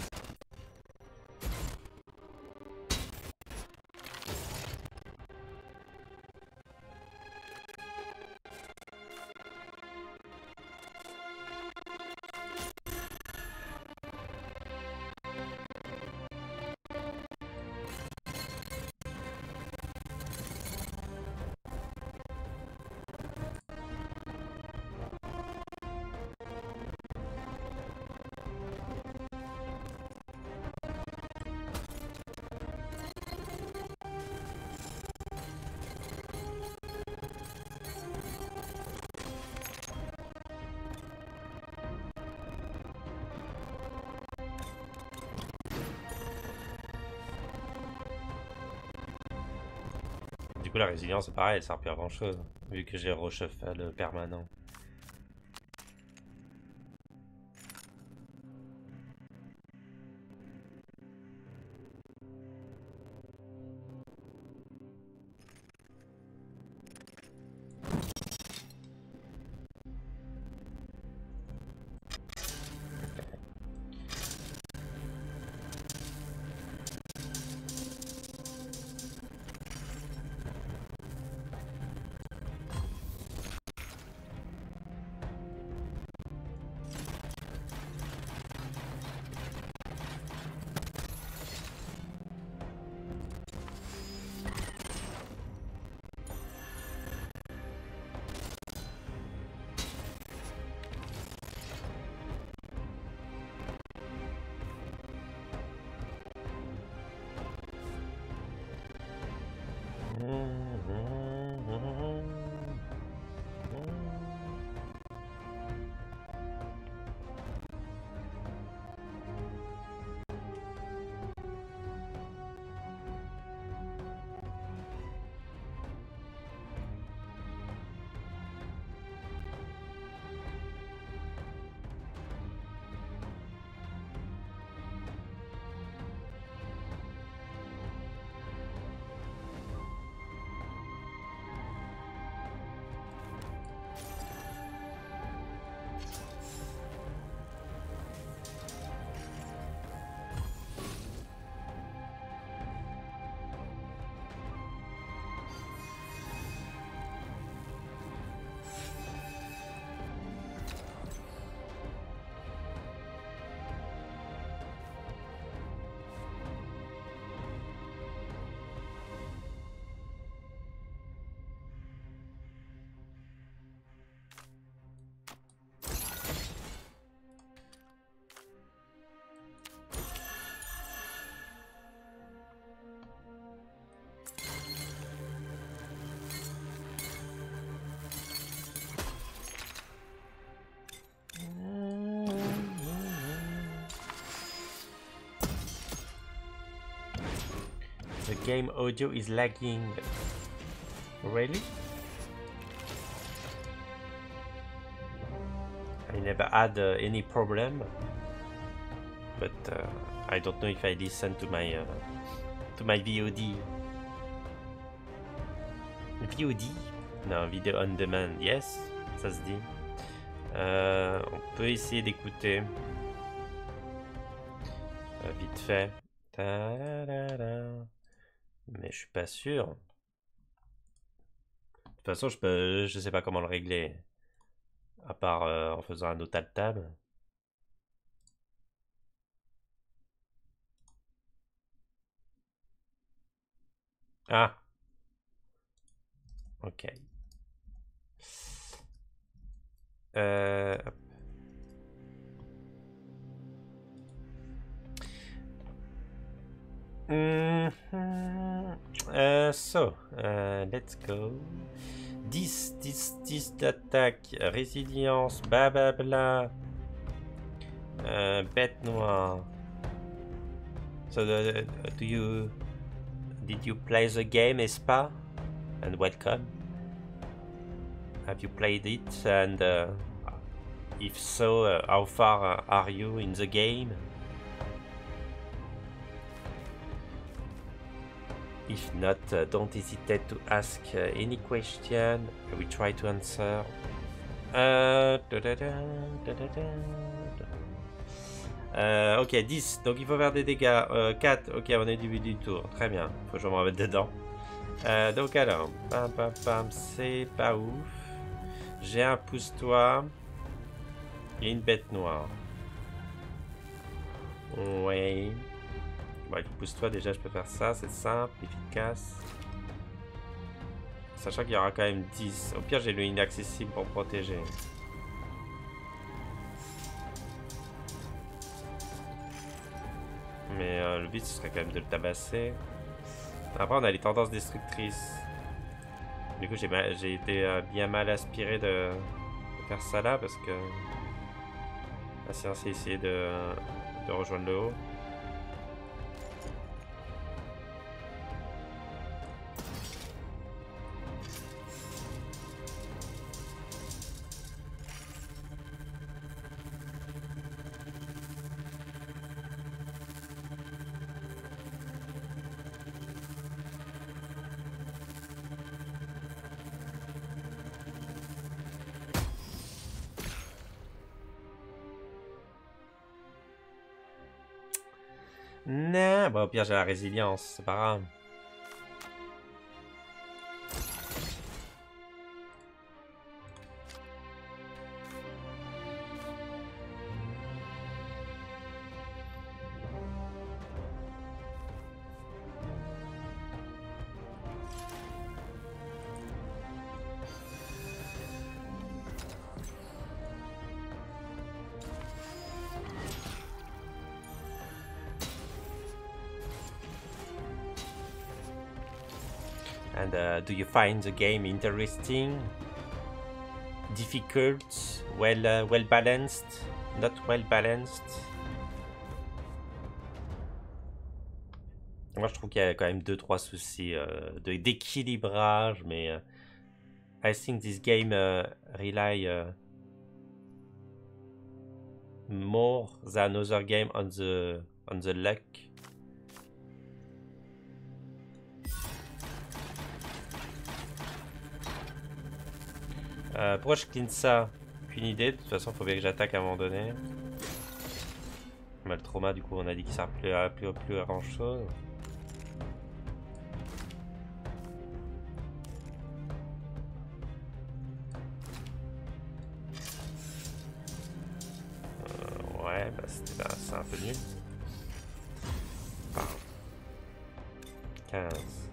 Du coup, la résilience, c'est pareil, elle sert plus à grand chose, vu que j'ai reshuffle permanent. The game audio is lagging. Really? I never had any problem, but I don't know if I listen to my VOD. VOD? Non, video on demand. Yes, ça se dit. On peut essayer d'écouter vite fait. Mais je suis pas sûr. De toute façon, je sais pas comment le régler. À part en faisant un autre tab. Ah. Ok. Hop. Let's go. 10 d'attaque, résilience, blablabla. bête noire. So, did you play the game, Espa? And welcome. Have you played it? And if so, how far are you in the game? If not, don't hesitate to ask any question. I will try to answer. Ok, 10. Donc il faut faire des dégâts. 4. Ok, on est du début du tour. Très bien. Faut que je me remette dedans. Donc alors, pam pam pam, c'est pas ouf. J'ai un pousse-toi et une bête noire. Ouais. Bon, avec le pousse-toi, déjà, je peux faire ça. C'est simple, efficace. Sachant qu'il y aura quand même 10. Au pire, j'ai le inaccessible pour protéger. Mais le but, ce serait quand même de le tabasser. Après, on a les tendances destructrices. Du coup, j'ai été bien mal aspiré de faire ça là parce que la séance a essayé de rejoindre le haut. Non, bon, au pire, j'ai la résilience, c'est pas grave. And do you find the game interesting, difficult, well balanced, not well balanced? Moi, je trouve qu'il y a quand même 2-3 soucis d'équilibrage, mais I think this game rely more than other game on the luck. Pourquoi je clean ça? Aucune idée, de toute façon faut bien que j'attaque à un moment donné. Le trauma du coup on a dit qu'il sert plus à grand chose. Ouais, bah c'est un peu nul. 15.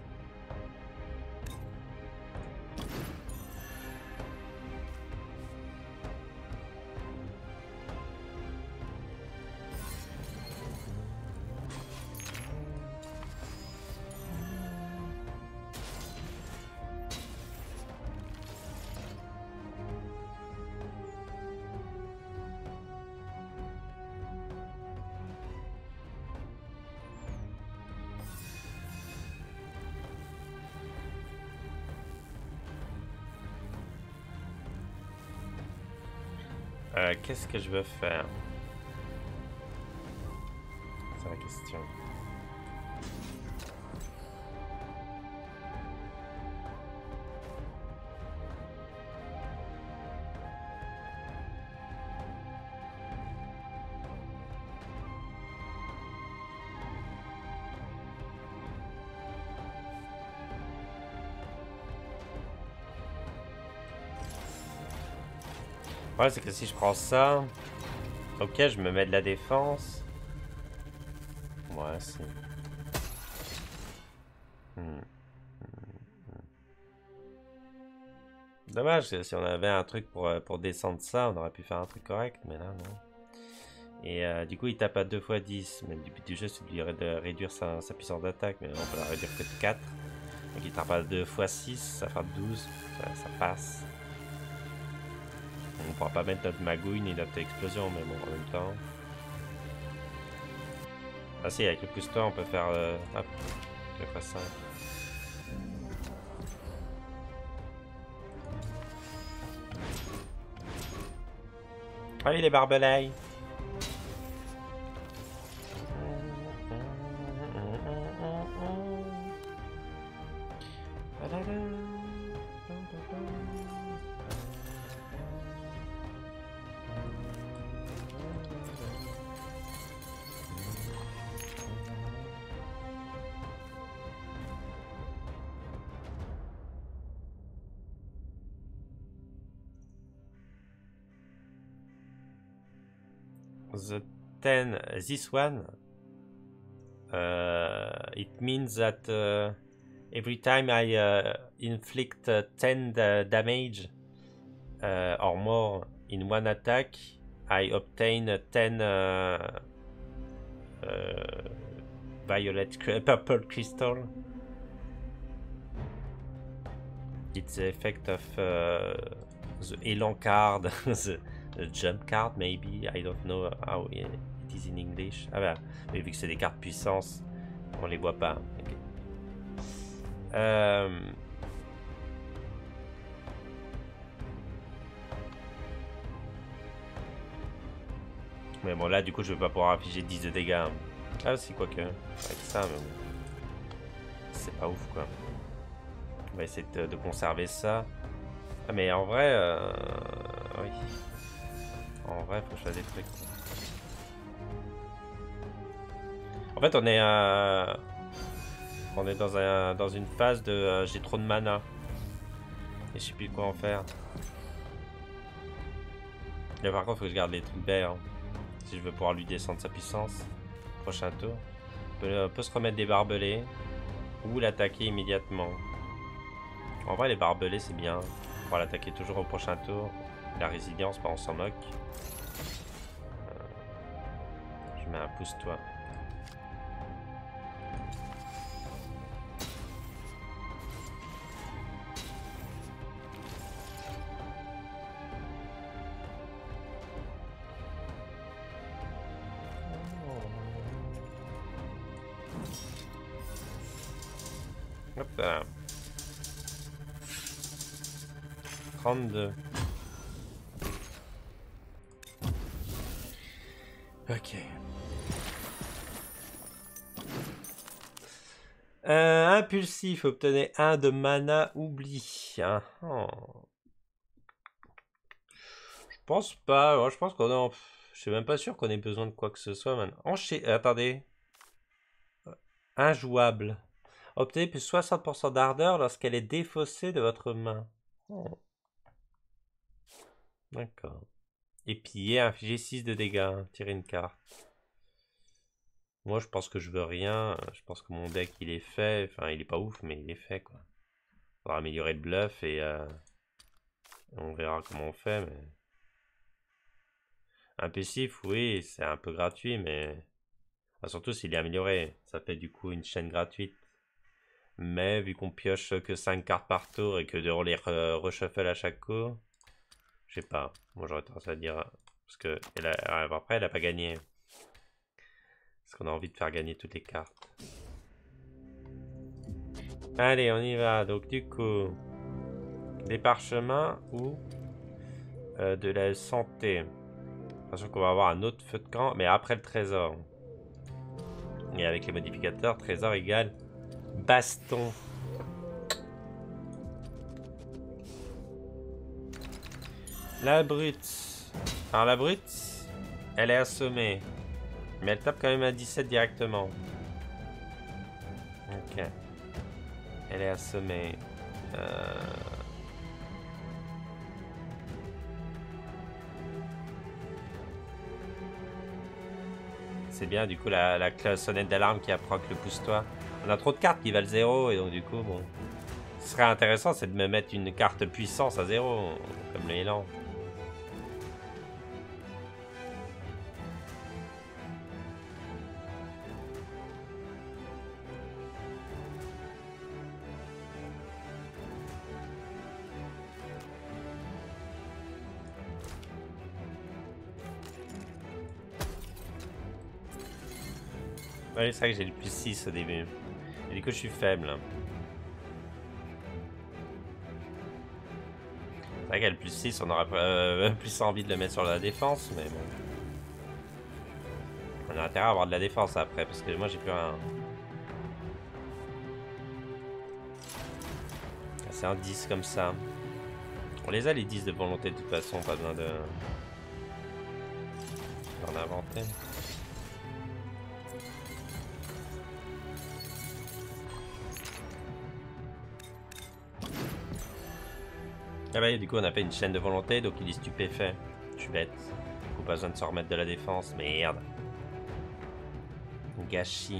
Qu'est-ce que je veux faire? C'est la question. Ouais, c'est que si je prends ça, ok, je me mets de la défense. Ouais, c'est... Dommage, si on avait un truc pour descendre ça, on aurait pu faire un truc correct, mais là, non. Et du coup, il tape à 2 x 10, mais le but du jeu, c'est de réduire sa puissance d'attaque, mais là, on peut la réduire que de 4. Donc il tape à 2 x 6, ça fait 12, ça passe. On pourra pas mettre notre magouille ni notre explosion, mais bon, en même temps. Ah si, avec le pousse-toi, on peut faire... hop, je vais faire ça. Allez les barbelés. The 10, this one, it means that every time I inflict 10 damage or more in one attack, I obtain 10 purple crystal. It's the effect of the Elan card, the jump card maybe, I don't know how it is in English. Ah bah, mais vu que c'est des cartes puissance, on les voit pas. Okay. Mais bon là du coup je vais pas pouvoir afficher 10 de dégâts. Ah aussi quoique, avec ça, mais c'est pas ouf quoi. On va essayer de conserver ça. Ah mais en vrai, oui. En vrai, faut que je fasse des trucs. En fait, on est dans une phase de j'ai trop de mana et je sais plus quoi en faire. Mais par contre, faut que je garde les trucs verts hein, si je veux pouvoir lui descendre sa puissance. Prochain tour, on peut se remettre des barbelés ou l'attaquer immédiatement. En vrai, les barbelés c'est bien. On va l'attaquer toujours au prochain tour. La résilience, bah, on s'en moque. Je mets un pousse-toi. Hop là. 32. Ok. Impulsif, obtenez 1 de mana, oubli. Ah, oh. Je pense pas, ouais, je pense qu'on a... Je suis même pas sûr qu'on ait besoin de quoi que ce soit maintenant. Attendez. Injouable. Obtenez plus 60% d'ardeur lorsqu'elle est défaussée de votre main. Oh. D'accord. Épier, infliger 6 de dégâts. Tirer une carte. Moi, je pense que je veux rien. Je pense que mon deck, il est fait. Enfin, il est pas ouf, mais il est fait, quoi. On va améliorer le bluff et on verra comment on fait, mais... Impulsif, oui, c'est un peu gratuit, mais... Enfin, surtout s'il est amélioré. Ça fait du coup une chaîne gratuite. Mais vu qu'on pioche que 5 cartes par tour et que on les reshuffle à chaque coup, je sais pas. Moi j'aurais tendance à dire... Parce que après, elle a pas gagné. Parce qu'on a envie de faire gagner toutes les cartes. Allez, on y va. Donc du coup... Des parchemins ou de la santé. Attention qu'on va avoir un autre feu de camp, mais après le trésor. Et avec les modificateurs, trésor égale baston. La brute. Alors la brute, elle est assommée. Mais elle tape quand même à 17 directement. Ok. Elle est assommée. C'est bien, du coup, la sonnette d'alarme qui apprend que le pousse-toi. On a trop de cartes qui valent 0, et donc du coup, bon... Ce serait intéressant, c'est de me mettre une carte puissance à 0, comme l'élan. Ouais, c'est vrai que j'ai le plus 6 au début. Et du coup, je suis faible. C'est vrai qu'à le plus 6, on aurait plus envie de le mettre sur la défense, mais bon. On a intérêt à avoir de la défense après, parce que moi j'ai plus un... C'est un 10 comme ça. On les a les 10 de volonté de toute façon, pas besoin de... d'en inventer. Ah bah du coup on a fait une chaîne de volonté, donc il est stupéfait. Je suis bête. Du coup pas besoin de se remettre de la défense, merde. Gâchis.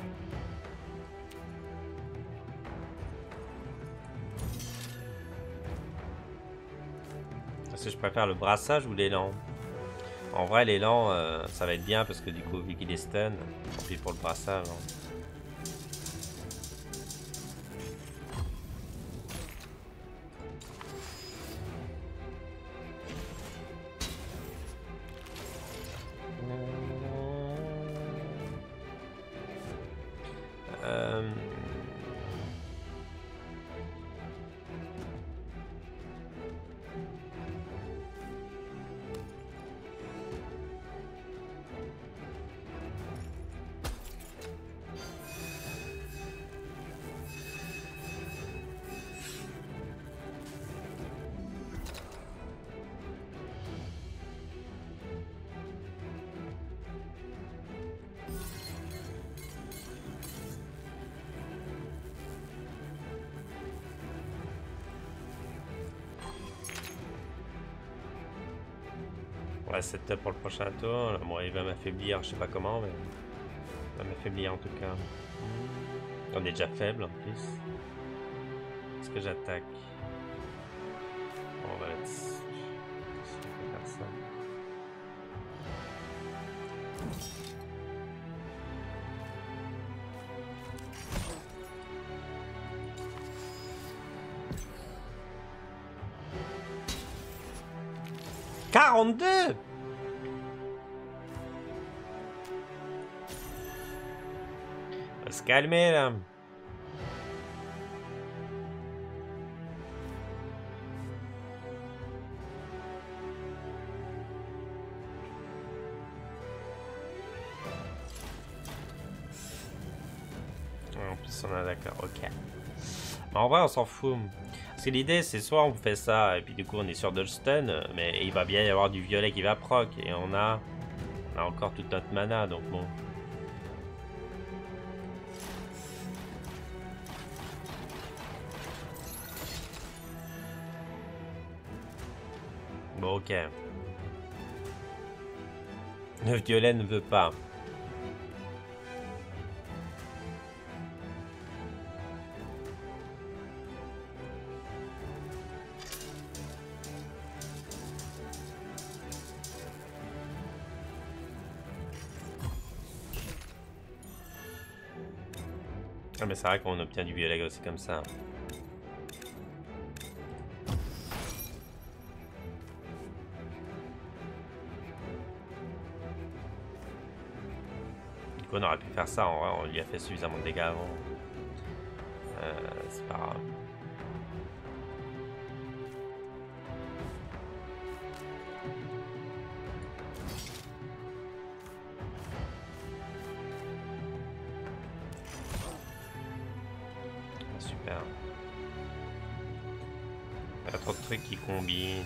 Est-ce que je préfère le brassage ou l'élan? En vrai l'élan ça va être bien parce que du coup vu qu'il est stun, tant pis pour le brassage. Hein. Euh... Ouais, setup pour le prochain tour. Bon, il va m'affaiblir, je sais pas comment, mais il va m'affaiblir en tout cas. On est déjà faible en plus. Est-ce que j'attaque? Bon, on va être... On va faire ça. « 42 ! On va se calmer là. En plus on est d'accord, ok. Mais en vrai on s'en fout. Parce que l'idée c'est soit on fait ça et puis du coup on est sur de stun, mais il va bien y avoir du violet qui va proc et on a encore toute notre mana donc bon. Bon ok. Le violet ne veut pas. Ah mais c'est vrai qu'on obtient du violet aussi comme ça. Du coup on aurait pu faire ça, en vrai on lui a fait suffisamment de dégâts avant. C'est pas grave. Super. Il y a trop de trucs qui combinent.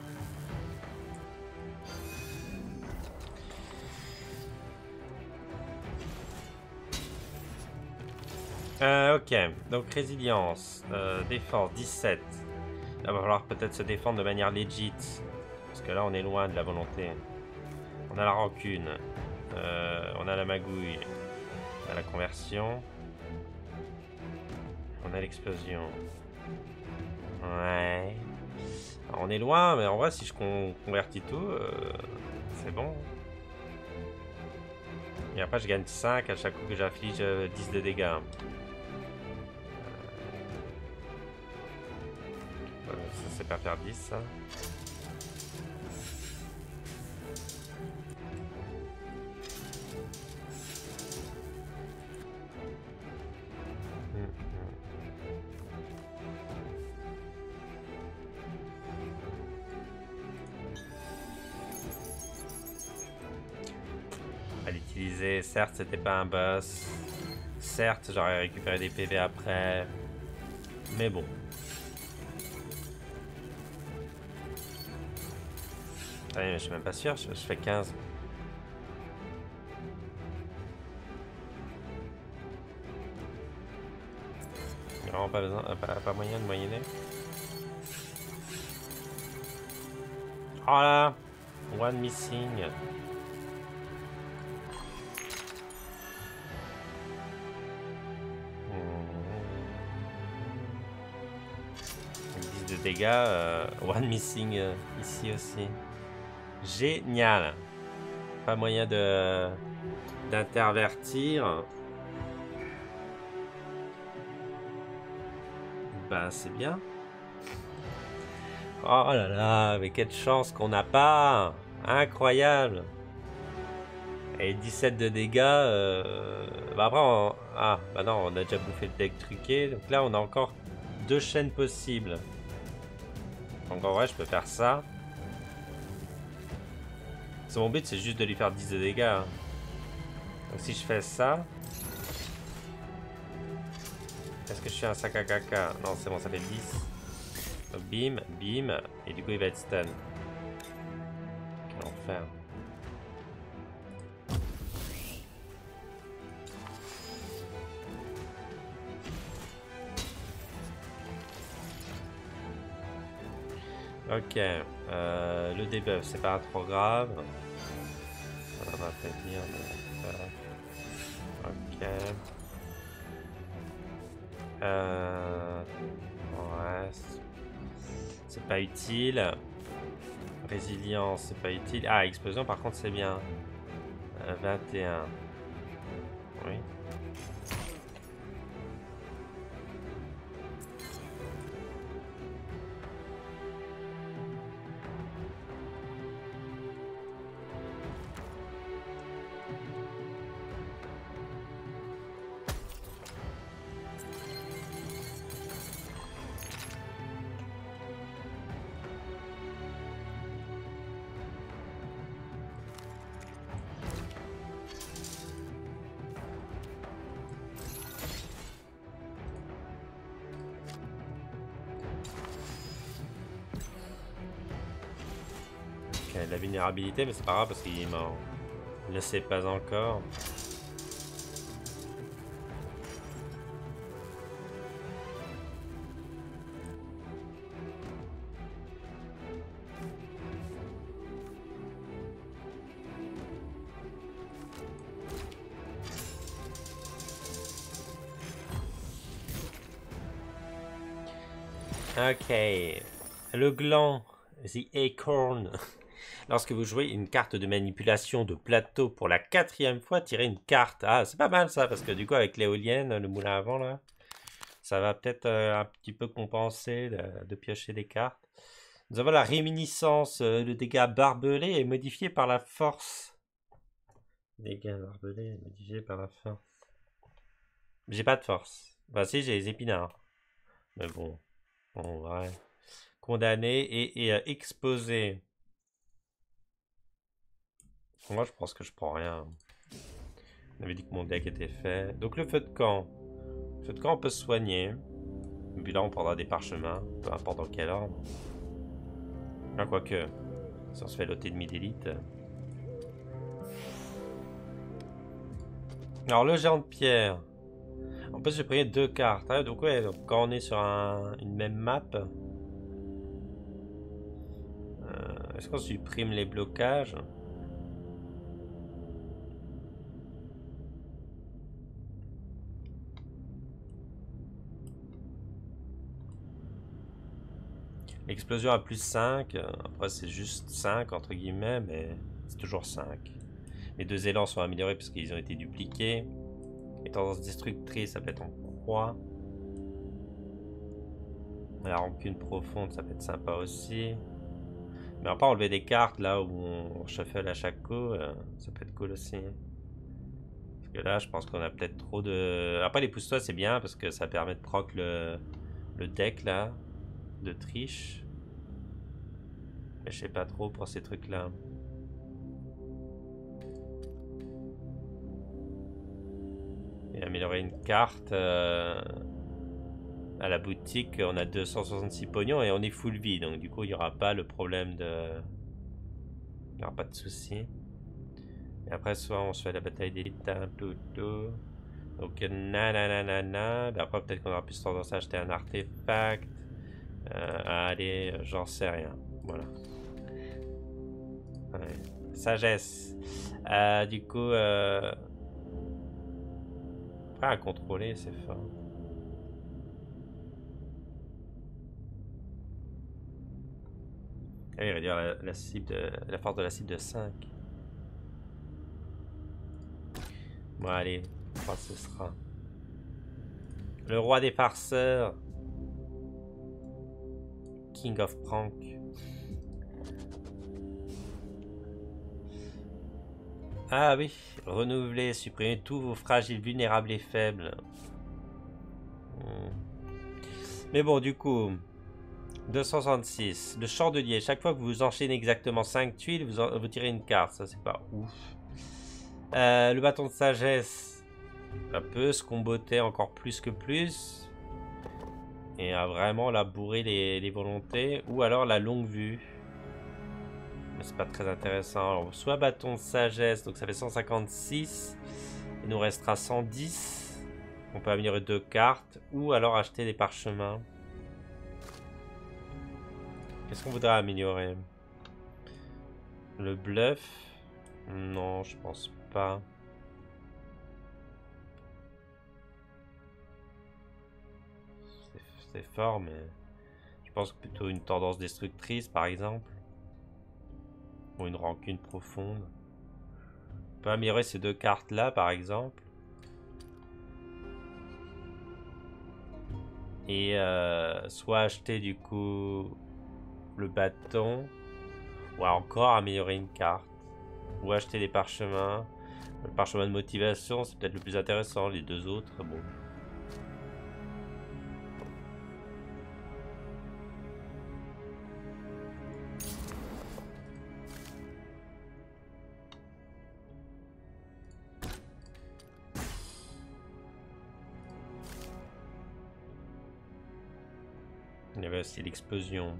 Ok, donc résilience, défense 17. Là, va falloir peut-être se défendre de manière legit. Parce que là, on est loin de la volonté. On a la rancune. On a la magouille. On a la conversion. On a l'explosion. Ouais. Alors, on est loin, mais en vrai, si je convertis tout, c'est bon. Et après, je gagne 5 à chaque coup que j'afflige 10 de dégâts. Ça, c'est pas faire 10, ça. à l'utiliser. Certes, c'était pas un boss. Certes, j'aurais récupéré des PV après. Mais bon. Allez, mais je suis même pas sûr, je fais 15. Il n'y a vraiment pas besoin, pas moyen de moyenner. Oh là! One missing. Hmm. 10 de dégâts, one missing ici aussi. Génial! Pas moyen de d'intervertir. Bah c'est bien. Oh là là, mais quelle chance qu'on n'a pas! Incroyable! Et 17 de dégâts. Bah après, ah, bah non, on a déjà bouffé le deck truqué. Donc là, on a encore 2 chaînes possibles. Donc en vrai, je peux faire ça. Mon but, c'est juste de lui faire 10 de dégâts. Hein. Donc si je fais ça... Est-ce que je suis un sac à caca? Non, c'est bon, ça fait 10. Donc bim, bim. Et du coup, il va être stun. Quel enfer. Ok, le debuff, c'est pas trop grave. On va affaiblir. Ok. Ouais. C'est pas utile. Résilience, c'est pas utile. Ah, explosion, par contre, c'est bien. 21. Oui. La vulnérabilité, mais c'est pas grave parce qu'il m'en le sait pas encore. Ok. Le gland. The Acorn. Lorsque vous jouez une carte de manipulation de plateau pour la 4e fois, tirez une carte. Ah, c'est pas mal ça, parce que du coup, avec l'éolienne, le moulin à vent, là, ça va peut-être un petit peu compenser de piocher des cartes. Nous avons la réminiscence. Le dégât barbelé est modifié par la force. Dégâts barbelés modifié par la force. J'ai pas de force. Bah si, j'ai les épinards. Mais bon, ouais. Condamné et exposé. Moi, je pense que je prends rien. On avait dit que mon deck était fait. Donc le feu de camp. Le feu de camp, on peut se soigner. Et puis là, on prendra des parchemins. Peu importe dans quel ordre. Ah, quoique. Si on se fait loter demi d'élite. Alors, le géant de pierre. En plus, j'ai pris 2 cartes. Hein, donc, ouais, donc, quand on est sur une même map. Est-ce qu'on supprime les blocages? L'explosion à plus 5. Après, c'est juste 5 entre guillemets, mais c'est toujours 5. Les 2 élans sont améliorés parce qu'ils ont été dupliqués. Les tendances destructrices, ça peut être en croix. La rancune profonde, ça peut être sympa aussi. Mais on va pas enlever des cartes là où on shuffle à chaque coup. Ça peut être cool aussi. Parce que là, je pense qu'on a peut-être trop de... Après, les pousse-toi, c'est bien parce que ça permet de proc le deck là. De triche. Mais je sais pas trop pour ces trucs là. améliorer une carte à la boutique. On a 266 pognons et on est full vie. Donc du coup, il n'y aura pas le problème de... Il n'y aura pas de souci. Et après, soit on se fait la bataille des titans, plutôt. Donc, nanana. Après, peut-être qu'on aura plus tendance à acheter un artefact. Allez, j'en sais rien. Voilà. Ouais. Sagesse. Du coup, pas à contrôler, c'est fort. Ah, il réduire la cible la force de la cible de 5. Bon, allez, je crois que ce sera. Le roi des farceurs. King of Prank. Ah oui, renouveler, supprimer tous vos fragiles, vulnérables et faibles. Mais bon, du coup, 266. Le chandelier, chaque fois que vous enchaînez exactement 5 tuiles, vous tirez une carte. Ça, c'est pas ouf. Le bâton de sagesse, ça peut se comboter encore plus que plus. Et à vraiment la bourrer les volontés. Ou alors la longue vue. Mais c'est pas très intéressant. Alors, soit bâton de sagesse, donc ça fait 156. Il nous restera 110. On peut améliorer 2 cartes. Ou alors acheter des parchemins. Qu'est-ce qu'on voudrait améliorer? Le bluff? Non, je pense pas. C'est fort, mais je pense plutôt une tendance destructrice, par exemple. Ou une rancune profonde. On peut améliorer ces 2 cartes-là, par exemple. Et soit acheter, du coup, le bâton. Ou encore améliorer une carte. Ou acheter des parchemins. Le parchemin de motivation, c'est peut-être le plus intéressant. Les 2 autres, bon. Il y avait aussi l'explosion.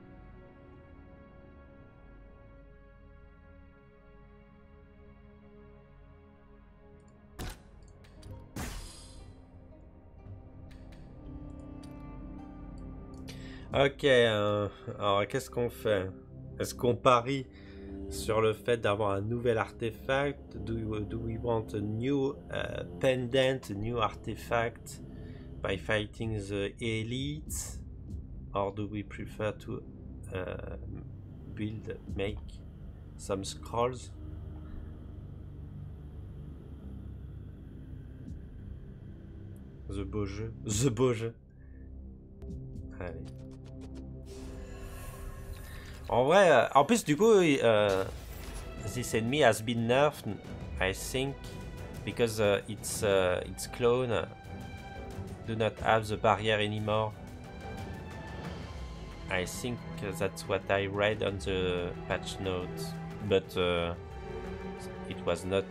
Ok, alors qu'est-ce qu'on fait? Est-ce qu'on parie sur le fait d'avoir un nouvel artefact? Do we want a new pendant, a new artifact by fighting the elite? Or do we prefer to make some scrolls? The beau jeu. The beau jeu. Allez. En vrai, en plus du coup, this enemy has been nerfed, I think, because its clone do not have the barrier anymore. I think that's what I read on the patch notes, but it was not.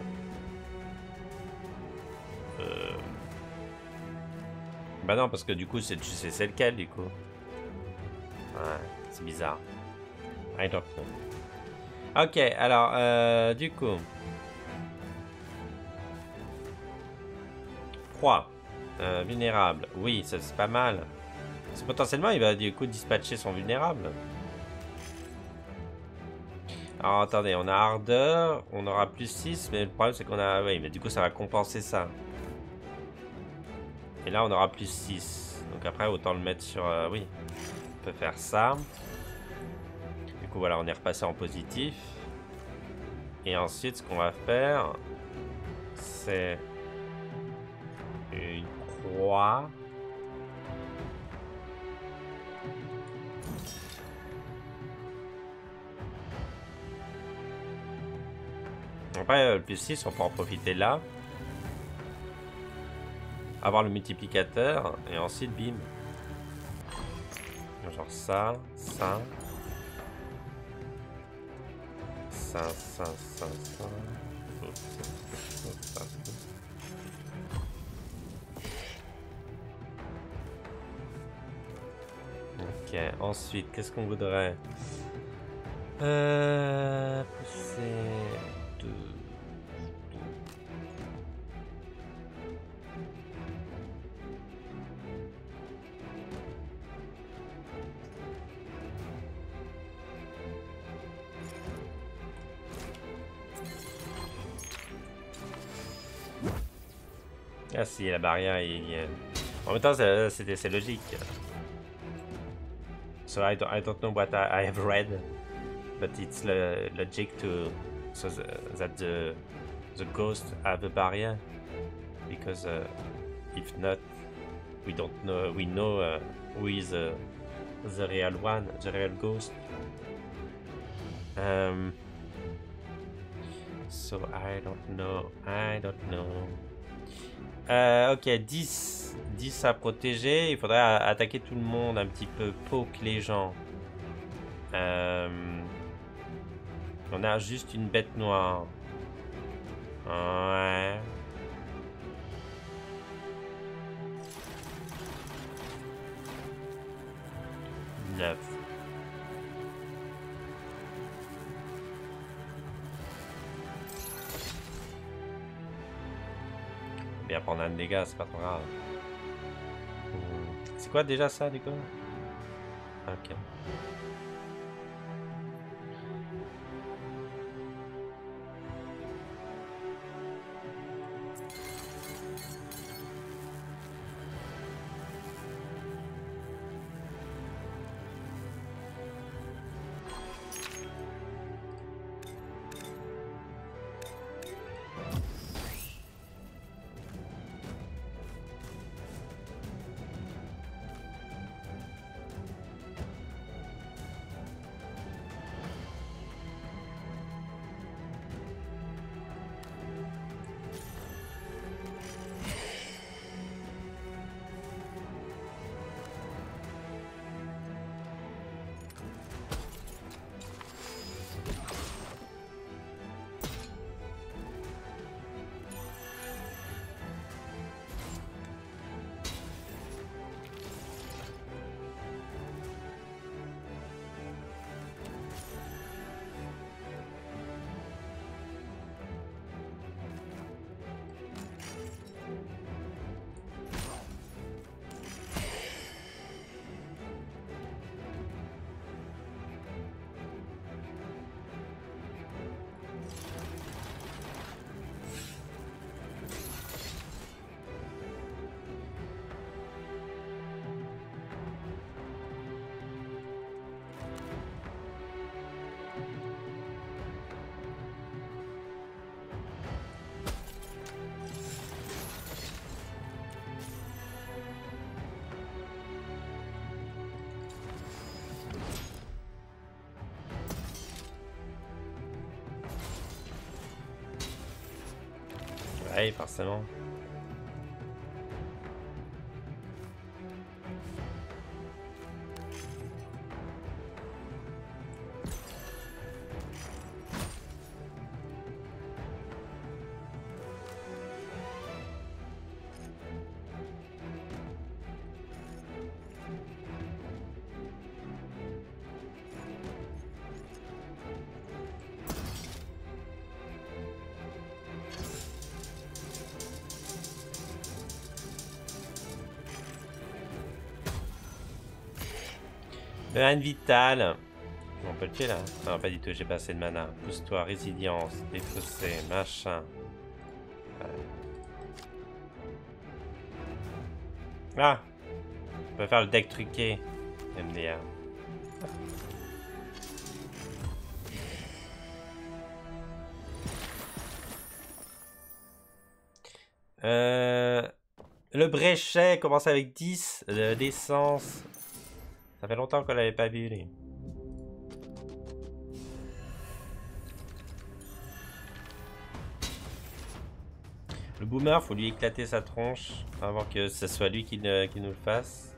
Bah non, parce que du coup, tu sais c'est lequel du coup. Ouais, c'est bizarre. I don't know. Ok, alors, du coup. Proie. Vulnérable. Oui, ça c'est pas mal. Potentiellement, il va du coup dispatcher son vulnérable. Alors attendez, on a ardeur, on aura plus 6, mais le problème c'est qu'on a... Oui, mais du coup ça va compenser ça. Et là on aura plus 6. Donc après autant le mettre sur... oui, on peut faire ça. Du coup voilà, on est repassé en positif. Et ensuite ce qu'on va faire, c'est une croix. Après, le plus 6, on peut en profiter là. Avoir le multiplicateur. Et ensuite, bim. Genre ça, ça. Ça, ça, ça, ça. ensuite, qu'est-ce qu'on voudrait? Pousser... deux... Ah si, la barrière, en même temps, c'est logique. So I don't know what I have read, but it's logic to so that the ghost have a barrier, because if not, we don't know. We know who is the real one, the real ghost. So I don't know. Ok, 10 à protéger. Il faudrait attaquer tout le monde un petit peu, poke les gens. On a juste une bête noire. Ouais. Neuf. Bien prendre un dégât, c'est pas trop grave. C'est quoi déjà ça du coup? Ok. Ouais, forcément. Un vital. On peut le tuer là? Non, pas du tout, j'ai pas assez de mana. Pousse-toi, résilience, défaussé, machin. Ah! On peut faire le deck truqué. MDR. Le bréchet commence avec 10 d'essence. Ça fait longtemps qu'on l'avait pas vu, lui. Le boomer, faut lui éclater sa tronche avant que ce soit lui qui nous le fasse.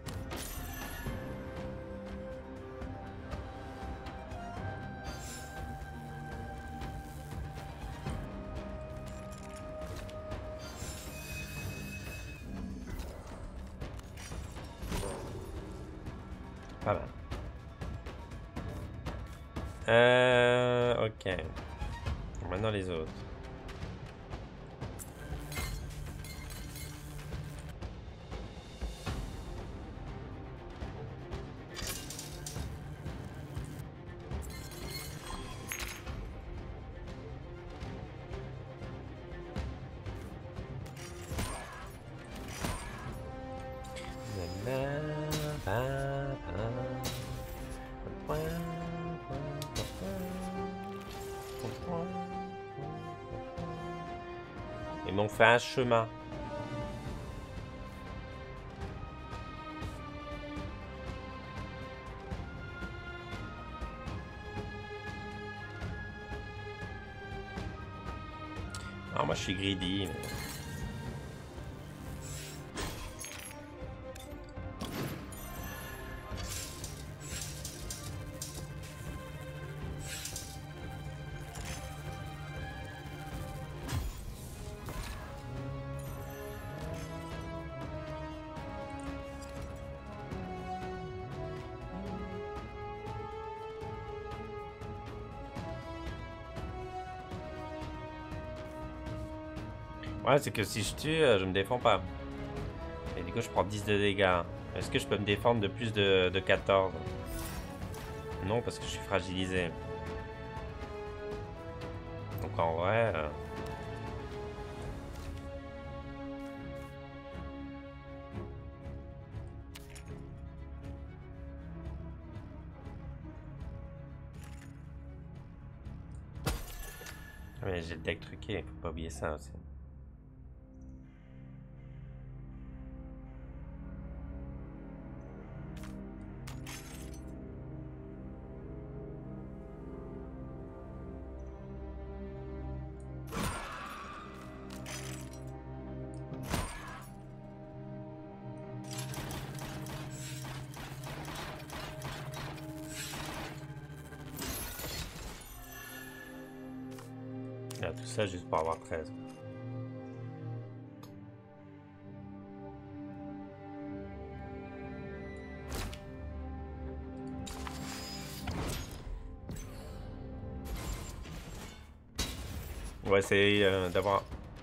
Pas mal. Ok. Maintenant les autres. Ils m'ont fait un chemin. Ah, moi je suis greedy. Mais... Ouais, c'est que si je tue, je me défends pas. Et du coup, je prends 10 de dégâts. Est-ce que je peux me défendre de plus de 14? Non, parce que je suis fragilisé. Donc en vrai... Mais j'ai le deck truqué, faut pas oublier ça aussi. Là, tout ça juste pour avoir 13. On va essayer d'avoir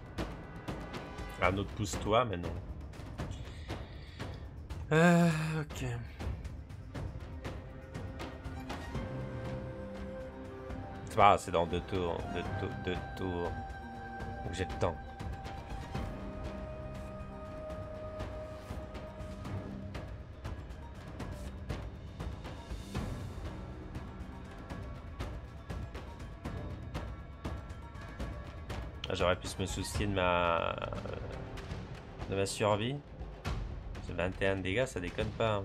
un autre pousse-toi, mais non. Ok. C'est pas grave, c'est dans 2 tours. 2 tours. Donc j'ai le temps. J'aurais pu me soucier de ma survie. C'est 21 dégâts, ça déconne pas. Hein.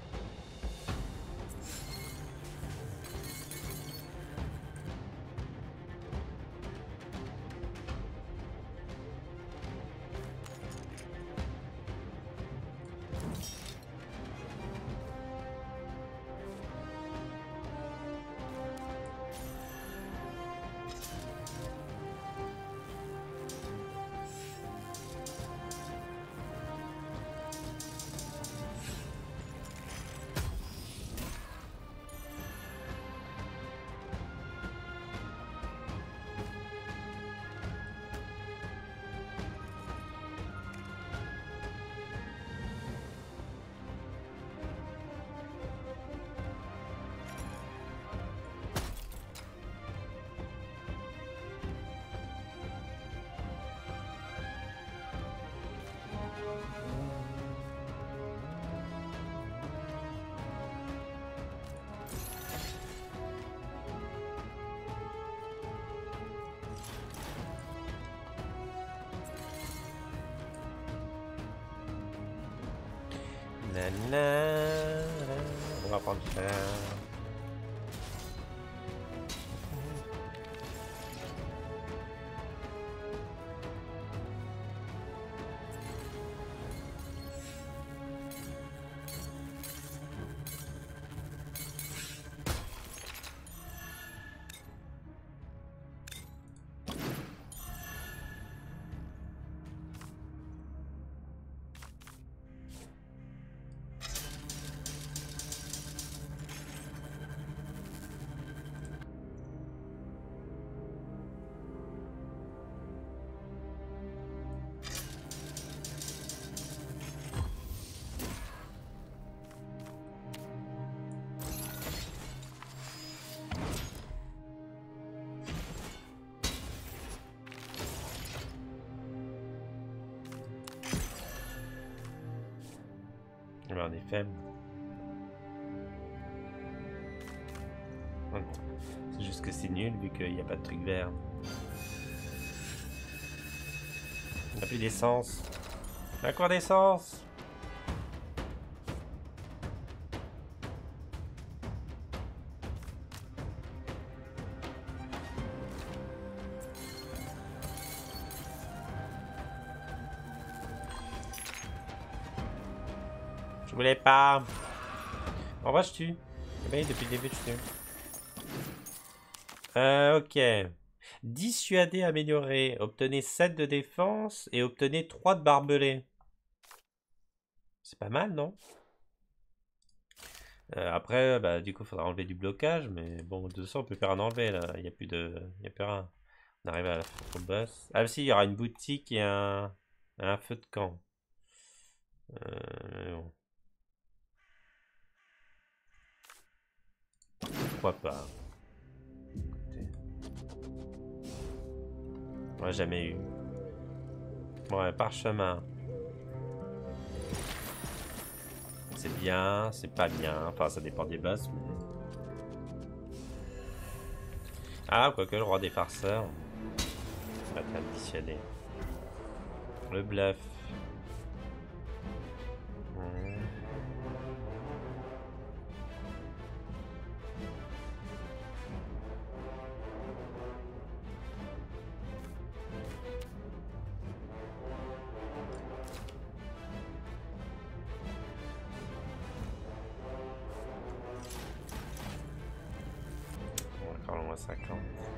On va prendre ça. Mais on est faible. Oh non. C'est juste que c'est nul vu qu'il n'y a pas de truc vert. On n'a plus d'essence. La cour d'essence. Je voulais pas. En vrai, je tue. Eh ben, depuis le début, je tue. Ok. Dissuader, améliorer. Obtenez 7 de défense et obtenez 3 de barbelé. C'est pas mal, non? Après, bah, du coup, il faudra enlever du blocage, mais bon, de ça, on peut faire un enlever, là. Il n'y a plus de... Il y a plus rien. On arrive à la au boss. Ah, si, il y aura une boutique et un feu de camp. Bon. Pourquoi pas? On l'a jamais eu. Ouais, parchemin. C'est bien, c'est pas bien. Enfin, ça dépend des boss. Mais... Ah, quoique le roi des farceurs. On va être dissuadé. Le bluff. Encore moins 50.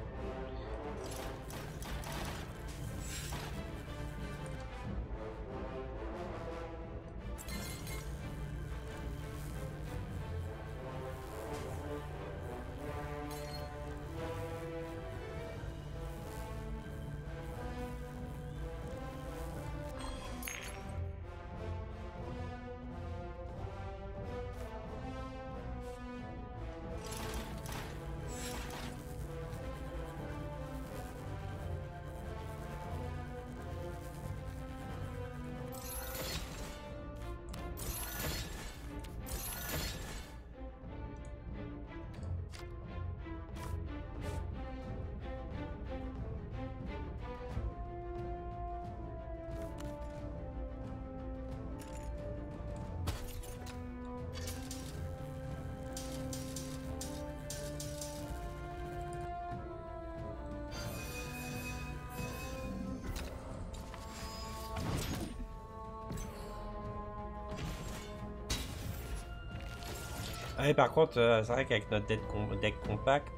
Ah, et par contre, c'est vrai qu'avec notre deck compact,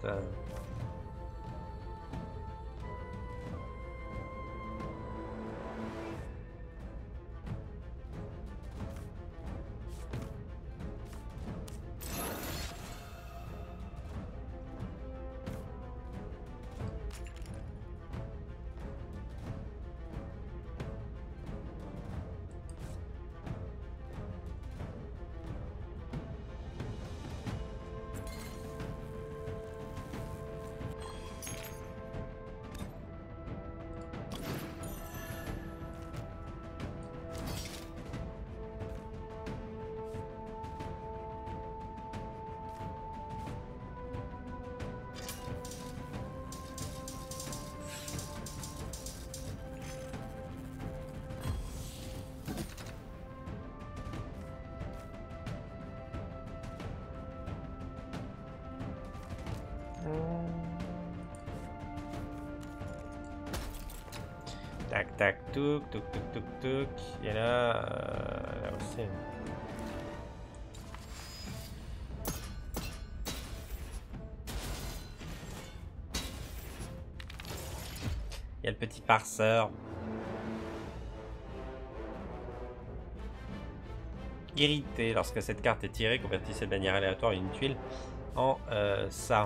tac tac touk touk touk touk touk. Et là aussi. Il y a le petit parseur. Irrité. Lorsque cette carte est tirée, convertissez de manière aléatoire une tuile en ça.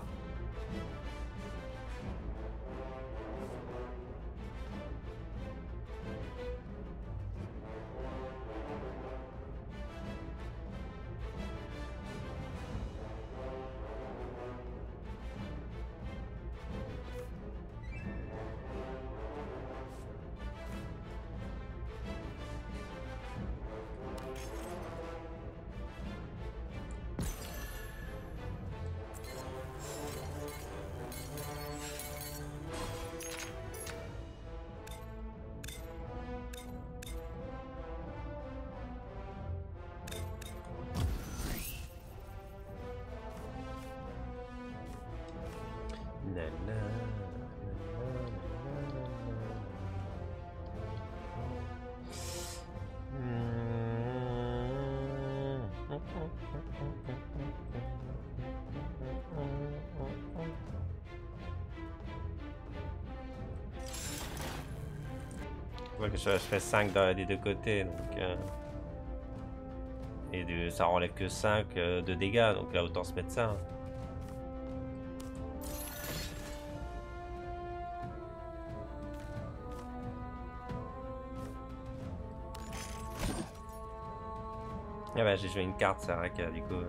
vois que je fais 5 des deux côtés, donc... ça enlève que 5 de dégâts, donc là autant se mettre ça. Hein. Ah bah j'ai joué une carte, c'est vrai que du coup...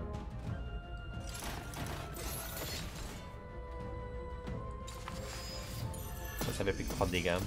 Ça fait plus que 30 dégâts.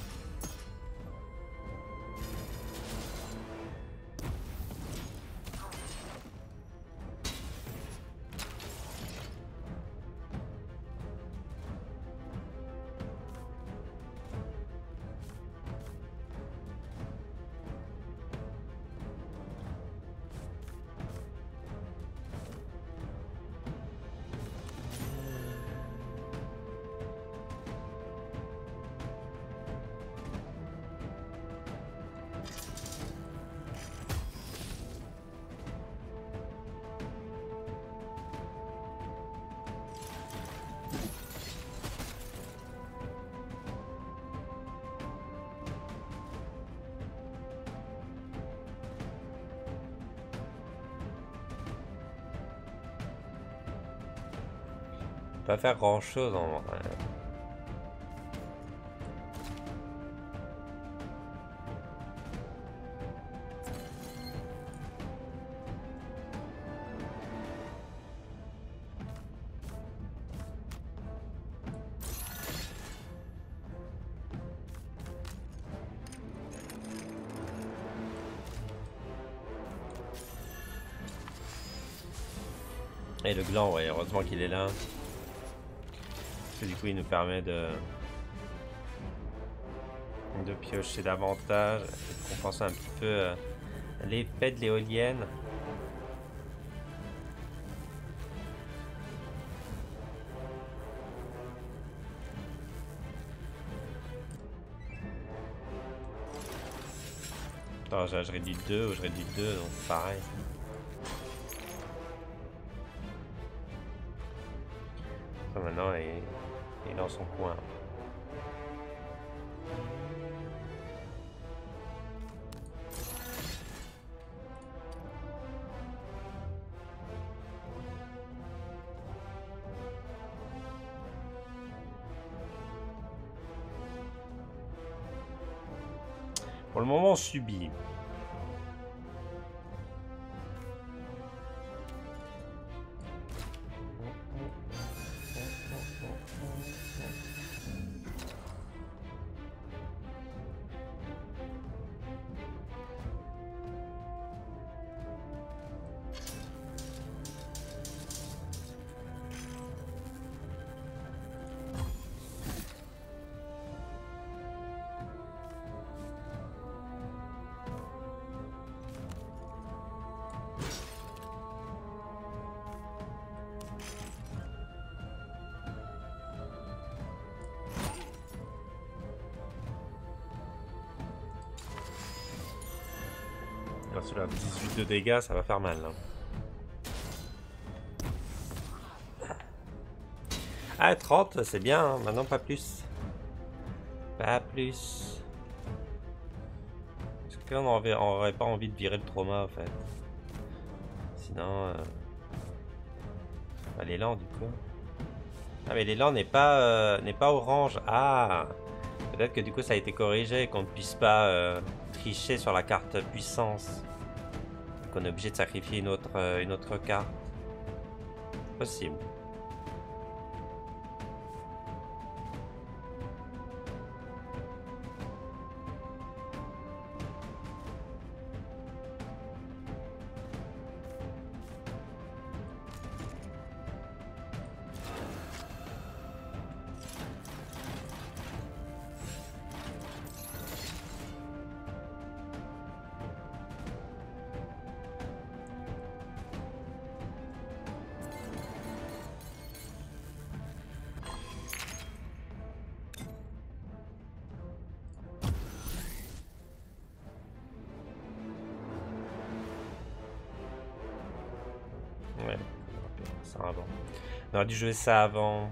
Pas faire grand chose en vrai. Et le gland, ouais, heureusement qu'il est là. Parce que du coup, il nous permet de piocher davantage et de compenser un petit peu l'effet de l'éolienne. Attends, je réduis 2 ou je réduis 2, donc pareil. Ça, maintenant, il est dans son coin. Pour le moment, on subit. Celui-là, 18 de dégâts, ça va faire mal. Hein. Ah, 30, c'est bien, hein. Maintenant pas plus. Pas plus. Parce que là, on aurait pas envie de virer le trauma, en fait. Sinon... l'élan, du coup. Ah, mais l'élan n'est pas orange. Ah, peut-être que du coup, ça a été corrigé, qu'on ne puisse pas tricher sur la carte puissance. Qu'on est obligé de sacrifier une autre carte. Possible. Ouais, ça avant. On aurait dû jouer ça avant.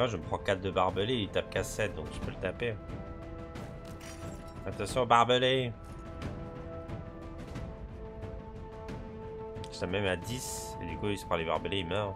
Là, je me prends 4 de barbelé, il tape qu'à 7, donc je peux le taper. Attention, barbelé. Je tape même à 10, et du coup, il se prend les barbelés, il meurt.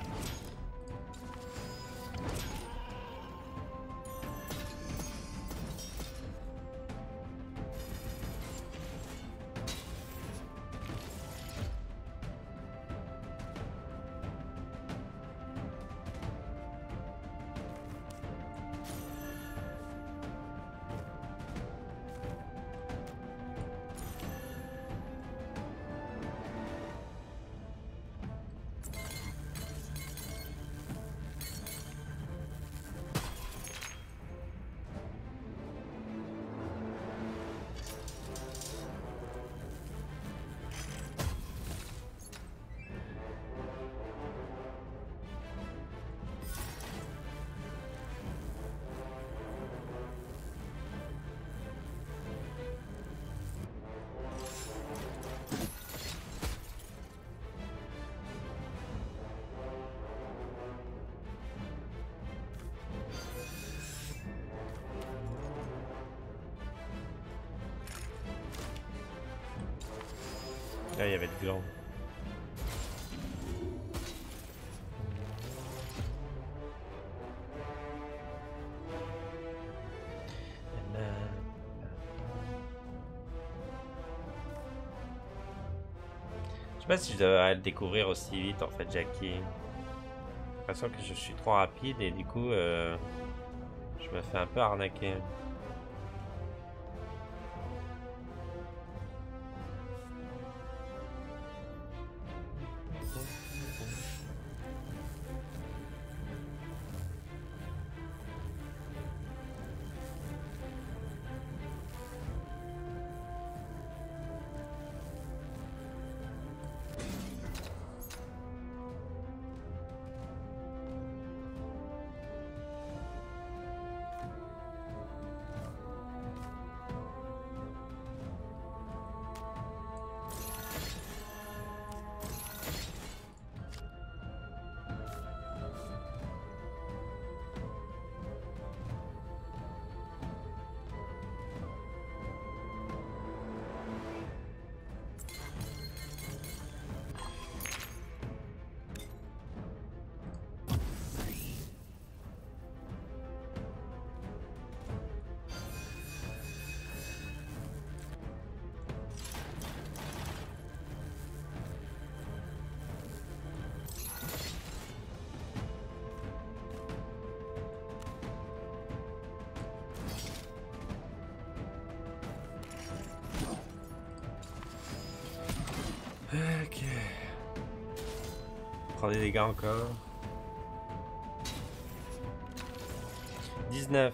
Là, il y avait le gland. Je sais pas si je devrais le découvrir aussi vite en fait, Jackie. J'ai l'impression que je suis trop rapide et du coup, je me fais un peu arnaquer. Ok. Prends des dégâts encore. 19.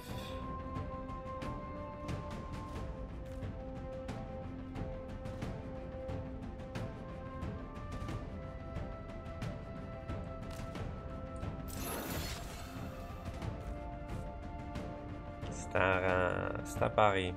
C'est un pari.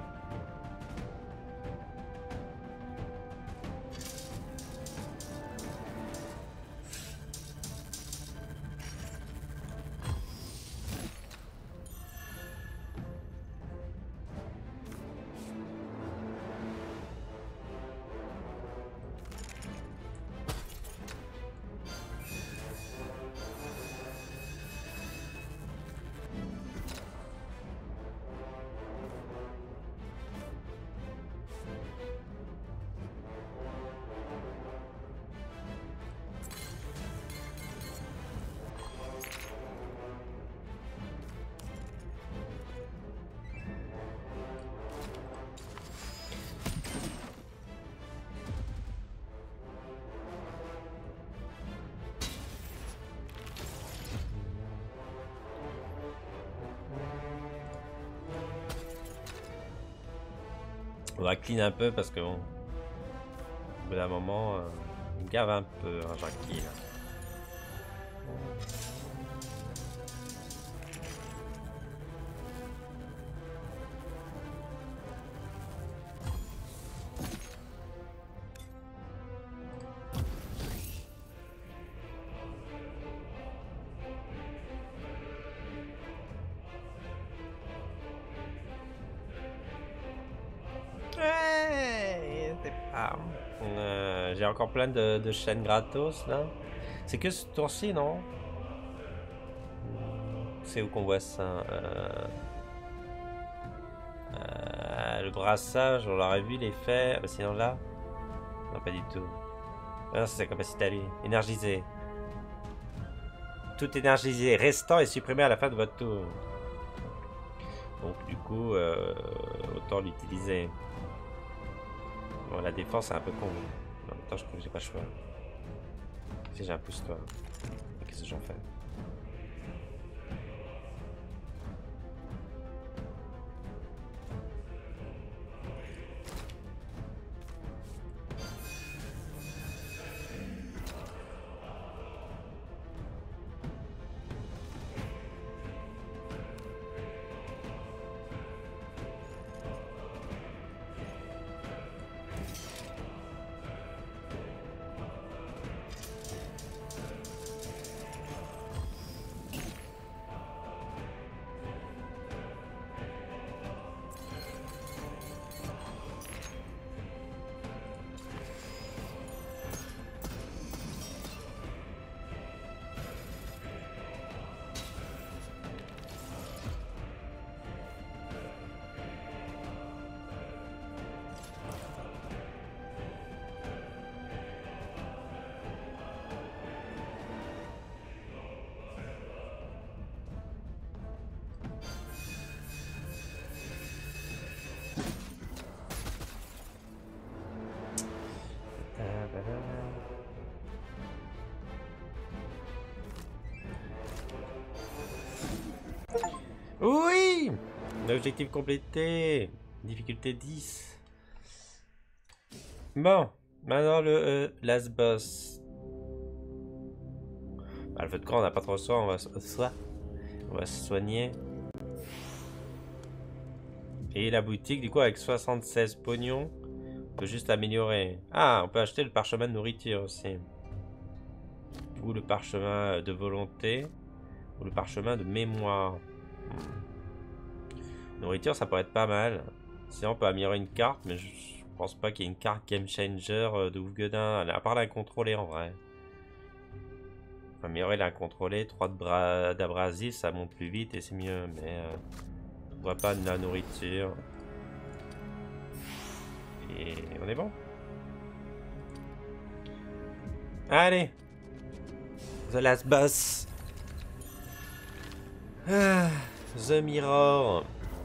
On va clean un peu parce que bon, au bout d'un moment, il me gave un peu, hein, Jackie là. là. J'ai encore plein de chaînes gratos là. C'est que ce tour-ci, non? C'est où qu'on voit ça? Le brassage, on l'aurait vu l'effet. Sinon là? Non, pas du tout. Ah non, c'est sa capacité à lui. Énergiser. Tout énergisé restant est supprimé à la fin de votre tour. Donc du coup, autant l'utiliser. Bon, la défense c'est un peu con. En même temps, je crois que j'ai pas le choix. Si j'ai un pousse-toi. Qu'est-ce que j'en fais? Oui! L'objectif complété. Difficulté 10. Bon, maintenant le last boss. Bah, le feu de camp, on n'a pas trop le choix, on va se soigner. Et la boutique, du coup, avec 76 pognons, on peut juste améliorer. Ah, on peut acheter le parchemin de nourriture aussi. Ou le parchemin de volonté. Ou le parchemin de mémoire. Nourriture, ça pourrait être pas mal. Sinon, on peut améliorer une carte, mais je pense pas qu'il y ait une carte game changer de ouf gueudin. À part l'incontrôlée en vrai. Améliorer l'incontrôlée, 3 d'abrasif, ça monte plus vite et c'est mieux. Mais on voit pas de la nourriture. Et on est bon. Allez. The last boss. Ah, The Mirror.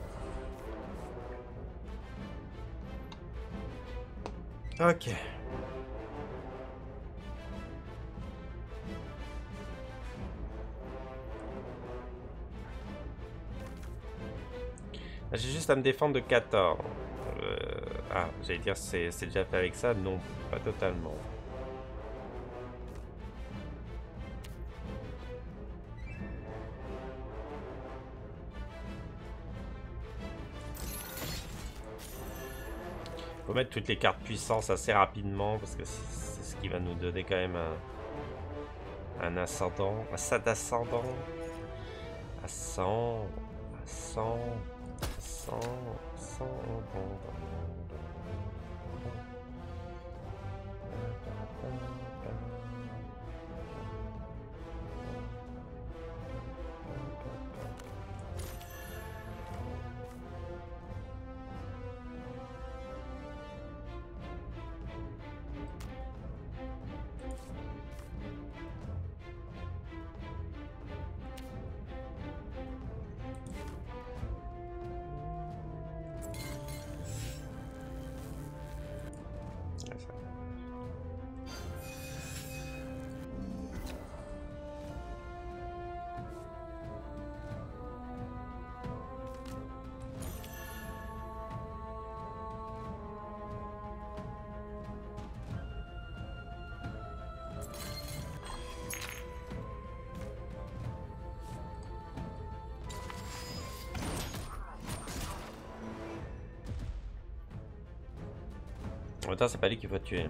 Ok. J'ai juste à me défendre de 14. Ah, j'allais dire c'est déjà fait avec ça. Non, pas totalement. Faut mettre toutes les cartes puissance assez rapidement parce que c'est ce qui va nous donner quand même un ascendant. Un sad ascendant. À 100. À 100. 100. 100. En même temps, c'est pas lui qu'il faut tuer.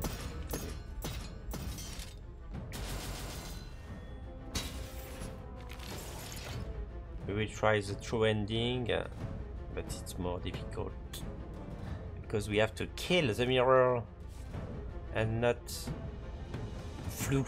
We will try the true ending, but it's more difficult. Because we have to kill the mirror. And not flou.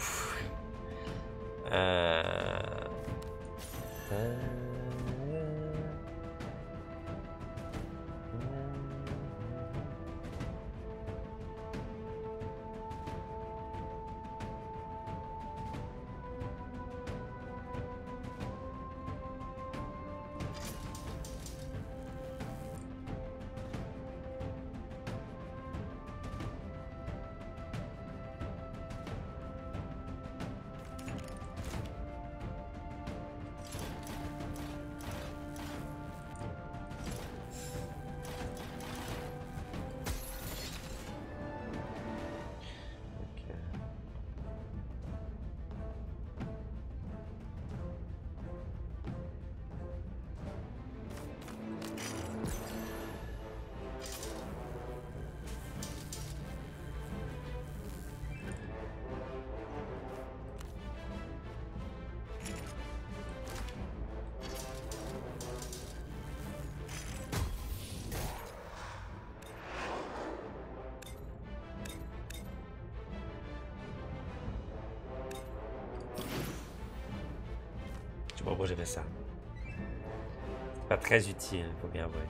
Je sais pas pourquoi j'ai fait ça. C'est pas très utile, faut bien avouer.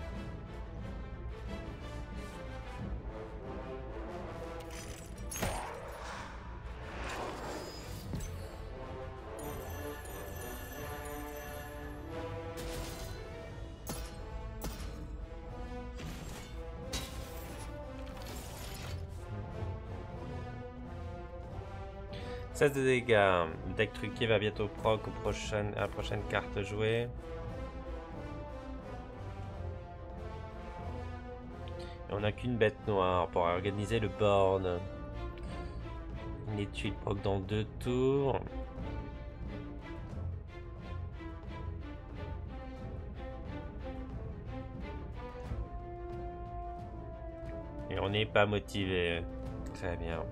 Ça de dégâts. Le deck truqué va bientôt proc à la prochaine carte jouée. Et on n'a qu'une bête noire pour organiser le board. Une étude proc dans 2 tours. Et on n'est pas motivé. Très bien.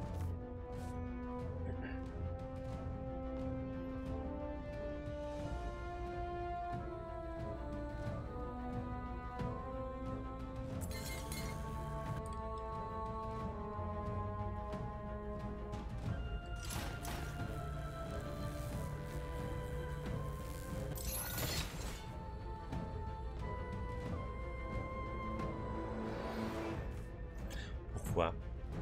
Pourquoi?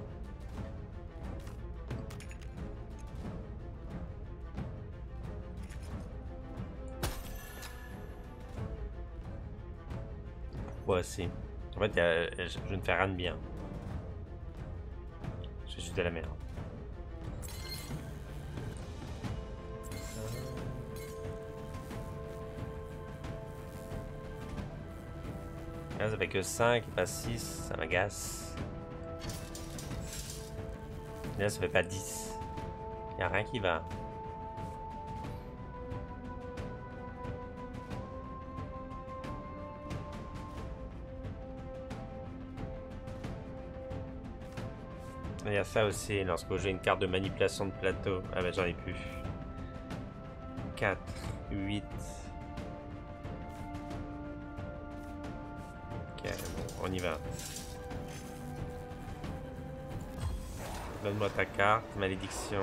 Pourquoi aussi? En fait, je ne fais rien de bien. Je suis juste de la merde. Là, ça fait que 5 et pas 6, ça m'agace. Là, ça fait pas 10. Y a rien qui va. Il y a ça aussi, lorsque j'ai une carte de manipulation de plateau. Ah bah j'en ai plus. 4, 8. Ok, bon, on y va. Donne-moi ta carte, malédiction.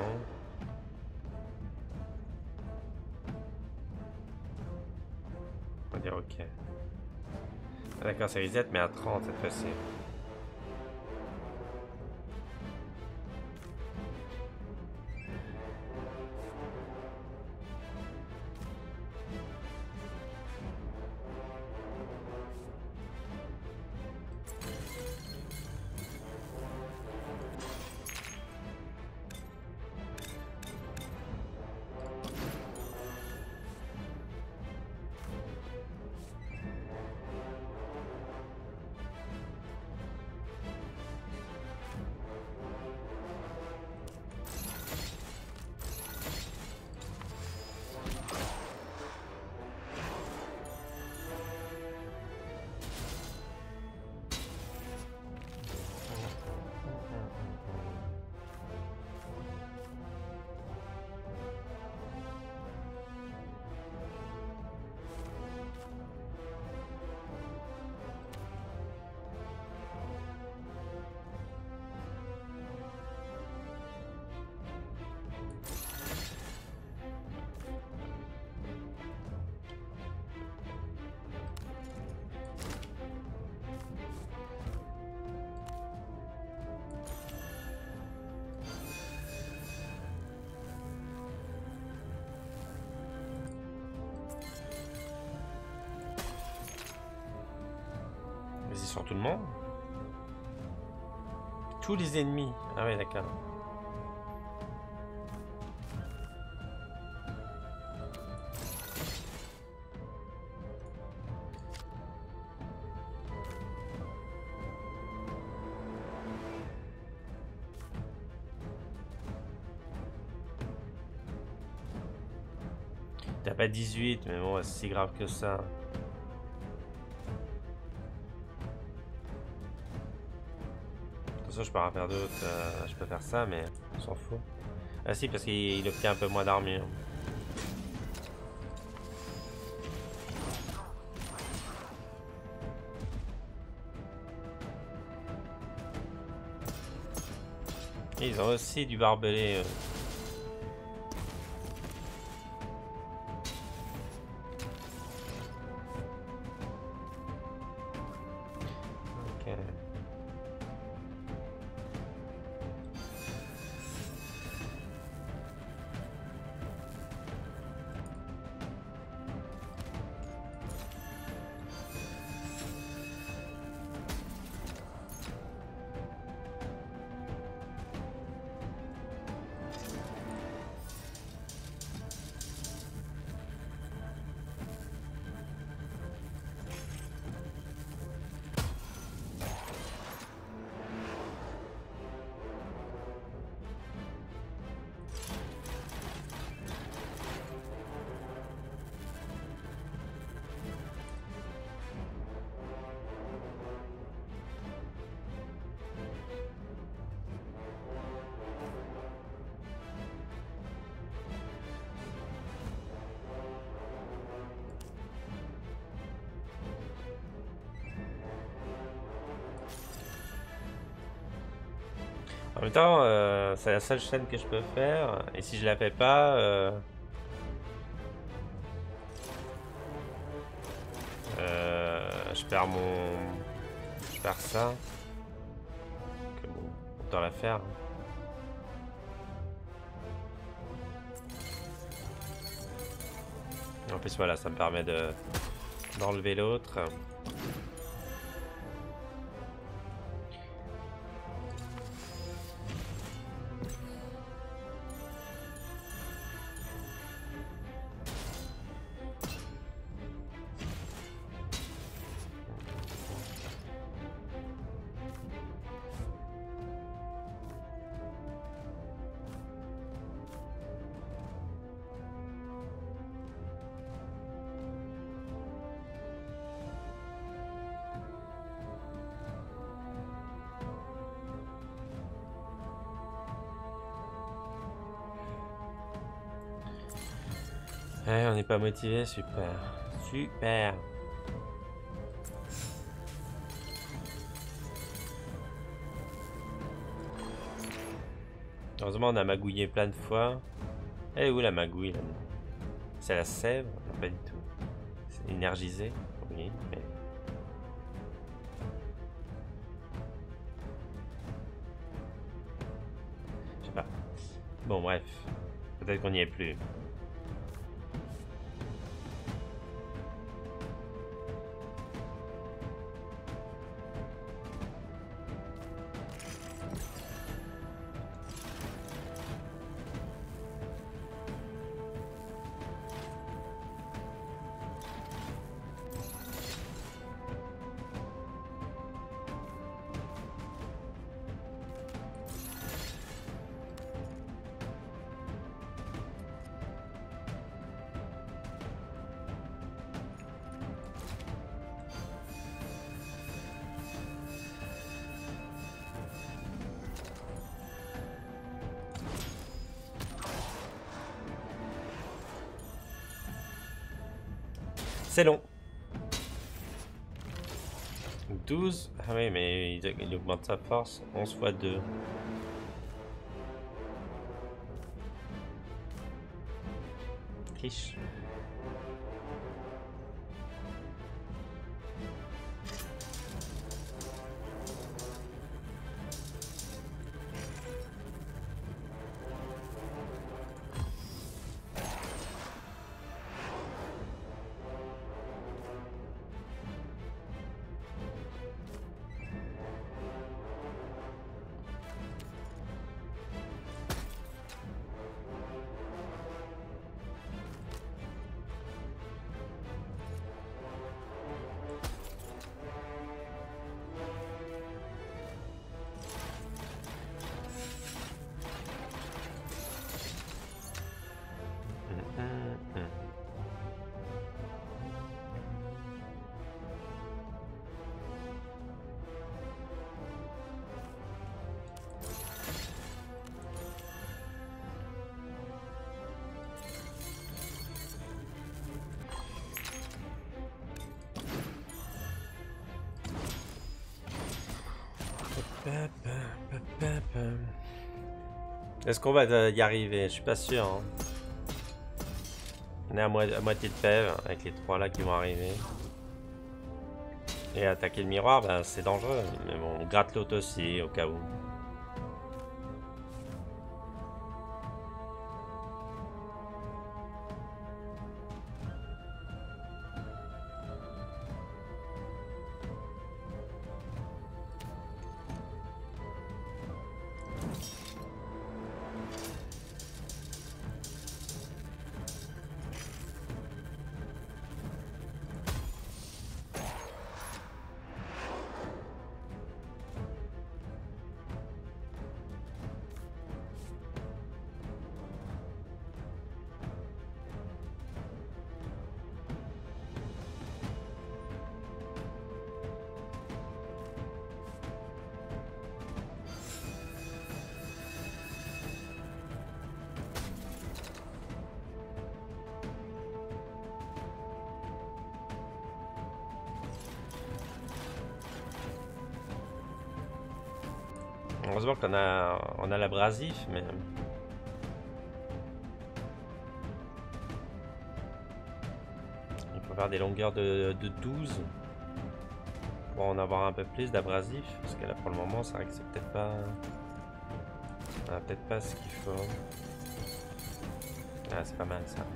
On va dire ok. Ah, d'accord, c'est reset, mais à 30 cette fois-ci. sur tout le monde? Tous les ennemis. Ah ouais, d'accord. T'as pas 18, mais bon, c'est si grave que ça. De toute façon, je peux en faire d'autres. Je peux faire ça, mais on s'en fout. Ah si, parce qu'il obtient un peu moins d'armure. Et ils ont aussi du barbelé. Ok. En même temps, c'est la seule chaîne que je peux faire. Et si je la fais pas, je perds mon... Je perds ça. Que bon, autant la faire. En plus, voilà, ça me permet de d'enlever l'autre. Ouais, on n'est pas motivé, super. Super. Heureusement, on a magouillé plein de fois. Elle est où la magouille là? C'est la sève? Non, pas du tout. C'est énergisé? Oui, mais... Je sais pas. Bon, bref. Peut-être qu'on n'y est plus. C'est long. 12. Ah oui, mais il augmente sa force. 11 fois 2. Triche. Est-ce qu'on va y arriver? Je suis pas sûr. Hein. On est à moitié de PEV avec les 3 là qui vont arriver. Et attaquer le miroir, ben, c'est dangereux. Mais bon, on gratte l'autre aussi au cas où. Heureusement qu'on a l'abrasif, mais... Il faut faire des longueurs de 12 pour en avoir un peu plus d'abrasif, parce que là pour le moment c'est vrai que c'est peut-être pas... peut-être pas ce qu'il faut. Ah, c'est pas mal ça.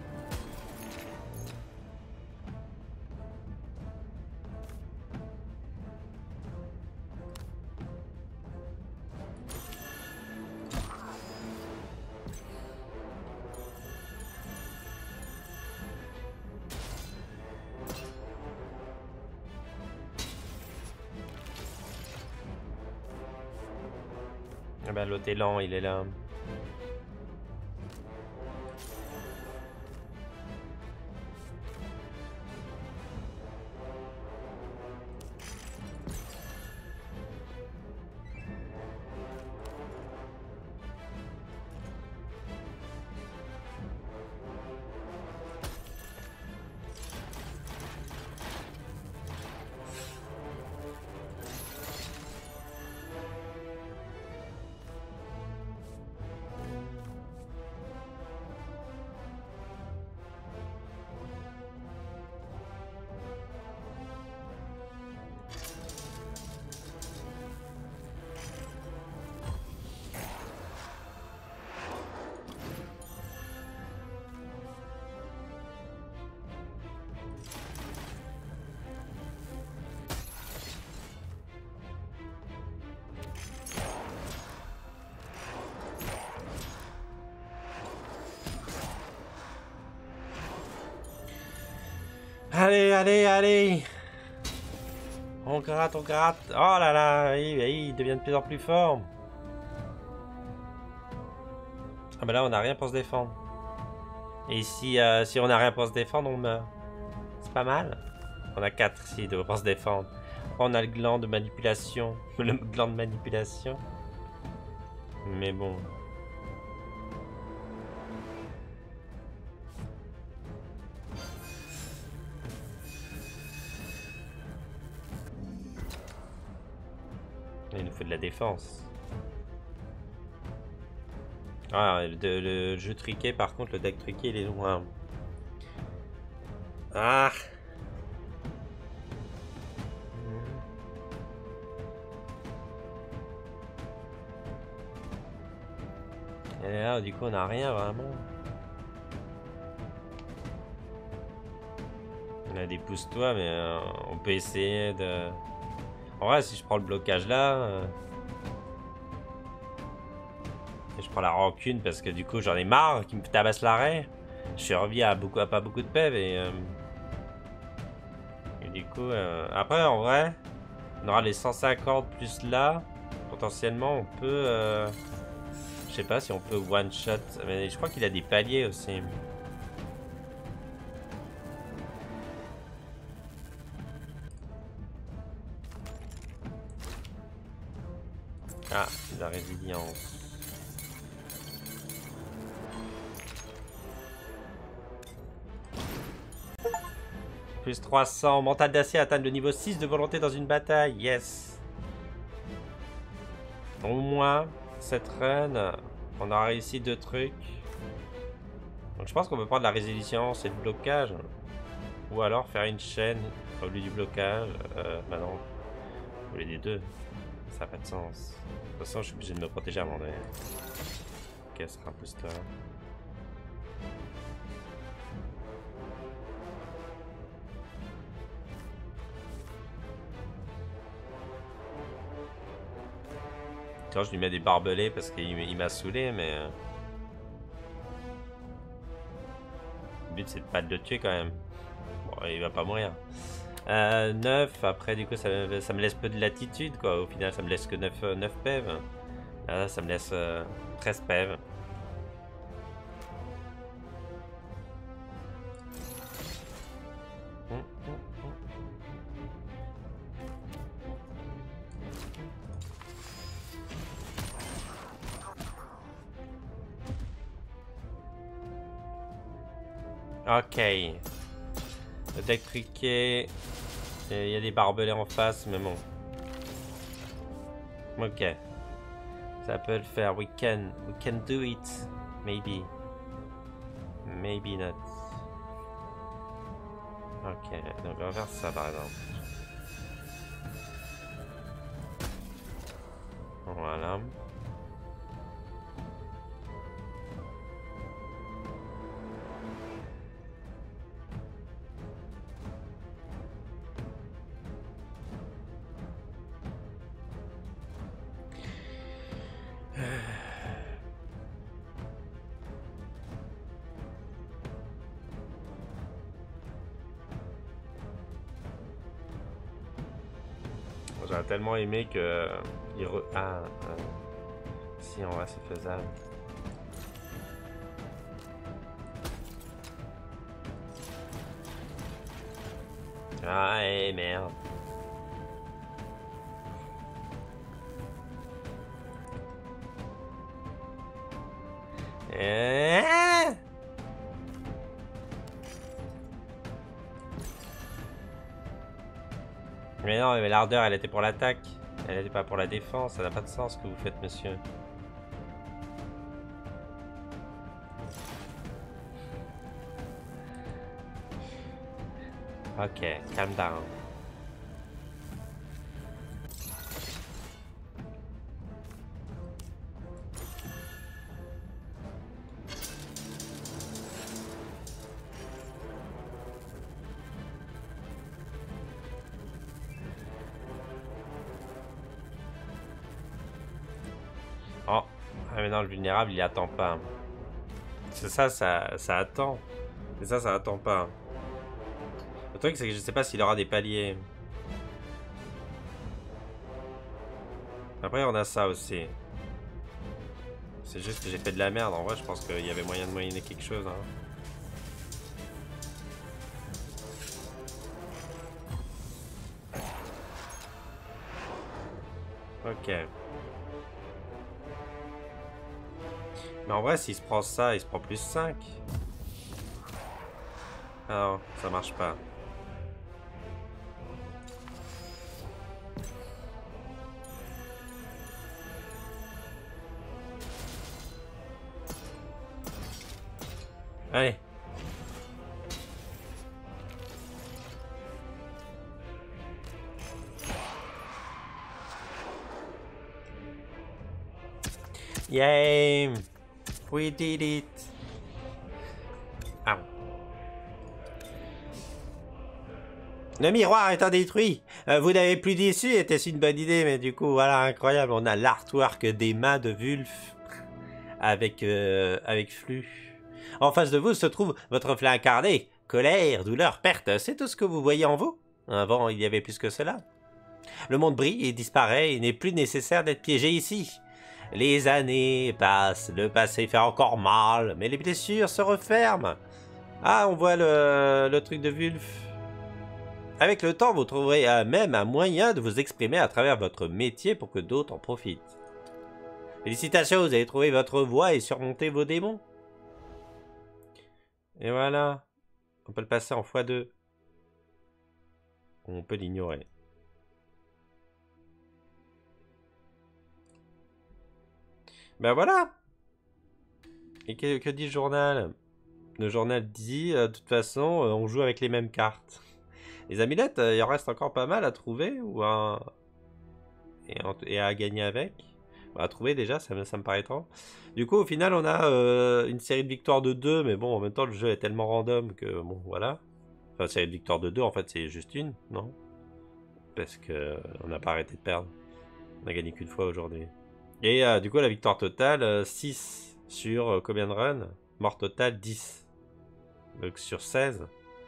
Ah ben, l'autre est lent, il est là. Allez, allez, allez! On gratte, on gratte. Oh là là, il devient de plus en plus fort. Ah bah là, on n'a rien pour se défendre. Et si on n'a rien pour se défendre, on meurt. C'est pas mal. On a 4 ici pour se défendre. On a le gland de manipulation. Le gland de manipulation. Mais bon... Il nous faut de la défense. Ah, le jeu truqué, par contre, le deck truqué, il est loin. Ah! Et là, du coup, on n'a rien vraiment. On a des pousse-toi, mais on peut essayer de... En vrai, si je prends le blocage là... Et je prends la rancune parce que du coup, j'en ai marre qu'il me tabasse l'arrêt. Je suis remis à pas beaucoup de PEV et du coup... Après, en vrai, on aura les 150 plus là. Potentiellement, on peut... Je sais pas si on peut one-shot. Mais je crois qu'il a des paliers aussi. Ah, la résilience. Plus 300. Mental d'acier atteint le niveau 6 de volonté dans une bataille. Yes. Au moins, cette run, on a réussi 2 trucs. Donc je pense qu'on peut prendre la résilience et le blocage. Ou alors faire une chaîne au lieu du blocage. Bah non, au lieu des deux. Ça n'a pas de sens. De toute façon, je suis obligé de me protéger à un moment donné. Ok, ce sera un booster. Quand je lui mets des barbelés parce qu'il m'a saoulé, mais... le but c'est de pas de le tuer quand même. Bon, il va pas mourir. 9, après du coup ça me laisse peu de latitude quoi. Au final ça me laisse que 9 PEV. Là ça me laisse 13 PEV. Ok. Le deck truqué. Il y a des barbelés en face, mais bon. Ok. Ça peut le faire. We can do it. Maybe. Maybe not. Ok, donc on va faire ça par exemple. Voilà. J'aurais tellement aimé que... si, en vrai, c'est faisable. Ah, merde. Mais non, mais l'ardeur, elle était pour l'attaque. Elle était pas pour la défense. Ça n'a pas de sens ce que vous faites, monsieur. Ok, calm down. Oh, ah, mais non, le vulnérable, il attend pas. C'est ça, ça attend. Mais ça attend pas. Le truc, c'est que je sais pas s'il aura des paliers. Après, on a ça aussi. C'est juste que j'ai fait de la merde. En vrai, je pense qu'il y avait moyen de moyenner quelque chose. Hein. Ok. Mais en vrai, s'il se prend ça, il se prend plus 5. Ah non, ça marche pas. Allez. Yay! We did it! Ah. Le miroir étant détruit, vous n'avez plus d'issue, était-ce une bonne idée? Mais du coup, voilà, incroyable, on a l'artwork d'Emma de Wulf avec flux. En face de vous se trouve votre reflet incarné. Colère, douleur, perte, c'est tout ce que vous voyez en vous? Avant, il y avait plus que cela. Le monde brille et disparaît, il n'est plus nécessaire d'être piégé ici. Les années passent, le passé fait encore mal, mais les blessures se referment. Ah, on voit le truc de Wulf. Avec le temps, vous trouverez même un moyen de vous exprimer à travers votre métier pour que d'autres en profitent. Félicitations, vous avez trouvé votre voie et surmonté vos démons. Et voilà. On peut le passer en x2. On peut l'ignorer. Ben voilà. Et que dit le journal? Le journal dit, de toute façon, on joue avec les mêmes cartes. Les amulettes, il en reste encore pas mal à trouver ou et à gagner avec. À trouver déjà, ça me paraît étrange. Du coup, au final, on a une série de victoires de 2, mais bon, en même temps, le jeu est tellement random que, bon, voilà. Enfin, série de victoires de 2, en fait, c'est juste une, non? Parce que on n'a pas arrêté de perdre. On a gagné qu'une fois aujourd'hui. Et du coup, la victoire totale, 6 sur combien de runs? Mort total, 10. Donc sur 16.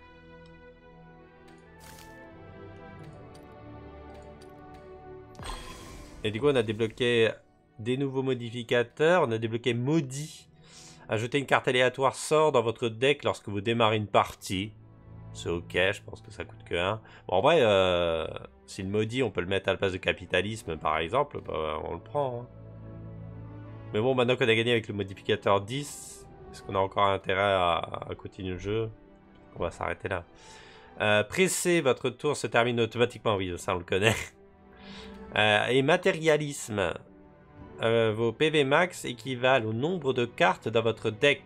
Et du coup, on a débloqué des nouveaux modificateurs. On a débloqué Maudit. Ajoutez une carte aléatoire sort dans votre deck lorsque vous démarrez une partie. C'est ok, je pense que ça coûte que 1. Bon, en vrai, si le maudit, on peut le mettre à la place de capitalisme, par exemple, bah, on le prend. Hein. Mais bon, maintenant qu'on a gagné avec le modificateur 10, est-ce qu'on a encore intérêt à continuer le jeu? On va s'arrêter là. Pressé, votre tour se termine automatiquement. Oui, ça, on le connaît. Et matérialisme. Vos PV max équivalent au nombre de cartes dans votre deck.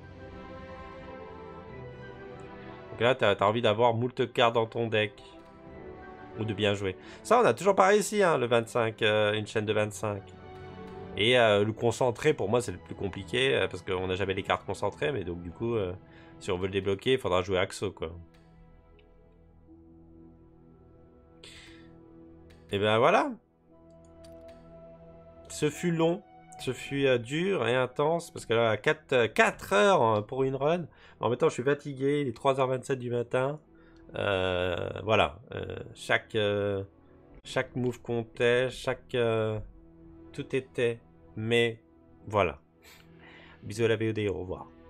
Donc là, t'as envie d'avoir moult cartes dans ton deck. Ou de bien jouer. Ça, on a toujours pas réussi, hein, le 25, une chaîne de 25. Et le concentré, pour moi, c'est le plus compliqué, parce qu'on n'a jamais les cartes concentrées, mais donc du coup, si on veut le débloquer, il faudra jouer Axo, quoi. Et ben voilà. Ce fut long, ce fut dur et intense, parce que là, 4 heures pour une run. En même temps, je suis fatigué, il est 3h27 du matin. Voilà, chaque move comptait, tout était, mais voilà. Bisous à la VOD, au revoir.